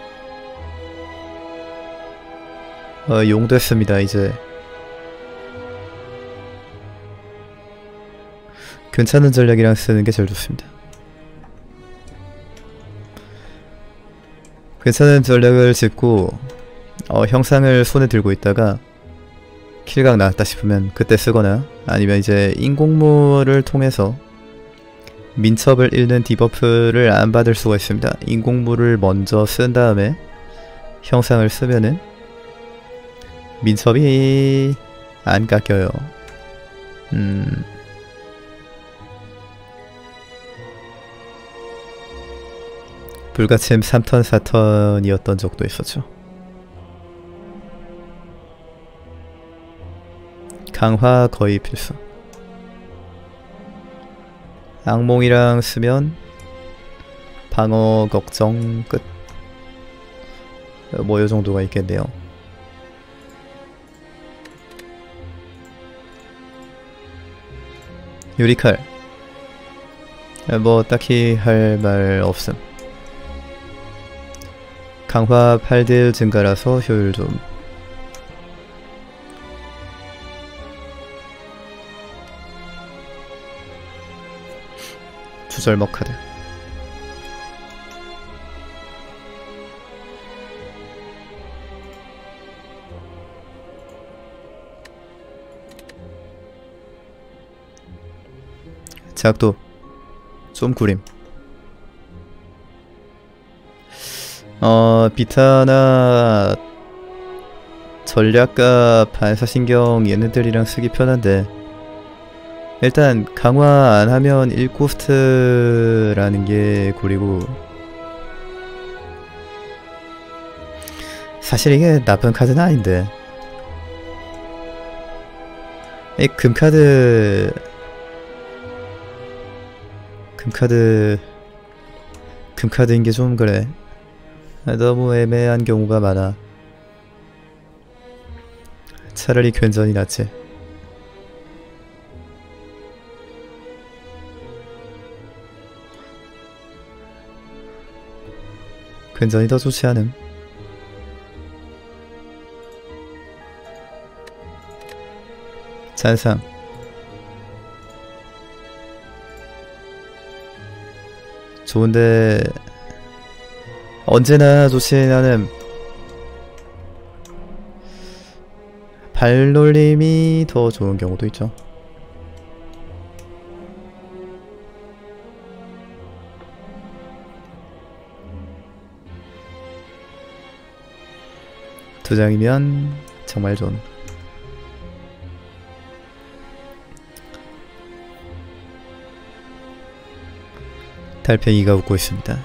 용 됐습니다 이제. 괜찮은 전략이랑 쓰는 게 제일 좋습니다. 괜찮은 전략을 짚고 형상을 손에 들고 있다가 킬각 나왔다 싶으면 그때 쓰거나, 아니면 이제 인공물을 통해서 민첩을 잃는 디버프를 안 받을 수가 있습니다. 인공물을 먼저 쓴 다음에 형상을 쓰면은 민첩이 안 깎여요. 불가침 3턴 4턴이었던 적도 있었죠. 강화 거의 필수. 악몽이랑 쓰면 방어 걱정 끝. 뭐 요정도가 있겠네요. 유리칼 뭐 딱히 할 말 없음. 강화 8딜 증가라서 효율 좀. 주절먹 카드. 작도 좀 구림. 비타나 전략가 반사신경 얘네들이랑 쓰기 편한데, 일단 강화 안하면 1코스트라는 게 구리고, 사실 이게 나쁜 카드는 아닌데, 이 금카드인 게 좀 그래. 너무 애매한 경우가 많아. 차라리 괜전이 낫지. 괜전이 더 좋지 않음. 잔상 좋은데 언제나 좋진 않음. 발놀림이 더 좋은 경우도 있죠. 두 장이면 정말 좋은. 달팽이가 웃고 있습니다.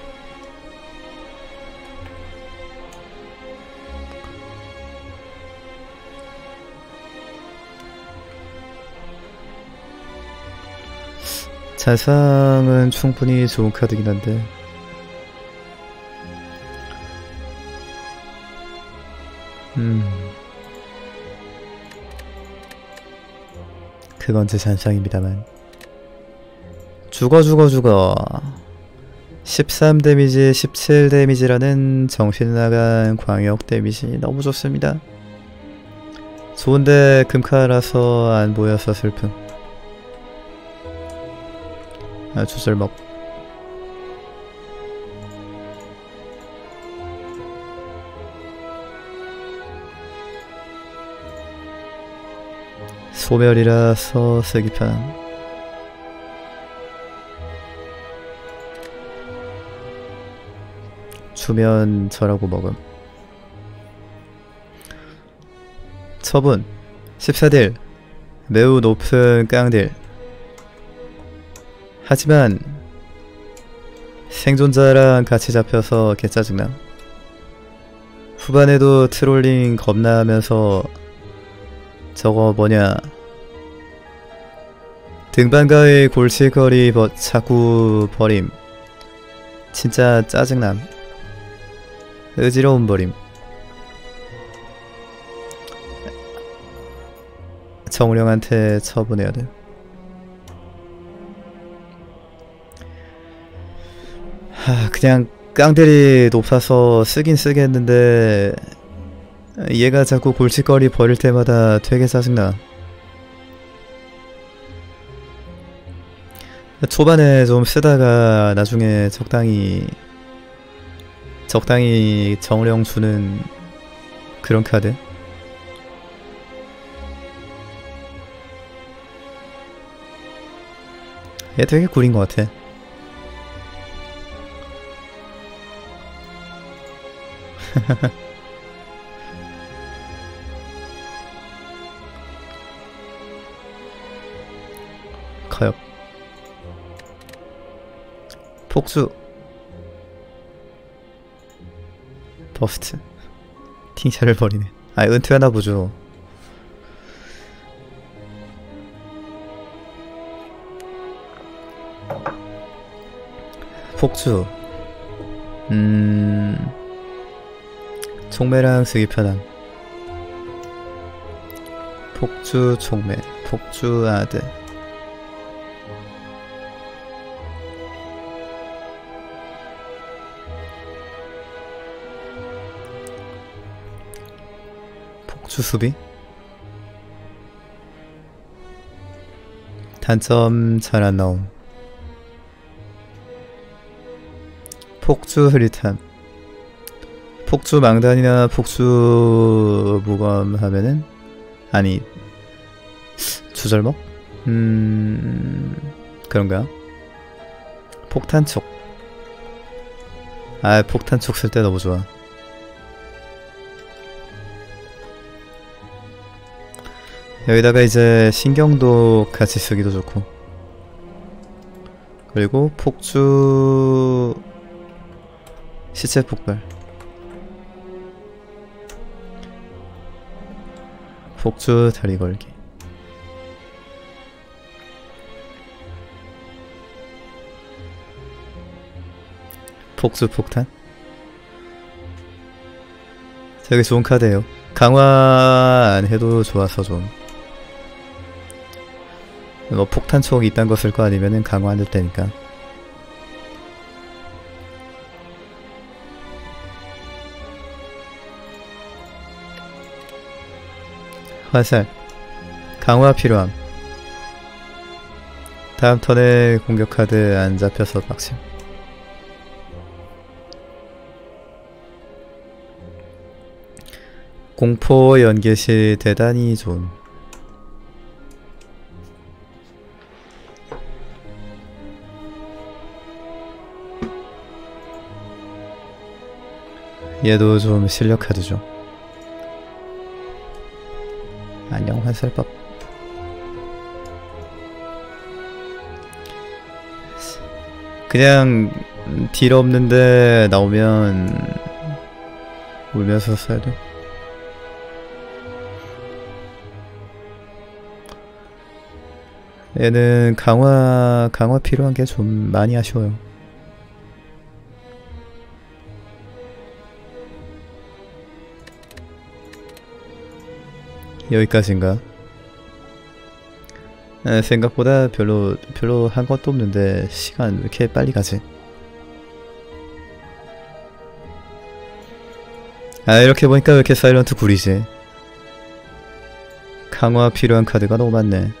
잔상은 충분히 좋은 카드긴 한데 그건 제 잔상입니다만. 죽어 13 데미지 17 데미지라는 정신나간 광역 데미지 너무 좋습니다. 좋은데 금카라서 안 보여서 슬픔. 아, 주술먹. 소멸이라서 쓰기 편함. 주면 저라고 먹음. 처분 14딜 매우 높은 깡딜. 하지만 생존자랑 같이 잡혀서 개짜증남. 후반에도 트롤링 겁나 하면서 저거 뭐냐 등반가의 골칫거리 자꾸 버림. 진짜 짜증남. 어지러운 버림. 정우령한테 처분해야 돼. 그냥 깡들이 높아서 쓰긴 쓰겠는데 얘가 자꾸 골칫거리 버릴 때마다 되게 짜증나. 초반에 좀 쓰다가 나중에 적당히 정령 주는 그런 카드. 얘 되게 꿀인 것 같아. 가엽 폭주 버스트 팅샤를 버리네. 아, 은퇴하나 보죠. 폭주 총매랑 쓰기 편함. 폭주 총매 폭주 아드. 폭주 수비 단점 잘 안 나옴. 폭주 흐릿함. 폭주 망단이나 폭주 무검 하면은 아니 주절먹? 그런가? 폭탄촉. 아, 폭탄촉 쓸 때 너무 좋아. 여기다가 이제 신경도 같이 쓰기도 좋고. 그리고 폭주 시체 폭발. 폭주 다리 걸기. 폭주 폭탄. 되게 좋은 카드예요. 강화 안 해도 좋아서 좀. 뭐 폭탄촉이 이딴 거 쓸 거 아니면은 강화 안 될 테니까. 화살 강화 필요함. 다음 턴에 공격 카드 안 잡혀서 빡침. 공포 연계시 대단히 좋은. 얘도 좀 실력 카드죠. 안녕 화살법. 그냥 딜 없는데 나오면 울면서 써야 돼. 얘는 강화 필요한 게 좀 많이 아쉬워요. 여기까지인가? 생각보다 별로 한 것도 없는데 시간 왜 이렇게 빨리 가지? 이렇게 보니까 왜 이렇게 사일런트 구리지? 강화 필요한 카드가 너무 많네.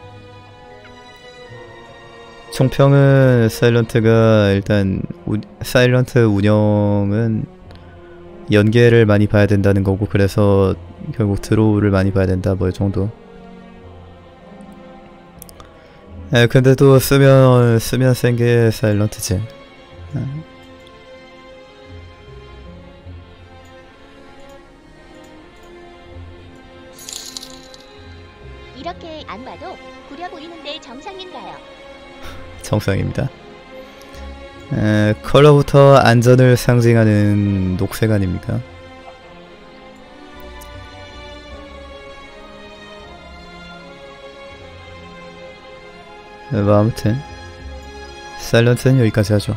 총평은 사일런트가 일단 사일런트 운영은 연계를 많이 봐야 된다는 거고, 그래서 결국 드로우를 많이 봐야 된다 뭐 이 정도. 근데도 쓰면 센 게 사일런트지. 이렇게 안 봐도 구려 보이는데 정상인가요? 정상입니다. 컬러부터 안전을 상징하는 녹색 아닙니까? 뭐 아무튼 사일런트는 여기까지 하죠.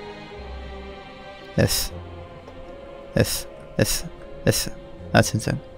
S 아 진짜